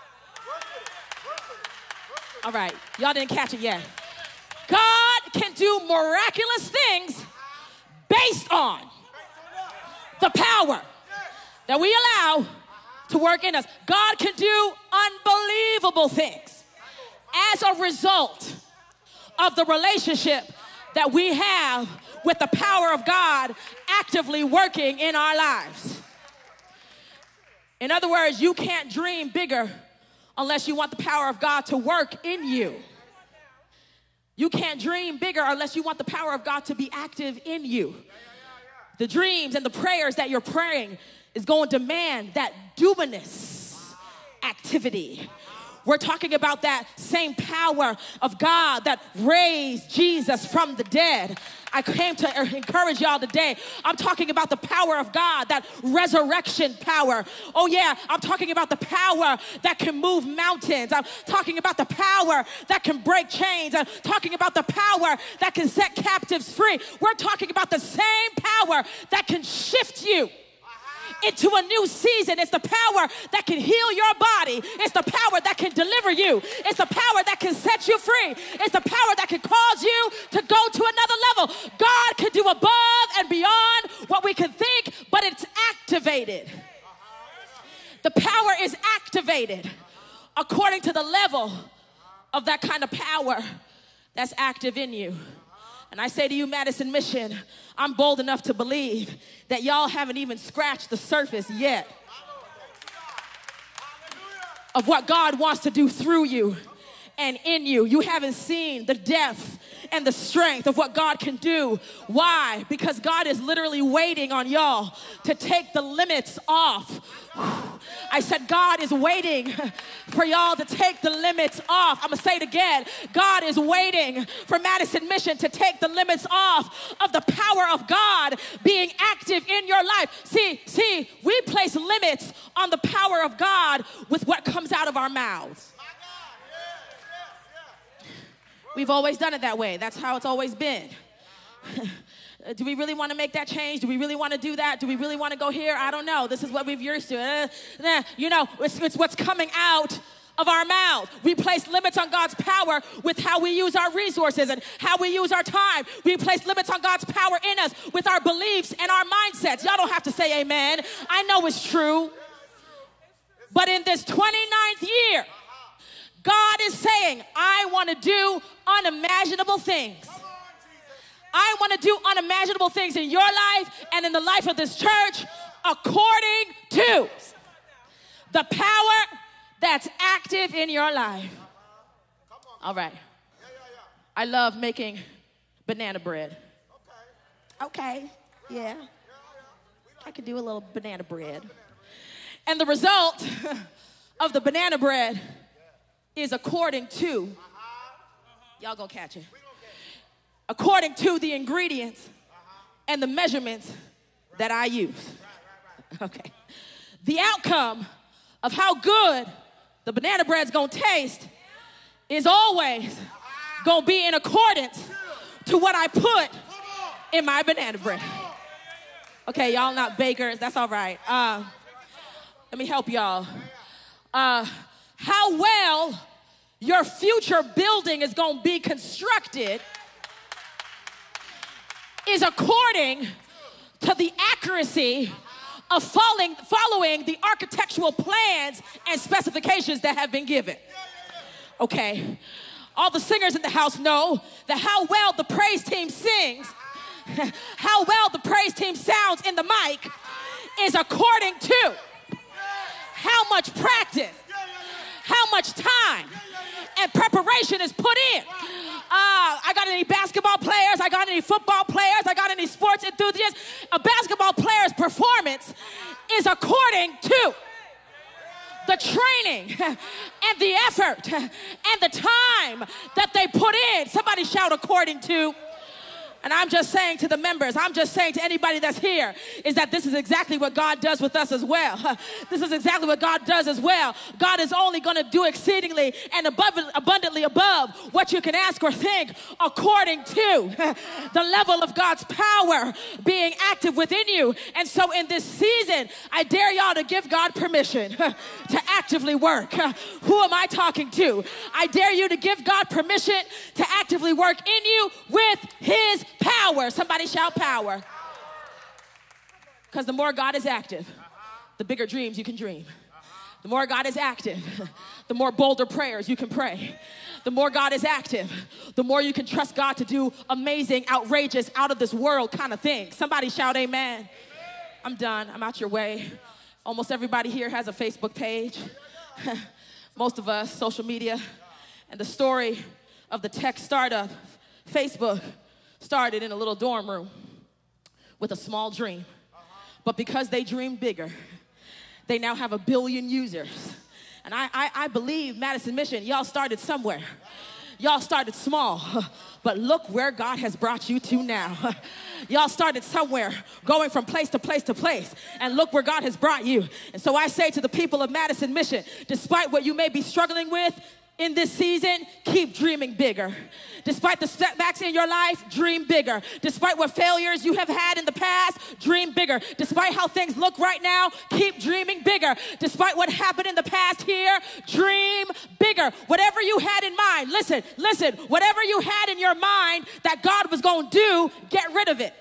All right, y'all didn't catch it yet. God can do miraculous things based on the power that we allow to work in us. God can do unbelievable things as a result of the relationship that we have with the power of God actively working in our lives. In other words, you can't dream bigger unless you want the power of God to work in you. You can't dream bigger unless you want the power of God to be active in you. The dreams and the prayers that you're praying is going to demand that dunamis activity, We're talking about that same power of God that raised Jesus from the dead. I came to encourage y'all today. I'm talking about the power of God, that resurrection power. Oh yeah, I'm talking about the power that can move mountains. I'm talking about the power that can break chains. I'm talking about the power that can set captives free. We're talking about the same power that can shift you into a new season. It's the power that can heal your body. It's the power that can deliver you. It's the power that can set you free. It's the power that can cause you to go to another level. God can do above and beyond what we can think, but it's activated. The power is activated according to the level of that kind of power that's active in you. And I say to you, Madison Mission, I'm bold enough to believe that y'all haven't even scratched the surface yet of what God wants to do through you and in you. You haven't seen the depth and the strength of what God can do. Why? Because God is literally waiting on y'all to take the limits off. I said God is waiting for y'all to take the limits off. I'm gonna say it again. God is waiting for Madison Mission to take the limits off of the power of God being active in your life. See, see, we place limits on the power of God with what comes out of our mouths. We've always done it that way. That's how it's always been. Do we really want to make that change? Do we really want to do that? Do we really want to go here? I don't know. This is what we've used to. Uh, nah, you know, it's, it's what's coming out of our mouth. We place limits on God's power with how we use our resources and how we use our time. We place limits on God's power in us with our beliefs and our mindsets. Y'all don't have to say amen. I know it's true. But in this twenty-ninth year, God is saying, I want to do unimaginable things. I want to do unimaginable things in your life and in the life of this church according to the power that's active in your life. All right. I love making banana bread. Okay, yeah. I could do a little banana bread. And the result of the banana bread is according to, y'all gonna catch it, according to the ingredients and the measurements that I use. Okay. The outcome of how good the banana bread's gonna taste is always gonna be in accordance to what I put in my banana bread. Okay, y'all not bakers, that's all right. Uh, let me help y'all. Uh, how well your future building is gonna be constructed is according to the accuracy of following, following the architectural plans and specifications that have been given. Okay, all the singers in the house know that how well the praise team sings, how well the praise team sounds in the mic is according to how much practice, how much time and preparation is put in. Uh, I got any basketball players? I got any football players? I got any sports enthusiasts? A basketball player's performance is according to the training and the effort and the time that they put in. Somebody shout according to. And I'm just saying to the members, I'm just saying to anybody that's here, is that this is exactly what God does with us as well. This is exactly what God does as well. God is only going to do exceedingly and above, abundantly above what you can ask or think according to the level of God's power being active within you. And so in this season, I dare y'all to give God permission to actively work. Who am I talking to? I dare you to give God permission to actively work in you with his power. Somebody shout power. Because the more God is active, the bigger dreams you can dream. The more God is active, the more bolder prayers you can pray. The more God is active, the more you can trust God to do amazing, outrageous, out of this world kind of things. Somebody shout amen. Amen. I'm done. I'm out your way. Almost everybody here has a Facebook page. Most of us, social media. And the story of the tech startup, Facebook, started in a little dorm room with a small dream. But because they dreamed bigger, they now have a billion users. And I, I, I believe Madison Mission, y'all started somewhere. Y'all started small, but look where God has brought you to now. Y'all started somewhere, going from place to place to place, and look where God has brought you. And so I say to the people of Madison Mission, despite what you may be struggling with in this season, keep dreaming bigger. Despite the setbacks in your life, dream bigger. Despite what failures you have had in the past, dream bigger. Despite how things look right now, keep dreaming bigger. Despite what happened in the past here, dream bigger. Whatever you had in mind, listen, listen, whatever you had in your mind that God was going to do, get rid of it.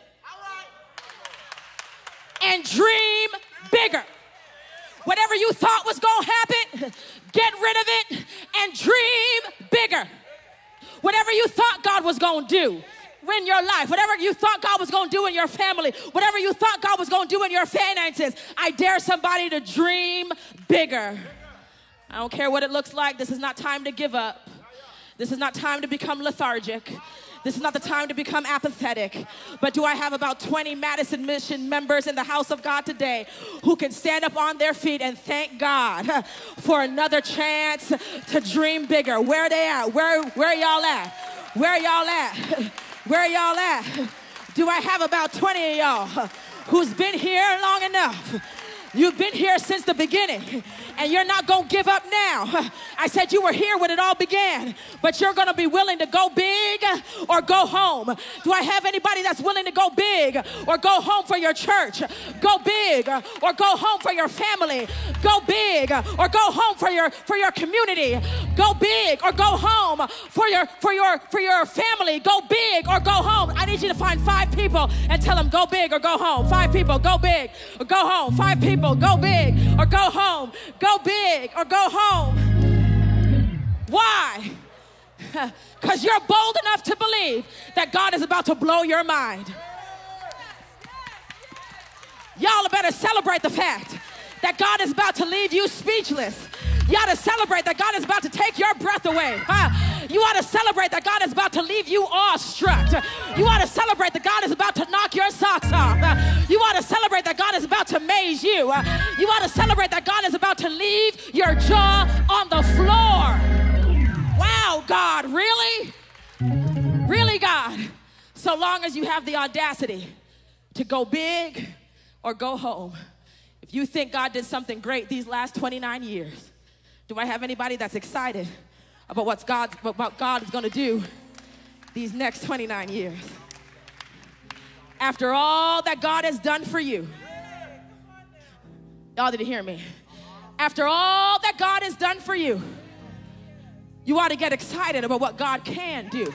And dream bigger. Whatever you thought was going to happen, get rid of it and dream bigger. Whatever you thought God was going to do in your life, whatever you thought God was going to do in your family, whatever you thought God was going to do in your finances, I dare somebody to dream bigger. I don't care what it looks like. This is not time to give up. This is not time to become lethargic. This is not the time to become apathetic. But do I have about twenty Madison Mission members in the house of God today who can stand up on their feet and thank God for another chance to dream bigger? Where are they at? Where, where y'all at? Where y'all at? Where y'all at? Do I have about twenty of y'all who's been here long enough? You've been here since the beginning, and you're not going to give up now. I said you were here when it all began, but you're going to be willing to go big or go home. Do I have anybody that's willing to go big or go home for your church? Go big or go home for your family. Go big or go home for your for your community. Go big or go home for your for your for your family. Go big or go home. I need you to find five people and tell them go big or go home. Five people, go big or go home. Five people. Go big or go home. Go big or go home. Why? Because you're bold enough to believe that God is about to blow your mind. Y'all better celebrate the fact that God is about to leave you speechless. You ought to celebrate that God is about to take your breath away. Huh? You ought to celebrate that God is about to leave you awestruck. You ought to celebrate that God is about to knock your socks off. You ought to celebrate that God is about to maze you. You ought to celebrate that God is about to leave your jaw on the floor. Wow, God, really? Really, God? So long as you have the audacity to go big or go home. If you think God did something great these last twenty-nine years, do I have anybody that's excited about what God, what God is going to do these next twenty-nine years? After all that God has done for you, y'all didn't hear me. After all that God has done for you, you ought to get excited about what God can do.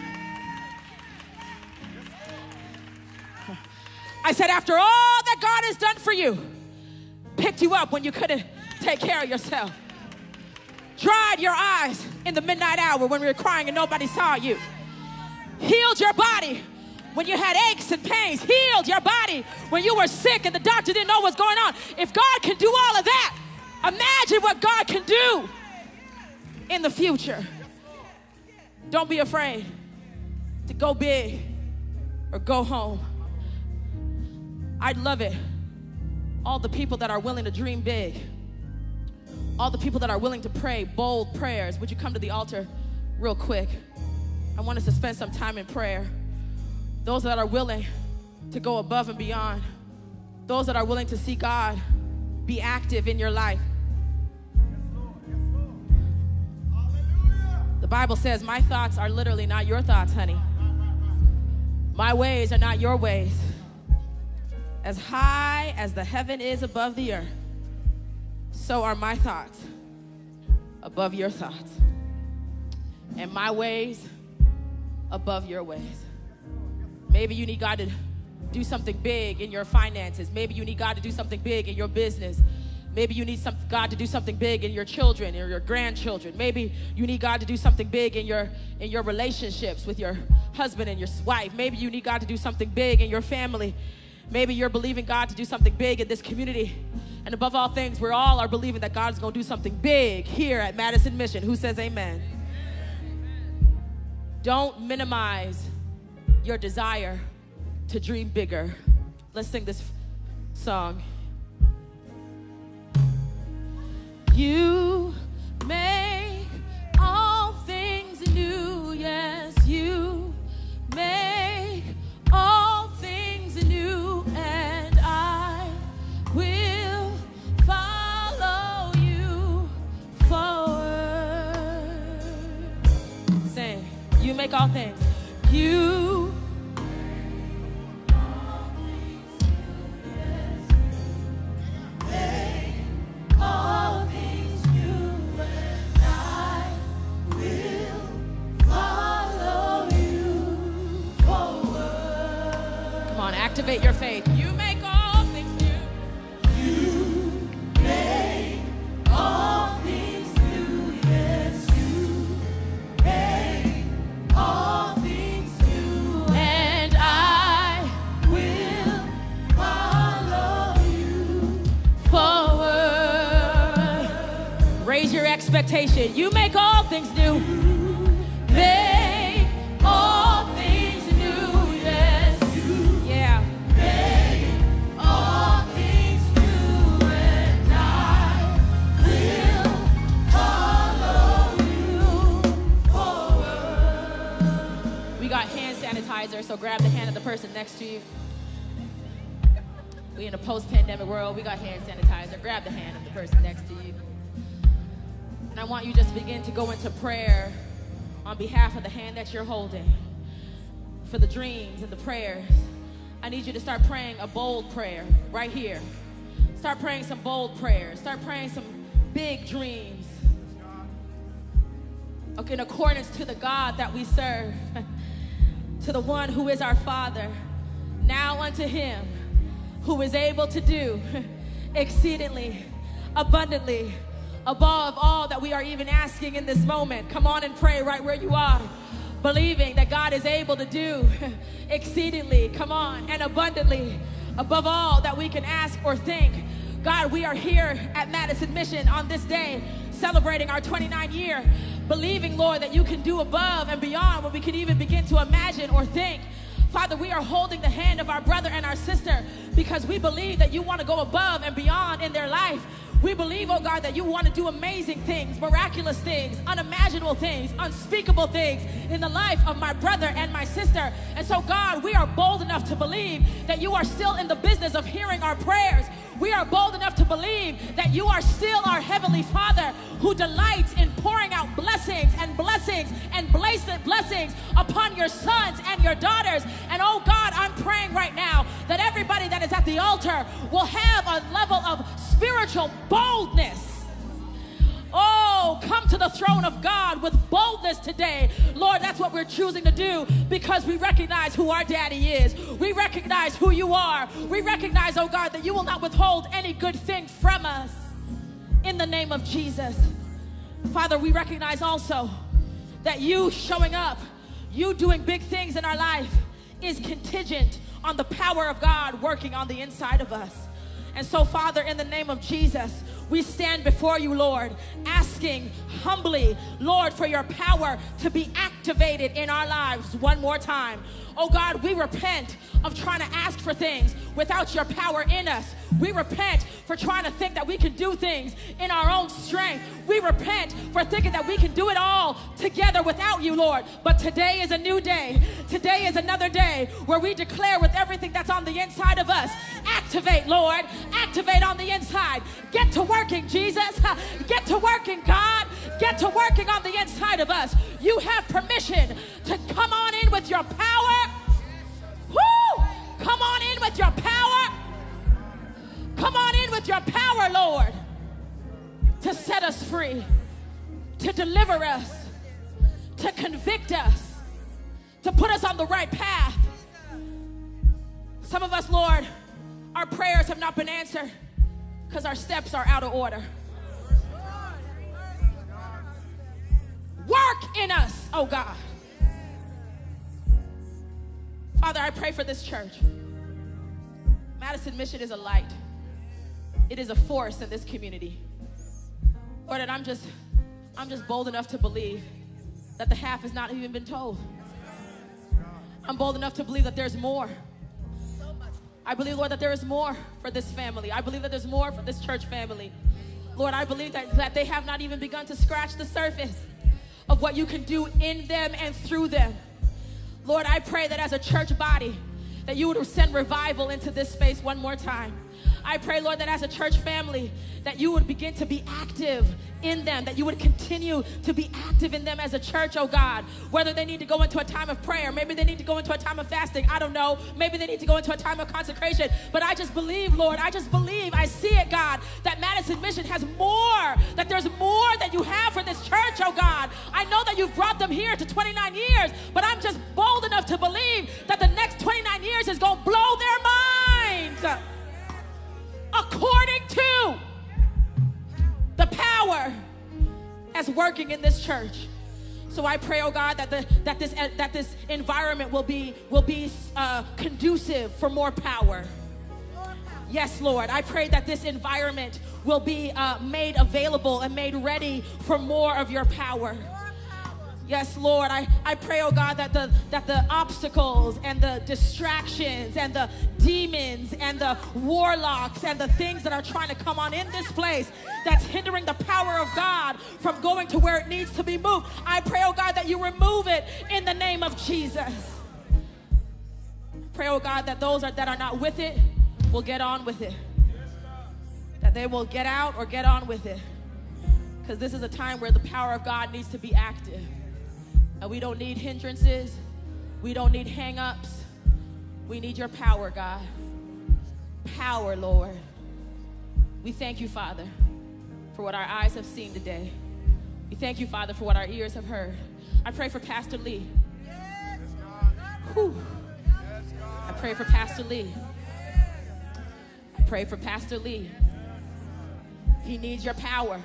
I said, after all that God has done for you, picked you up when you couldn't take care of yourself, dried your eyes in the midnight hour when we were crying and nobody saw you, healed your body when you had aches and pains, healed your body when you were sick and the doctor didn't know what's going on. If God can do all of that, imagine what God can do in the future. Don't be afraid to go big or go home. I'd love it. All the people that are willing to dream big, all the people that are willing to pray bold prayers, would you come to the altar real quick? I want us to spend some time in prayer. Those that are willing to go above and beyond, those that are willing to see God be active in your life. The Bible says, my thoughts are literally not your thoughts, honey. My ways are not your ways. As high as the heaven is above the earth, so are my thoughts above your thoughts, and my ways above your ways. Maybe you need God to do something big in your finances. Maybe you need God to do something big in your business. Maybe you need some, God to do something big in your children or your grandchildren. Maybe you need God to do something big in your, in your relationships with your husband and your wife. Maybe you need God to do something big in your family. Maybe you're believing God to do something big in this community. And above all things, we all are believing that God is going to do something big here at Madison Mission. Who says amen? Amen. Don't minimize your desire to dream bigger. Let's sing this song. You on, activate your faith. You make all things new. You make all things new. Yes, you make all things new. And I will follow you forward. Raise your expectation. You make all things new. Make all things new. Yes, you. Yeah. Make all things new, and I will follow you forward. We got hand sanitizer, so grab the hand of the person next to you. We in a post-pandemic world, we got hand sanitizer. Grab the hand of the person next to you. And I want you just to begin to go into prayer on behalf of the hand that you're holding, for the dreams and the prayers. I need you to start praying a bold prayer right here. Start praying some bold prayers. Start praying some big dreams. Okay, in accordance to the God that we serve, to the one who is our Father. Now unto him who is able to do exceedingly, abundantly, above all that we are even asking in this moment. Come on and pray right where you are, believing that God is able to do exceedingly, come on, and abundantly, above all that we can ask or think. God, we are here at Madison Mission on this day, celebrating our twenty-ninth year, believing, Lord, that you can do above and beyond what we can even begin to imagine or think. Father, we are holding the hand of our brother and our sister because we believe that you want to go above and beyond in their life. We believe, oh God, that you want to do amazing things, miraculous things, unimaginable things, unspeakable things in the life of my brother and my sister. And so, God, we are bold enough to believe that you are still in the business of hearing our prayers. We are bold enough to believe that you are still our Heavenly Father who delights in pouring out blessings and blessings and blessings upon your sons and your daughters. And oh God, I'm praying right now that everybody that is at the altar will have a level of spiritual boldness. Oh, come to the throne of God with boldness today. Lord, that's what we're choosing to do because we recognize who our daddy is. We recognize who you are. We recognize, oh God, that you will not withhold any good thing from us. In the name of Jesus. Father, we recognize also that you showing up, you doing big things in our life is contingent on the power of God working on the inside of us. And so, Father, in the name of Jesus, we stand before you, Lord, asking humbly, Lord, for your power to be activated in our lives one more time. Oh God, we repent of trying to ask for things without your power in us. We repent for trying to think that we can do things in our own strength. We repent for thinking that we can do it all together without you, Lord. But today is a new day. Today is another day where we declare with everything that's on the inside of us. Activate, Lord. Activate on the inside. Get to working, Jesus. Get to working, God. Get to working on the inside of us. You have permission to come on in with your power. Woo! Come on in with your power. Come on in with your power, Lord, to set us free, to deliver us, to convict us, to put us on the right path. Some of us, Lord, our prayers have not been answered because our steps are out of order. Work in us, oh God. Father, I pray for this church. Madison Mission is a light. It is a force in this community. Lord, and I'm just, I'm just bold enough to believe that the half has not even been told. I'm bold enough to believe that there's more. I believe, Lord, that there is more for this family. I believe that there's more for this church family. Lord, I believe that, that they have not even begun to scratch the surface of what you can do in them and through them. Lord, I pray that as a church body, that you would send revival into this space one more time. I pray, Lord, that as a church family, that you would begin to be active in them, that you would continue to be active in them as a church, oh God. Whether they need to go into a time of prayer, maybe they need to go into a time of fasting, I don't know. Maybe they need to go into a time of consecration. But I just believe, Lord, I just believe, I see it, God, that Madison Mission has more, that there's more that you have for this church, oh God. I know that you've brought them here to twenty-nine years, but I'm just bold enough to believe that the next twenty-nine years is going to blow their church. So I pray, oh God, that the that this uh, that this environment will be will be uh, conducive for more power. Yes, Lord. I pray that this environment will be uh, made available and made ready for more of your power. Yes, Lord. I, I pray, oh God, that the that the obstacles and the distractions and the demons and the warlocks and the things that are trying to come on in this place that's hindering the power of God from going to where it needs to be moved, I pray, oh God, that you remove it in the name of Jesus. Pray, oh God, that those are, that are not with it will get on with it. That they will get out or get on with it. Because this is a time where the power of God needs to be active. And we don't need hindrances. We don't need hang-ups. We need your power, God. Power, Lord. We thank you, Father, for what our eyes have seen today. We thank you, Father, for what our ears have heard. I pray for Pastor Lee. Whew. I pray for Pastor Lee. I pray for Pastor Lee. He needs your power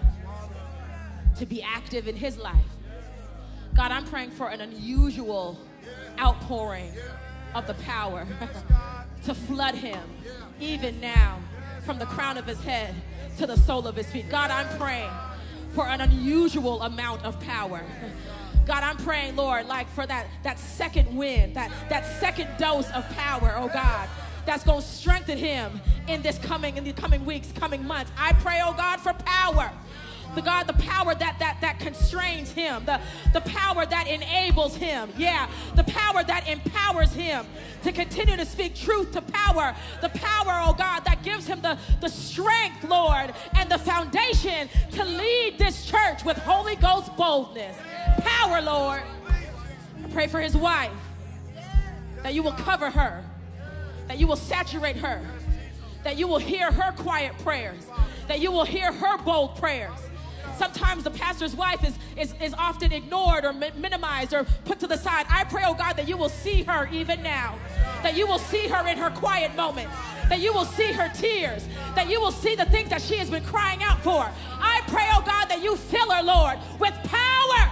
to be active in his life. God, I'm praying for an unusual outpouring of the power to flood him, even now, from the crown of his head to the sole of his feet. God, I'm praying for an unusual amount of power. God, I'm praying, Lord, like for that, that second wind, that, that second dose of power, oh God, that's going to strengthen him in this coming, in the coming weeks, coming months. I pray, oh God, for power. The God, the power that that that constrains him, the, the power that enables him, yeah, the power that empowers him to continue to speak truth to power, the power, oh God, that gives him the, the strength, Lord, and the foundation to lead this church with Holy Ghost boldness. Power, Lord. I pray for his wife, that you will cover her, that you will saturate her, that you will hear her quiet prayers, that you will hear her bold prayers. Sometimes the pastor's wife is, is, is often ignored or mi- minimized or put to the side. I pray, oh God, that you will see her even now, that you will see her in her quiet moments, that you will see her tears, that you will see the things that she has been crying out for. I pray, oh God, that you fill her, Lord, with power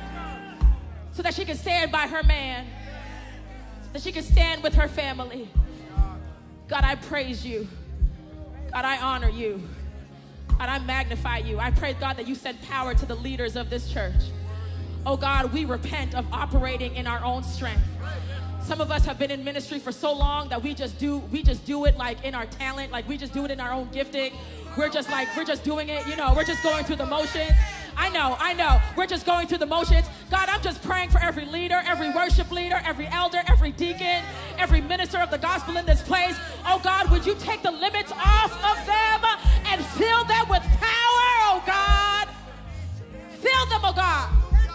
so that she can stand by her man, that she can stand with her family. God, I praise you. God, I honor you. God, I magnify you. I pray, God, that you send power to the leaders of this church. Oh, God, we repent of operating in our own strength. Some of us have been in ministry for so long that we just do, we just do it like in our talent, like we just do it in our own gifting. We're just like, we're just doing it, you know, we're just going through the motions. I know, I know, we're just going through the motions. God, I'm just praying for every leader, every worship leader, every elder, every deacon, every minister of the gospel in this place. Oh God, would you take the limits off of them and fill them with power, oh God. Fill them, oh God.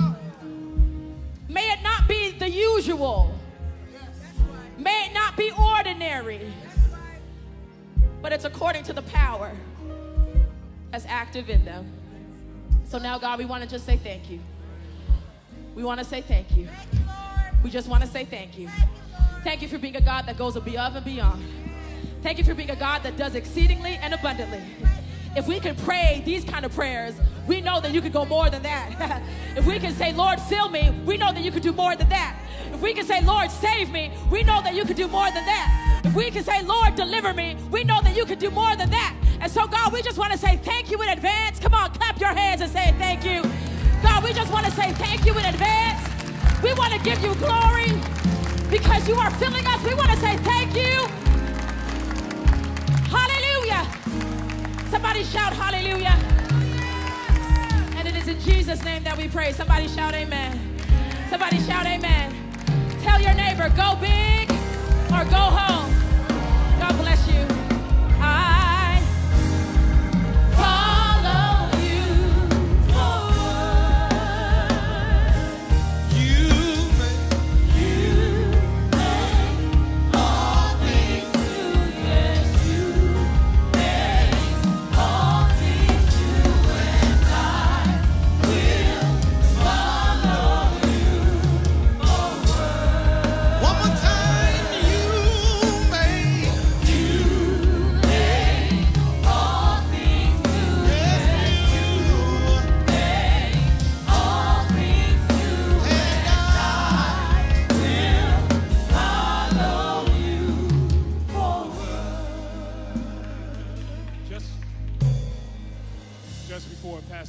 May it not be the usual. May it not be ordinary, but it's according to the power that's active in them. So now, God, we want to just say thank you. We want to say thank you. We just want to say thank you. Thank you for being a God that goes above and beyond. Thank you for being a God that does exceedingly and abundantly. If we can pray these kind of prayers, we know that you can go more than that. If we can say, Lord, fill me, we know that you can do more than that. If we can say, Lord, save me, we know that you can do more than that. If we can say, Lord, deliver me, we know that you can do more than that. And so, God, we just want to say thank you in advance. Come on, clap your hands and say thank you. God, we just want to say thank you in advance. We want to give you glory because you are filling us. We want to say thank you. Hallelujah. Somebody shout hallelujah. And it is in Jesus' name that we pray. Somebody shout amen. Somebody shout amen. Tell your neighbor, go big or go home. God bless you. I follow you forward. You make, you make all things new. Yes, you make all things new, and I will follow you forward. One more time, you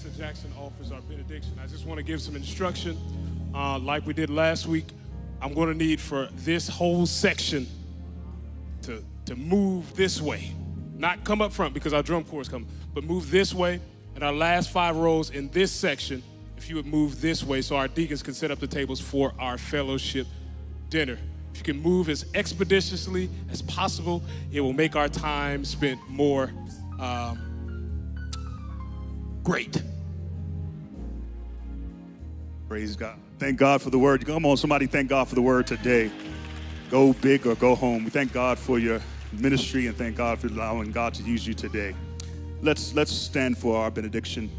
Pastor Jackson offers our benediction, I just want to give some instruction. Uh, like we did last week, I'm going to need for this whole section to, to move this way. Not come up front because our drum corps is coming, but move this way. And our last five rows in this section, if you would move this way so our deacons can set up the tables for our fellowship dinner. If you can move as expeditiously as possible, it will make our time spent more um, great. Praise God. Thank God for the word. Come on, somebody thank God for the word today. Go big or go home. We thank God for your ministry and thank God for allowing God to use you today. Let's, let's stand for our benediction.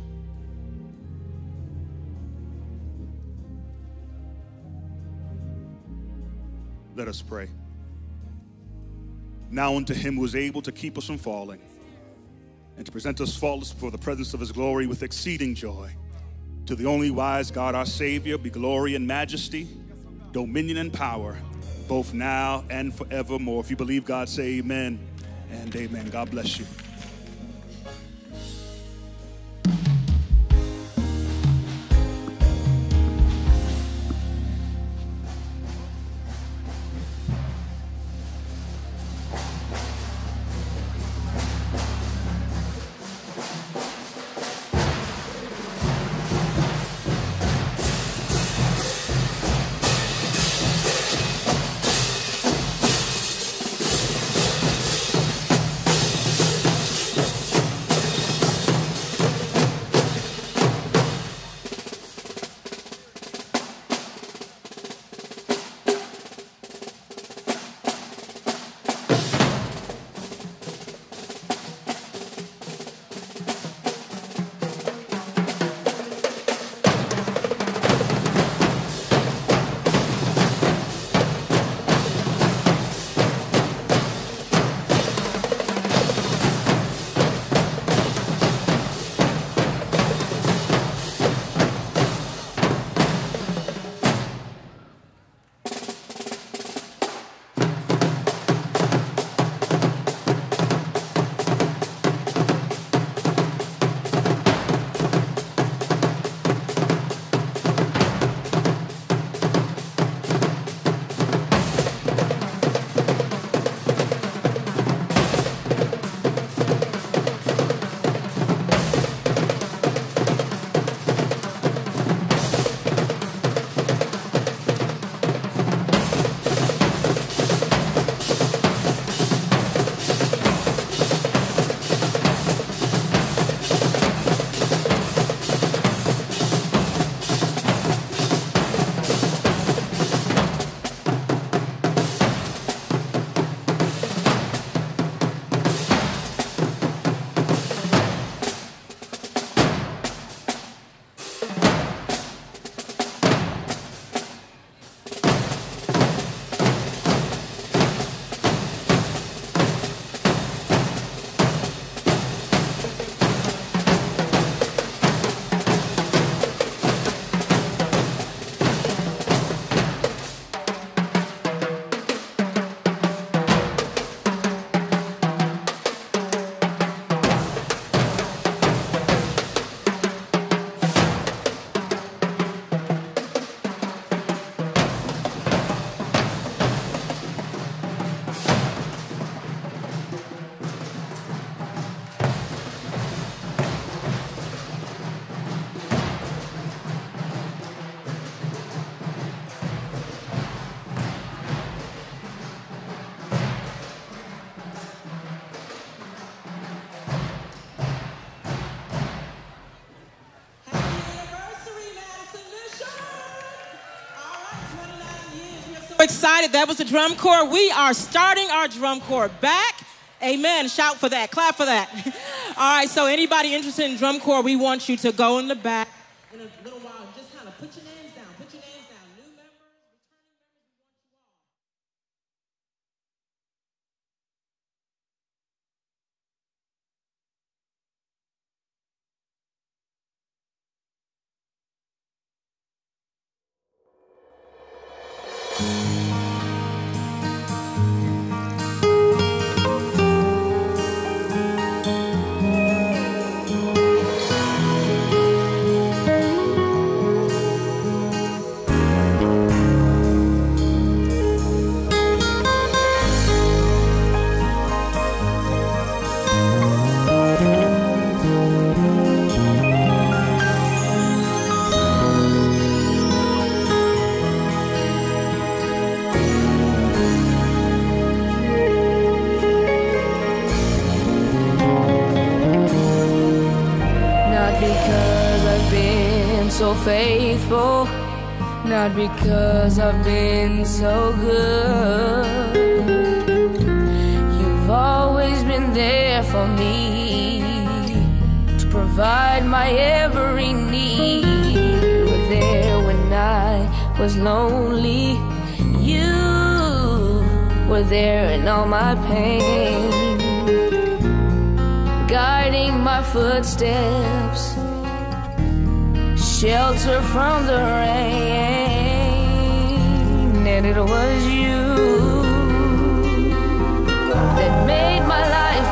Let us pray. Now unto him who is able to keep us from falling and to present us faultless before the presence of his glory with exceeding joy. To the only wise God, our Savior, be glory and majesty, dominion and power, both now and forevermore. If you believe God, say amen and amen. God bless you. Excited. That was the drum corps. We are starting our drum corps back. Amen. Shout for that. Clap for that. All right. So anybody interested in drum corps, we want you to go in the back. In a little while, just kind of put your names down. Put your names down. New members, so faithful, not because I've been so good. You've always been there for me, to provide my every need. You were there when I was lonely. You were there in all my pain, guiding my footsteps, shelter from the rain. And it was you that made my life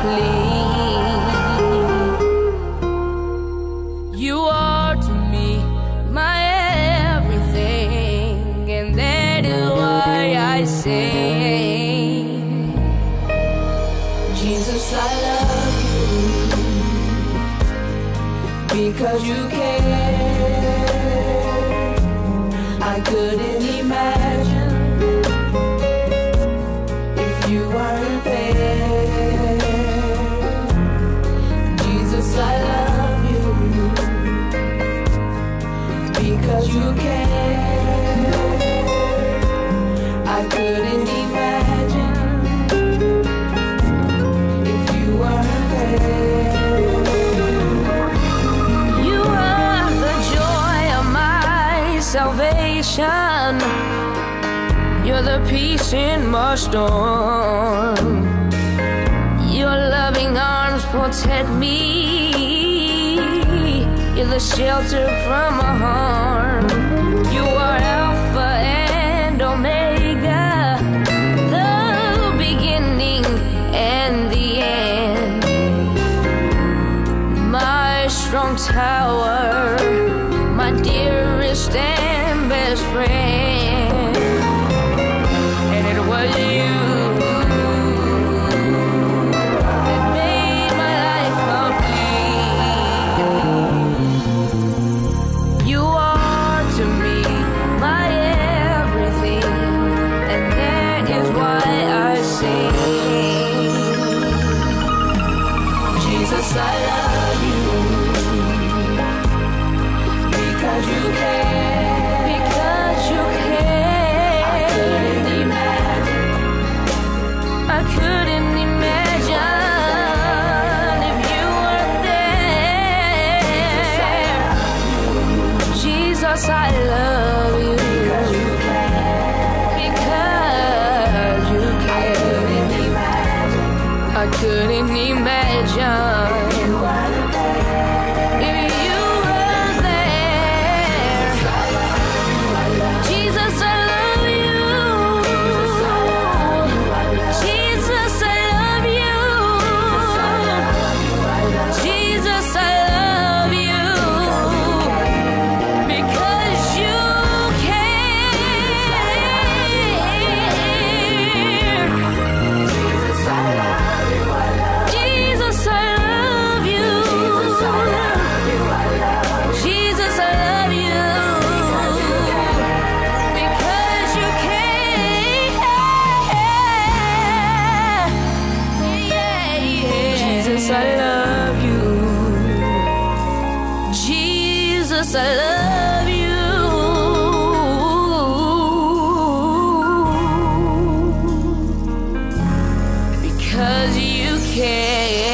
complete. You are to me my everything, and that is why I sing. Jesus, I love you because you care. I couldn't imagine if you weren't there. Jesus, I love you because you care. I couldn't imagine if you weren't there. You are the joy of my salvation. You're the peace in my storm. Your loving arms protect me. You're the shelter from my harm. You are Alpha and Omega, the beginning and the end. My strong tower, my dearest and best friend. And it was you that made my life complete. You are to me my everything, and that is why I sing. Jesus, I love you because you care, because you care. I couldn't imagine, I couldn't imagine if you weren't there. Jesus, I love you because you care, because you care. I couldn't imagine if you weren't there. Jesus, I love you. Jesus, I love you. Jesus, I love you because you care. Jesus, I love you. Jesus, I love you. Jesus, I love you because you care. Jesus, I love you. Jesus, I love you because you care.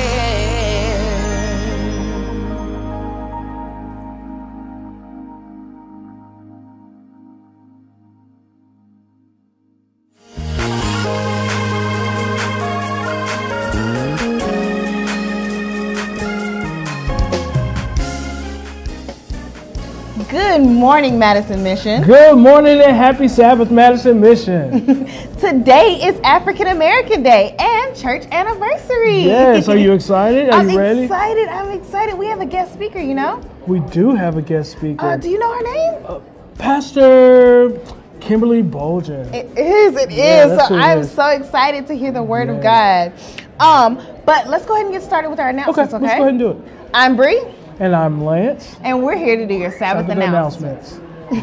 Good morning, Madison Mission. Good morning and happy Sabbath, Madison Mission. Today is African American Day and church anniversary. Yes, are you excited? Are I'm you ready? excited. I'm excited. We have a guest speaker, you know? We do have a guest speaker. Uh, do you know her name? Uh, Pastor Kimberly Bolger. It is, it Yeah, is. that's So who it I'm is. so excited to hear the word of Yeah. God. Um, but let's go ahead and get started with our announcements, okay? Let's go ahead and do it. I'm Bree. And I'm Lance. And we're here to do your Sabbath, Sabbath announcements.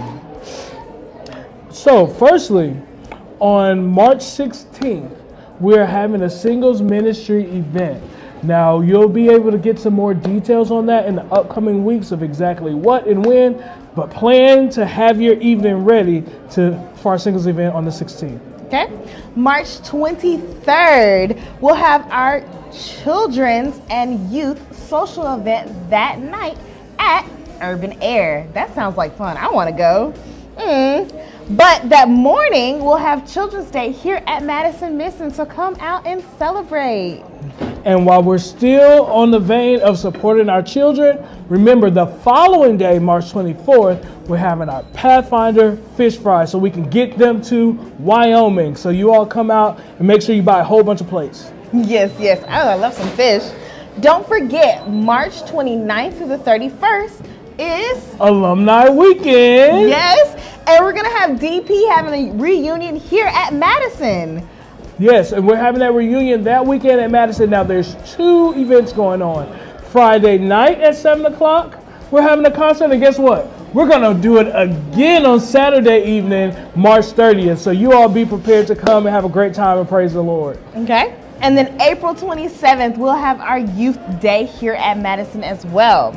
So, firstly, on March sixteenth, we're having a singles ministry event. Now, you'll be able to get some more details on that in the upcoming weeks of exactly what and when, but plan to have your evening ready to for our singles event on the sixteenth. Okay. March twenty-third, we'll have our children's and youth social event that night at Urban Air. That sounds like fun. I want to go. Mm. But that morning, we'll have Children's Day here at Madison Mission, so come out and celebrate. And while we're still on the vein of supporting our children, remember the following day, March twenty-fourth, we're having our Pathfinder Fish Fry so we can get them to Wyoming. So you all come out and make sure you buy a whole bunch of plates. Yes, yes. Oh, I love some fish. Don't forget, March twenty-ninth through the thirty-first is Alumni Weekend. Yes, and we're gonna have D P having a reunion here at Madison. Yes, and we're having that reunion that weekend at Madison. Now there's two events going on. Friday night at seven o'clock, we're having a concert, and guess what? We're gonna do it again on Saturday evening, March thirtieth. So you all be prepared to come and have a great time and praise the Lord. Okay. And then April twenty-seventh, we'll have our Youth Day here at Madison as well.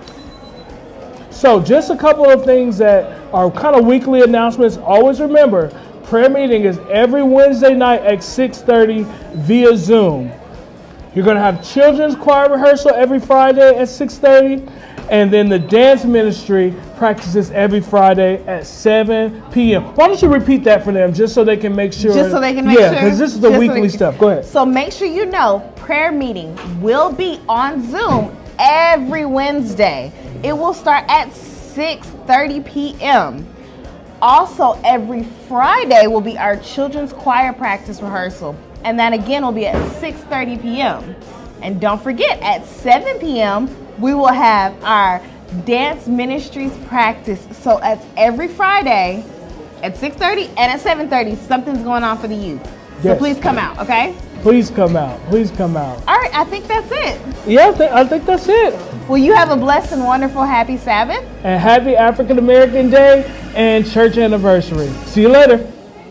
So just a couple of things that are kind of weekly announcements. Always remember, prayer meeting is every Wednesday night at six thirty via Zoom. You're going to have children's choir rehearsal every Friday at six thirty. And then the dance ministry practices every Friday at seven p.m. Why don't you repeat that for them just so they can make sure? Just so they can make yeah, sure. Yeah, because this is the Just weekly so stuff. Go ahead. So make sure you know prayer meeting will be on Zoom every Wednesday. It will start at six thirty p.m. Also, every Friday will be our children's choir practice rehearsal. And that again will be at six thirty p.m. And don't forget, at seven p.m. we will have our dance ministries practice. So that's every Friday at six thirty and at seven thirty, something's going on for the youth. So Yes. please come out, okay? Please come out. Please come out. All right, I think that's it. Yeah, I think, I think that's it. Well, you have a blessed and wonderful happy Sabbath. And happy African American Day and church anniversary. See you later.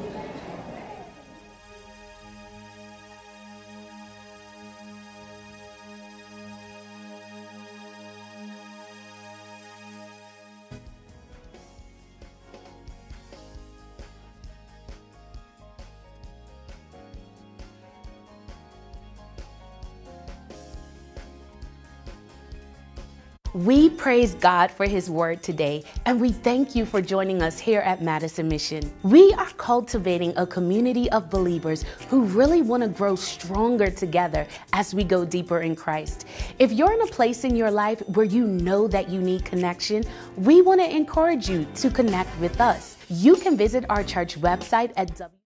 We praise God for His word today, and we thank you for joining us here at Madison Mission. We are cultivating a community of believers who really want to grow stronger together as we go deeper in Christ. If you're in a place in your life where you know that you need connection, we want to encourage you to connect with us. You can visit our church website at w